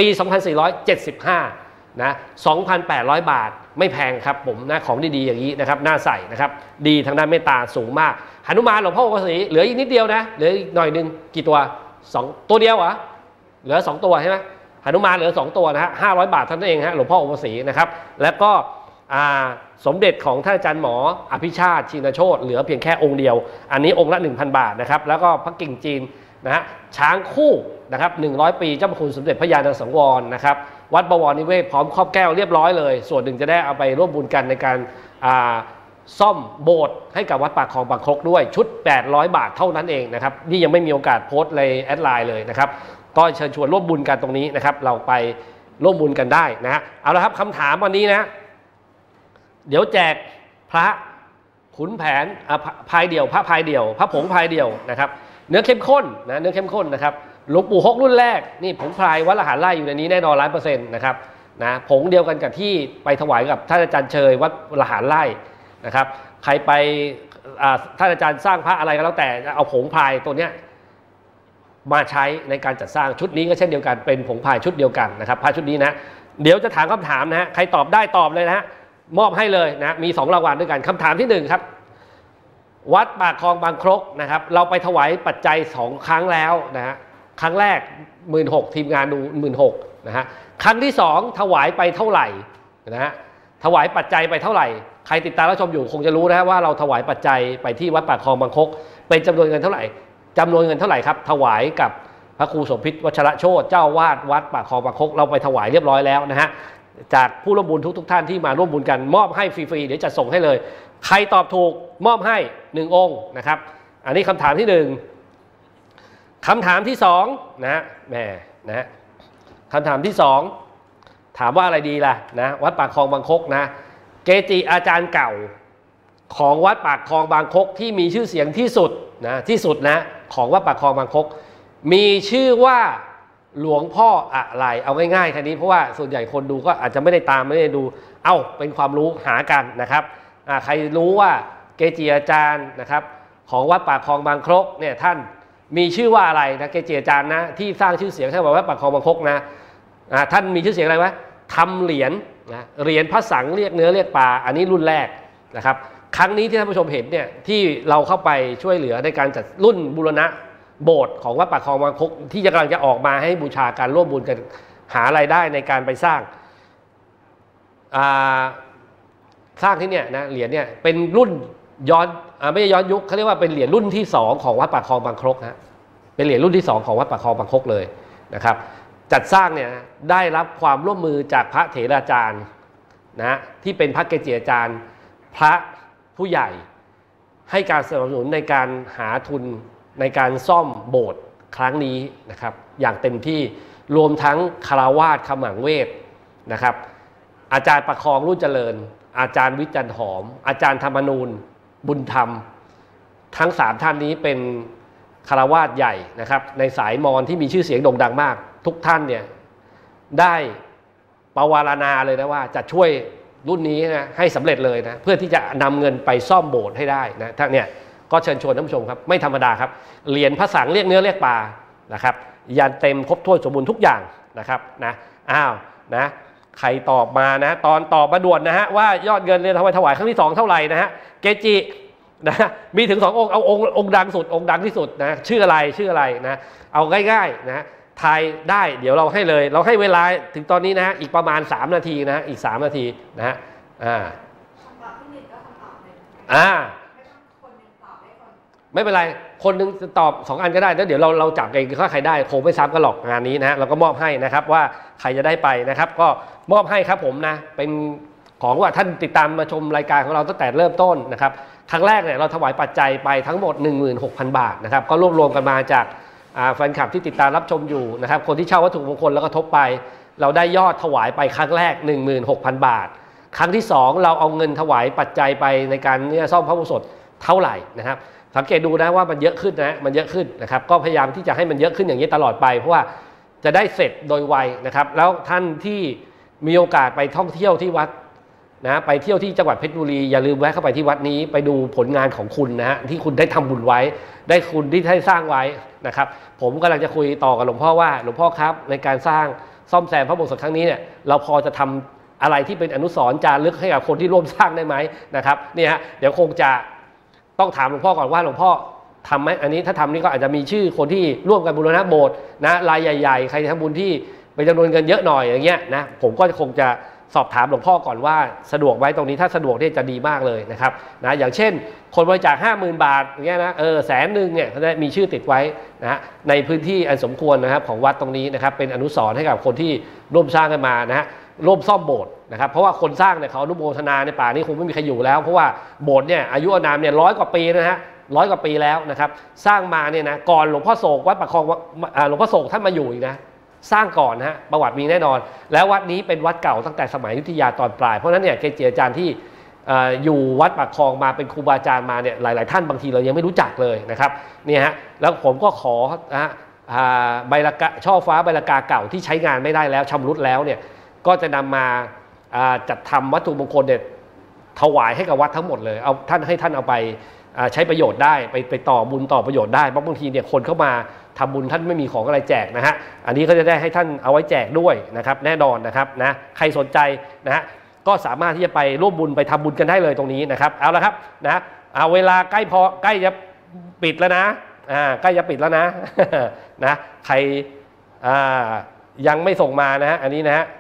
2475นะ 2,800 บาทไม่แพงครับผมนะของดีๆอย่างนี้นะครับน่าใส่นะครับดีทางด้านเมตตาสูงมากหนุมานหลวงพ่อองค์ศรีเหลืออีกนิดเดียวนะเหลืออีกหน่อยนึงกี่ตัว2ตัวเดียวเหรอเหลือ2ตัวใช่ไหมหนุมานเหลือ2ตัวนะฮะ500 บาทเท่านั้นเองฮะหลวงพ่อองค์ศรีนะครับแล้วก็สมเด็จของท่านอาจารย์หมออภิชาติชินโชติเหลือเพียงแค่องค์เดียวอันนี้องค์ละ 1,000 บาทนะครับแล้วก็พระกิ่งจีนนะฮะช้างคู่นะครับ100 ปีเจ้าพระคุณสมเด็จพระยาณสังวรนะครับวัดบวรนิเวศพร้อมครอบแก้วเรียบร้อยเลยส่วนหนึ่งจะได้เอาไปร่วมบุญกันในการซ่อมโบสถ์ให้กับวัดปากคลองบางครกด้วยชุด800 บาทเท่านั้นเองนะครับนี่ยังไม่มีโอกาสโพสต์ในแอดไลน์เลยนะครับก็เชิญชวนร่วมบุญกันตรงนี้นะครับเราไปร่วมบุญกันได้นะฮะเอาละครับคำถามวันนี้นะเดี๋ยวแจกพระขุนแผนพายเดี่ยวพระพายเดี่ยวพระผงพายเดี่ยวนะครับเนื้อเข้มข้นนะเนื้อเข้มข้นนะครับหลวงปู่ฮกรุ่นแรกนี่ผงพายวัดละหารไร่อยู่ในนี้แน่นอน 100% นะครับนะผงเดียวกันกับที่ไปถวายกับท่านอาจารย์เชยวัดละหารไร่นะครับใครไปท่านอาจารย์สร้างพระอะไรก็แล้วแต่เอาผงพายตัวเนี้ยมาใช้ในการจัดสร้างชุดนี้ก็เช่นเดียวกันเป็นผงพายชุดเดียวกันนะครับพระชุดนี้นะเดี๋ยวจะถามคำถามนะฮะใครตอบได้ตอบเลยนะฮะมอบให้เลยนะมี2รางวัลด้วยกันคำถามที่1ครับวัดปากคลองบางครกนะครับเราไปถวายปัจจัย2 ครั้งแล้วนะฮะครั้งแรก 16,000 ทีมงานดู 16,000 นะฮะครั้งที่2ถวายไปเท่าไหร่นะฮะถวายปัจจัยไปเท่าไหร่ใครติดตามรับชมอยู่คงจะรู้นะว่าเราถวายปัจจัยไปที่วัดปากคลองบางครกเป็นจำนวนเงินเท่าไหร่ครับถวายกับพระครูสมพิษวัชระโชติเจ้าวาดวัดปากคลองบางครกเราไปถวายเรียบร้อยแล้วนะฮะจากผู้ร่วมบุญทุกท่านที่มาร่วมบุญกันมอบให้ฟรีๆเดี๋ยวจะส่งให้เลยใครตอบถูกมอบให้1 องค์นะครับอันนี้คำถามที่1คำถามที่2นะแม่นะคำถามที่2ถามว่าอะไรดีล่ะนะวัดปากคลองบางครกนะเกจิอาจารย์เก่าของวัดปากคลองบางครกที่มีชื่อเสียงที่สุดนะของวัดปากคลองบางครกมีชื่อว่าหลวงพ่ออะไรเอาง่ายๆแค่นี้เพราะว่าส่วนใหญ่คนดูก็อาจจะไม่ได้ตามไม่ได้ดูเป็นความรู้หากันนะครับใครรู้ว่าเกจิอาจารย์นะครับของวัดปากคลองบางครกเนี่ยท่านมีชื่อว่าอะไรนะเกจิอาจารย์นะที่สร้างชื่อเสียงให้วัดปากคลองบางครกนะท่านมีชื่อเสียงอะไรวะทำเหรียญนะเหรียญพระสังเรียกเนื้อเรียกปลาอันนี้รุ่นแรกนะครับครั้งนี้ที่ท่านผู้ชมเห็นเนี่ยที่เราเข้าไปช่วยเหลือในการจัดรุ่นบูรณะโบสถ์ของวัดปากคลองบางครกที่กำลังจะออกมาให้บูชาการร่วมบุญกันหารายได้ในการไปสร้างที่เนี่ยนะเหรียญเนี่ยเป็นรุ่นย้อนไม่ใช่ย้อนยุคเขาเรียกว่าเป็นเหรียญรุ่นที่2ของวัดปากคลองบางครกฮะเป็นเหรียญรุ่นที่2ของวัดปากคลองบางครกเลยนะครับจัดสร้างเนี่ยได้รับความร่วมมือจากพระเถราจารย์นะที่เป็นพระเกจิอาจารย์พระผู้ใหญ่ให้การสนับสนุนในการหาทุนในการซ่อมโบสถ์ครั้งนี้นะครับอย่างเต็มที่รวมทั้งคฤหัสถ์ขมังเวทนะครับอาจารย์ประคองรุ่นเจริญอาจารย์วิจันทร์หอมอาจารย์ธรรมนูญบุญธรรมทั้ง3ท่านนี้เป็นคฤหัสถ์ใหญ่นะครับในสายมอญที่มีชื่อเสียงโด่งดังมากทุกท่านเนี่ยได้ปวารณาเลยนะว่าจะช่วยรุ่นนี้นะให้สำเร็จเลยนะเพื่อที่จะนำเงินไปซ่อมโบสถ์ให้ได้นะทั้งเนี่ยก็เชิญชวนท่านผู้ชมครับไม่ธรรมดาครับเหรียญพระสังเรียกเนื้อเรียกปลานะครับยันเต็มครบถ้วนสมบูรณ์ทุกอย่างนะครับนะนะใครตอบมานะตอนตอบมาด่วนนะฮะว่ายอดเงินเนี่ยถวายครั้งที่2เท่าไหร่นะฮะเกจินะมีถึง2 องค์เอาองค์ดังสุดองค์ดังที่สุดนะชื่ออะไรนะเอาง่ายๆนะทายได้เดี๋ยวเราให้เลยเราให้เวลาถึงตอนนี้นะฮะอีกประมาณ3 นาทีนะอีก3 นาทีนะฮะไม่เป็นไรคนนึงจะตอบ2 อันก็ได้แล้วเดี๋ยวเราจับกันถ้าใครได้คงไม่ซ้ำกันหรอกงานนี้นะเราก็มอบให้นะครับว่าใครจะได้ไปนะครับก็มอบให้ครับผมนะเป็นของว่าท่านติดตามมาชมรายการของเราตั้งแต่เริ่มต้นนะครับครั้งแรกเนี่ยเราถวายปัจจัยไปทั้งหมด 16,000 บาทนะครับก็รวบรวมกันมาจากแฟนคลับที่ติดตามรับชมอยู่นะครับคนที่เช่าวัตถุมงคลแล้วก็ทบไปเราได้ยอดถวายไปครั้งแรก 16,000 บาทครั้งที่2เราเอาเงินถวายปัจจัยไปในการซ่อมพระอุโบสถเท่าไหร่นะครับสังเกตดูนะว่ามันเยอะขึ้นนะมันเยอะขึ้นนะครับก็พยายามที่จะให้มันเยอะขึ้นอย่างนี้ตลอดไปเพราะว่าจะได้เสร็จโดยไวนะครับแล้วท่านที่มีโอกาสไปท่องเที่ยวที่วัดนะไปเที่ยวที่จังหวัดเพชรบุรีอย่าลืมแวะเข้าไปที่วัดนี้ไปดูผลงานของคุณนะฮะที่คุณได้ทำบุญไว้ได้คุณที่ได้สร้างไว้นะครับผมกำลังจะคุยต่อกับหลวงพ่อว่าหลวงพ่อครับในการสร้างซ่อมแซมพระอุโบสถครั้งนี้เนี่ยเราพอจะทำอะไรที่เป็นอนุสรณ์จารึกให้กับคนที่ร่วมสร้างได้ไหมนะครับเนี่ยฮะเดี๋ยวคงจะต้องถามหลวงพ่อก่อนว่าหลวงพ่อทำไหมอันนี้ถ้าทำนี่ก็อาจจะมีชื่อคนที่ร่วมกันบูรณะโบสถ์นะรายใหญ่ๆใครทำบุญที่เป็นจำนวนเงินเยอะหน่อยอย่างเงี้ยนะผมก็คงจะสอบถามหลวงพ่อก่อนว่าสะดวกไหมตรงนี้ถ้าสะดวกเนี่ยจะดีมากเลยนะครับนะอย่างเช่นคนบริจาค 50,000 บาทอย่างเงี้ยนะ100,000เนี่ยเขาจะมีชื่อติดไว้นะในพื้นที่อันสมควรนะครับของวัดตรงนี้นะครับเป็นอนุสรณ์ให้กับคนที่ร่วมสร้างกันมานะฮะร่วมซ่อมโบสถ์นะครับเพราะว่าคนสร้างเนี่ยเขาอนุโมทนาในป่านี้คงไม่มีใครอยู่แล้วเพราะว่าโบสถ์เนี่ยอายุอานามเนี่ย100 กว่าปีนะฮะ100 กว่าปีแล้วนะครับสร้างมาเนี่ยนะก่อนหลวงพ่อโศกวัดปากคลองหลวงพ่อโศกท่านมาอยู่อีกนะสร้างก่อนนะฮะประวัติมีแน่นอนแล้ววัดนี้เป็นวัดเก่าตั้งแต่สมัยอยุธยาตอนปลายเพราะฉะนั้นเนี่ยเกจิอาจารย์ที่อยู่วัดปากคลองมาเป็นครูบาอาจารย์มาเนี่ยหลายๆท่านบางทีเรายังไม่รู้จักเลยนะครับเนี่ยฮะแล้วผมก็ขอนะใบละกาช่อฟ้าใบละกาเก่าที่ใช้งานไม่ได้แล้วชำรุดแล้วเนี่ยก็จะนำมาจัดทำวัตถุมงคลเนี่ยถวายให้กับวัดทั้งหมดเลยเอาท่านให้ท่านเอาไปใช้ประโยชน์ได้ไปต่อบุญต่อประโยชน์ได้เพราะบางทีเนี่ยคนเข้ามาทำบุญท่านไม่มีของอะไรแจกนะฮะอันนี้ก็จะได้ให้ท่านเอาไว้แจกด้วยนะครับแน่นอนนะครับนะใครสนใจนะฮะก็สามารถที่จะไปร่วมบุญไปทำบุญกันได้เลยตรงนี้นะครับเอาละครับนะเอาเวลาใกล้จะปิดแล้วนะใกล้จะปิดแล้วนะนะใครยังไม่ส่งมานะฮะอันนี้นะฮะ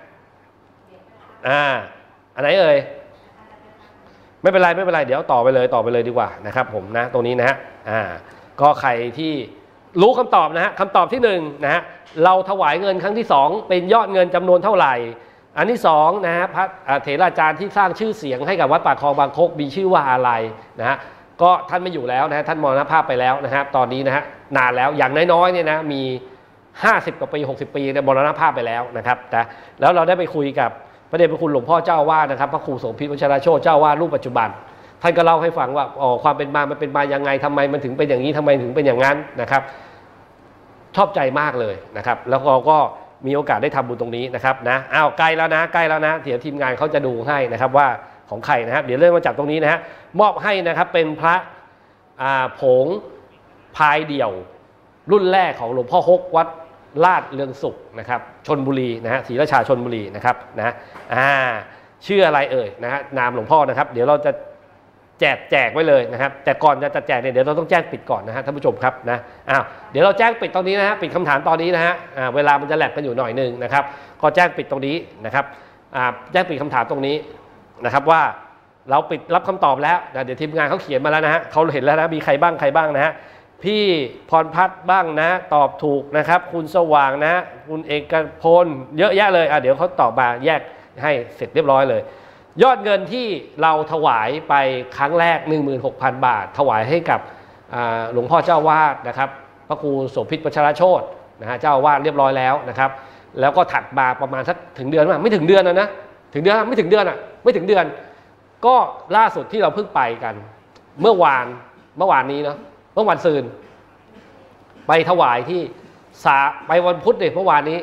อันไหนเอ่ยไม่เป็นไรเดี๋ยวต่อไปเลยดีกว่านะครับผมนะตรงนี้นะฮะก็ใครที่รู้คำตอบนะฮะคำตอบที่1นะฮะเราถวายเงินครั้งที่2เป็นยอดเงินจำนวนเท่าไหร่อันที่2นะฮะพระเถราจารย์ที่สร้างชื่อเสียงให้กับวัดปากคลองบางคกมีชื่อว่าอะไรนะฮะก็ท่านไม่อยู่แล้วนะท่านมรณภาพไปแล้วนะครับตอนนี้นะฮะนานแล้วอย่างน้อยๆเนี่ยนะมี50 กว่าปี60 ปีมรณภาพไปแล้วนะครับนะแล้วเราได้ไปคุยกับพระเดชพระคุณหลวงพ่อเจ้าวาดนะครับพระครูโสภิตวัชรโชติเจ้าวาดรูปปัจจุบันท่านก็เล่าให้ฟังว่าความเป็นมามันเป็นมายังไงทำไมมันถึงเป็นอย่างนี้ทำไมถึงเป็นอย่างนั้นนะครับชอบใจมากเลยนะครับแล้วเราก็มีโอกาสได้ทำบุญตรงนี้นะครับนะใกล้แล้วนะเดี๋ยวทีมงานเขาจะดูให้นะครับว่าของใครนะครับเดี๋ยวเริ่มมาจากตรงนี้นะฮะมอบให้นะครับเป็นพระผงพายเดี่ยวรุ่นแรกของหลวงพ่อฮกวัดลาดเรืองสุขนะครับชลบุรีนะฮะศรีราชาชลบุรีนะครับนะชื่ออะไรเอ่ยนะฮะนามหลวงพ่อนะครับเดี๋ยวเราจะแจกไว้เลยนะครับแต่ก่อนจะแจกเนี่ยเดี๋ยวเราต้องแจ้งปิดก่อนนะฮะท่านผู้ชมครับนะเดี๋ยวเราแจ้งปิดตอนนี้นะฮะปิดคำถามตอนนี้นะฮะเวลามันจะแหลกกันอยู่หน่อยนึงนะครับก็แจ้งปิดตรงนี้นะครับแจ้งปิดคำถามตรงนี้นะครับว่าเราปิดรับคำตอบแล้วนะเดี๋ยวทีมงานเขาเขียนมาแล้วนะฮะเขาเห็นแล้วนะมีใครบ้างนะฮะพี่พรพัฒน์บ้างนะตอบถูกนะครับคุณสว่างนะคุณเอกพลเยอะแยะเลยเดี๋ยวเขาตอบมาแยกให้เสร็จเรียบร้อยเลยยอดเงินที่เราถวายไปครั้งแรก 16,000 บาทถวายให้กับหลวงพ่อเจ้าวาดนะครับพระครูโสภิตวัชรโชตินะฮะเจ้าวาดเรียบร้อยแล้วนะครับแล้วก็ถัดมาประมาณสักถึงเดือนไม่ถึงเดือนนะถึงเดือนไม่ถึงเดือนไม่ถึงเดือนก็ล่าสุดที่เราเพิ่งไปกันเมื่อวานนี้เนาะเมื่อวันซืนไปถวายที่ไปวันพุธเมื่อวานนี้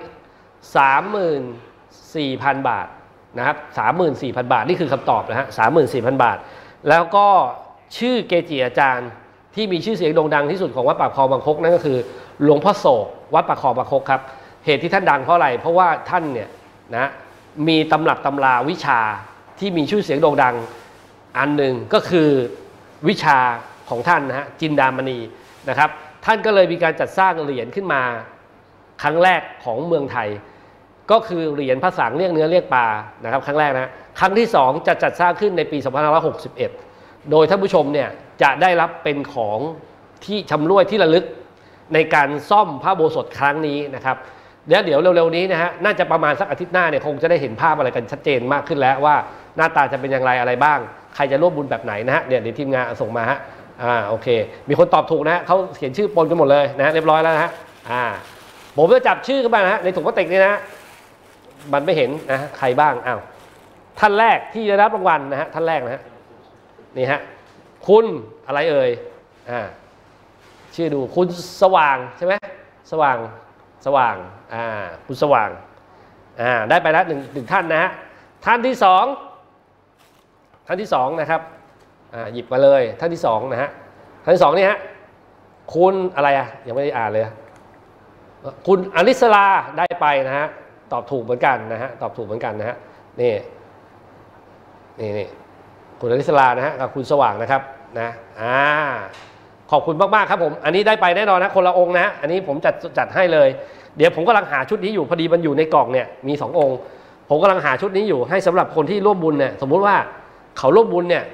34,000 บาทนะครับ 34,000 บาทนี่คือคำตอบนะฮะ 34,000 บาทแล้วก็ชื่อเกจิอาจารย์ที่มีชื่อเสียงโด่งดังที่สุดของวัดปากคลองบางคกนั่นก็คือหลวงพ่อโศกวัดปากคลองบางคกครับเหตุที่ท่านดังเพราะอะไรเพราะว่าท่านเนี่ยนะมีตำรับตำราวิชาที่มีชื่อเสียงโด่งดังอันหนึ่งก็คือวิชาของท่านนะฮะจินดามณีนะครับท่านก็เลยมีการจัดสร้างเหรียญขึ้นมาครั้งแรกของเมืองไทยก็คือเหรียญพระสังเรียกเนื้อเรียกปลานะครับครั้งแรกนะครั้งที่2จะจัดสร้างขึ้นในปี 2561 โดยท่านผู้ชมเนี่ยจะได้รับเป็นของที่ชำร่วยที่ระลึกในการซ่อมพระอุโบสถครั้งนี้นะครับเดี๋ยวเร็วๆนี้นะฮะน่าจะประมาณสักอาทิตย์หน้าเนี่ยคงจะได้เห็นภาพอะไรกันชัดเจนมากขึ้นแล้วว่าหน้าตาจะเป็นอย่างไรอะไรบ้างใครจะร่วมบุญแบบไหนนะฮะเดี๋ยวทีมงานส่งมาฮะโอเคมีคนตอบถูกนะฮะเขาเขียนชื่อปนกันหมดเลยนะเรียบร้อยแล้วนะฮะผมจะจับชื่อขึ้นมานะฮะในถุงพลาสติกนี่นะมันไม่เห็นนะใครบ้างอ้าวท่านแรกที่ได้รับรางวัลนะฮะท่านแรกนะฮะนี่ฮะคุณอะไรเอ่ยชื่อดูคุณสว่างใช่ไหมสว่างคุณสว่างได้ไปแล้วหนึ่งท่านนะฮะท่านที่สองนะครับหยิบมาเลยท่านที่2นะฮะท่านที่2นี่ฮะคุณอะไรยังไม่ได้อ่านเลยคุณอลิสลาได้ไปนะฮะตอบถูกเหมือนกันนะฮะตอบถูกเหมือนกันนะฮะนี่คุณอลิสลานะฮะกับคุณสว่างนะครับนะขอบคุณมากๆครับผมอันนี้ได้ไปแน่นอนนะคนละองค์นะอันนี้ผมจัดให้เลยเดี๋ยวผมกำลังหาชุดนี้อยู่พอดีมันอยู่ในกล่องเนี่ยมี2องค์ผมกำลังหาชุดนี้อยู่ให้สำหรับคนที่ร่วมบุญเนี่ยสมมุติว่าเขาร่วมบุญเนี่ย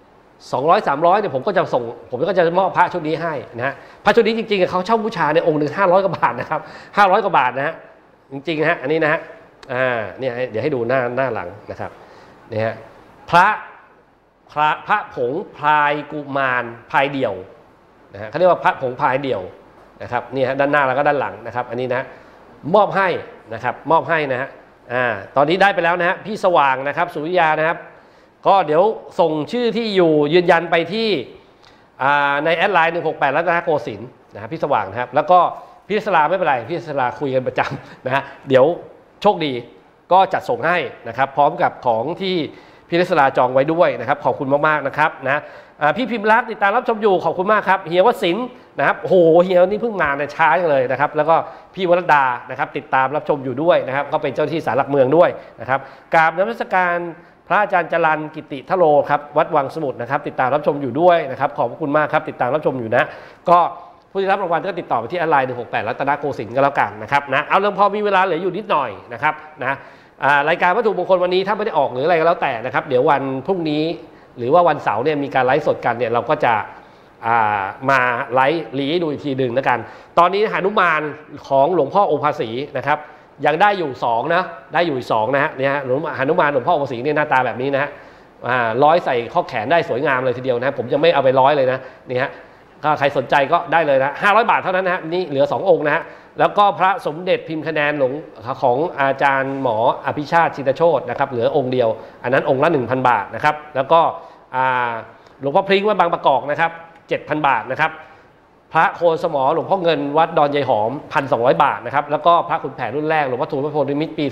200-300เนี่ยผมก็จะมอบพระชุดนี้ให้นะฮะพระชุดนี้จริงๆเขาเช่าบูชาในองค์หนึ่ง500 กว่าบาทนะครับ500 กว่าบาทนะฮะจริงๆฮะอันนี้นะฮะเนี่ยเดี๋ยวให้ดูหน้าหลังนะครับนี่ฮะพระผงพลายกุมารพลายเดี่ยวนะฮะเขาเรียกว่าพระผงพลายเดี่ยวนะครับนี่ฮะด้านหน้าแล้วก็ด้านหลังนะครับอันนี้นะมอบให้นะครับมอบให้นะฮะตอนนี้ได้ไปแล้วนะฮะพี่สว่างนะครับสุริยานะครับก็เดี๋ยวส่งชื่อที่อยู่ยืนยันไปที่ในแอดไลน์168รัตนโกสินทร์นะฮะพี่สว่างนะครับแล้วก็พี่สลาไม่เป็นไรพี่สลาคุยกันประจำนะฮะเดี๋ยวโชคดีก็จัดส่งให้นะครับพร้อมกับของที่พี่สลาจองไว้ด้วยนะครับขอบคุณมากๆนะครับนะพี่พิมพ์รัตน์ติดตามรับชมอยู่ขอบคุณมากครับเฮียวศิลป์นะครับโอ้โหเฮียนี่เพิ่งมาช้าจังเลยนะครับแล้วก็พี่วรดานะครับติดตามรับชมอยู่ด้วยนะครับก็เป็นเจ้าหน้าที่ศาลหลักเมืองด้วยนะครับกราบนมัสการพระอาจารย์จรัญกิติทโรครับวัดวังสมุทรนะครับติดตามรับชมอยู่ด้วยนะครับขอบคุณมากครับติดตามรับชมอยู่นะก็ผู้ที่รับรางวัลก็ติดต่อไปที่แอดไลน์168รัตนโกสินทร์ก็แล้วกันนะครับนะเอาเรื่องพอมีเวลาเหลืออยู่นิดหน่อยนะครับนะรายการวัตถุมงคลวันนี้ถ้าไม่ได้ออกหรืออะไรก็แล้วแต่นะครับเดี๋ยววันพรุ่งนี้หรือว่าวันเสาร์เนี่ยมีการไลฟ์สดกันเนี่ยเราก็จะมาไลฟ์รีดูอีกทีหนึ่งแล้วกันตอนนี้หนุมานของหลวงพ่อโอภาสีนะครับยังได้อยู่2นะได้อยู่2นะฮะเนี่ยหนุมานหลวงพ่อโอภาสีเนี่ยหน้าตาแบบนี้นะฮะร้อยใส่ข้อแขนได้สวยงามเลยทีเดียวนะผมยังไม่เอาไปร้อยเลยนะนี่ฮะก็ใครสนใจก็ได้เลยนะ500 บาทเท่านั้นนะฮะนี่เหลือ2 องค์นะฮะแล้วก็พระสมเด็จพิมพ์คะแนนหลวงของอาจารย์หมออภิชาติชินโชตินะครับเหลือองค์เดียวอันนั้นองค์ละ 1,000 บาทนะครับแล้วก็หลวงพ่อพริ้งวัดบางประกอบนะครับ 7,000 บาทนะครับพระโคนสมอหลวงพ่อเงินวัดดอนยายหอม 1,200 บาทนะครับแล้วก็พระขุนแผนรุ่นแรกหลวงพ่อทูลพระโพธิมิตรปี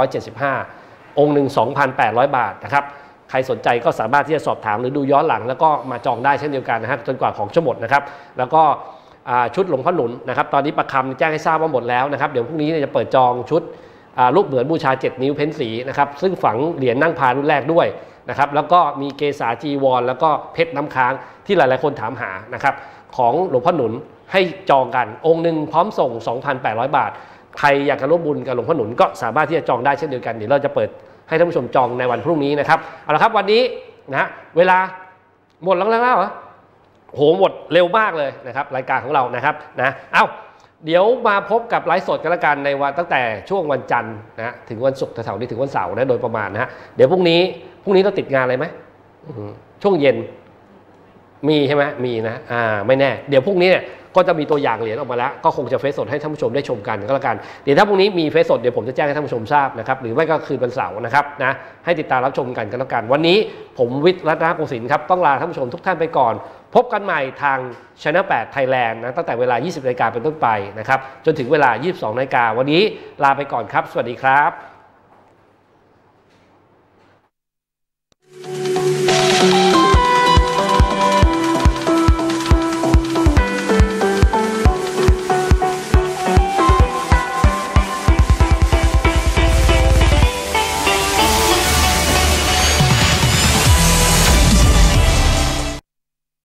2475 องค์หนึ่ง 2,800 บาทนะครับใครสนใจก็สามารถที่จะสอบถามหรือดูย้อนหลังแล้วก็มาจองได้เช่นเดียวกันนะฮะจนกว่าของจะหมดนะครับแล้วก็ชุดหลวงพ่อหนุนนะครับตอนนี้ประคำแจ้งให้ทราบว่าหมดแล้วนะครับเดี๋ยวพรุ่งนี้จะเปิดจองชุดรูปเหมือนบูชา7 นิ้วเพ้นสีนะครับซึ่งฝังเหรียญนั่งพารุ่นแรกด้วยนะครับแล้วก็มีเกษาจีวรแล้วก็เพชรน้ำค้างที่หลายๆคนถามหานะครับของหลวงพ่อหนุนให้จองกันองค์หนึ่งพร้อมส่ง 2,800 บาทใครอยากจะร่วมบุญกับหลวงพ่อหนุนก็สามารถที่จะจองได้เช่นเดียวกันเดี๋ยวเราจะเปิดให้ท่านผู้ชมจองในวันพรุ่งนี้นะครับเอาละครับวันนี้นะเวลาหมดแล้วเหรอโหหมดเร็วมากเลยนะครับรายการของเรานะครับนะเดี๋ยวมาพบกับไลฟ์สดกันละกันในวันตั้งแต่ช่วงวันจันทร์นะถึงวันศุกร์แถวๆนี้ถึงวันเสาร์นะโดยประมาณนะฮะเดี๋ยวพรุ่งนี้เราติดงานอะไรไหมช่วงเย็นมีใช่ไหมมีนะไม่แน่เดี๋ยวพรุ่งนี้ก็จะมีตัวอย่างเหรียญออกมาแล้วก็คงจะเฟซสดให้ท่านผู้ชมได้ชมกันก็แล้วกันเดี๋ยวถ้าพรุ่งนี้มีเฟซสดเดี๋ยวผมจะแจ้งให้ท่านผู้ชมทราบนะครับหรือไม่ก็คืนวันเสาร์นะครับนะให้ติดตามรับชมกันแล้วกันวันนี้ผมวิทย์รัตนโกสินทร์ครับต้องลาท่านผู้ชมทุกท่านไปก่อนพบกันใหม่ทาง Channel 8 Thailand นะตั้งแต่เวลา 20 นาฬิกาเป็นต้นไปนะครับจนถึงเวลา 22 นาฬิกาวันนี้ลาไปก่อนครับสวัสดีครับ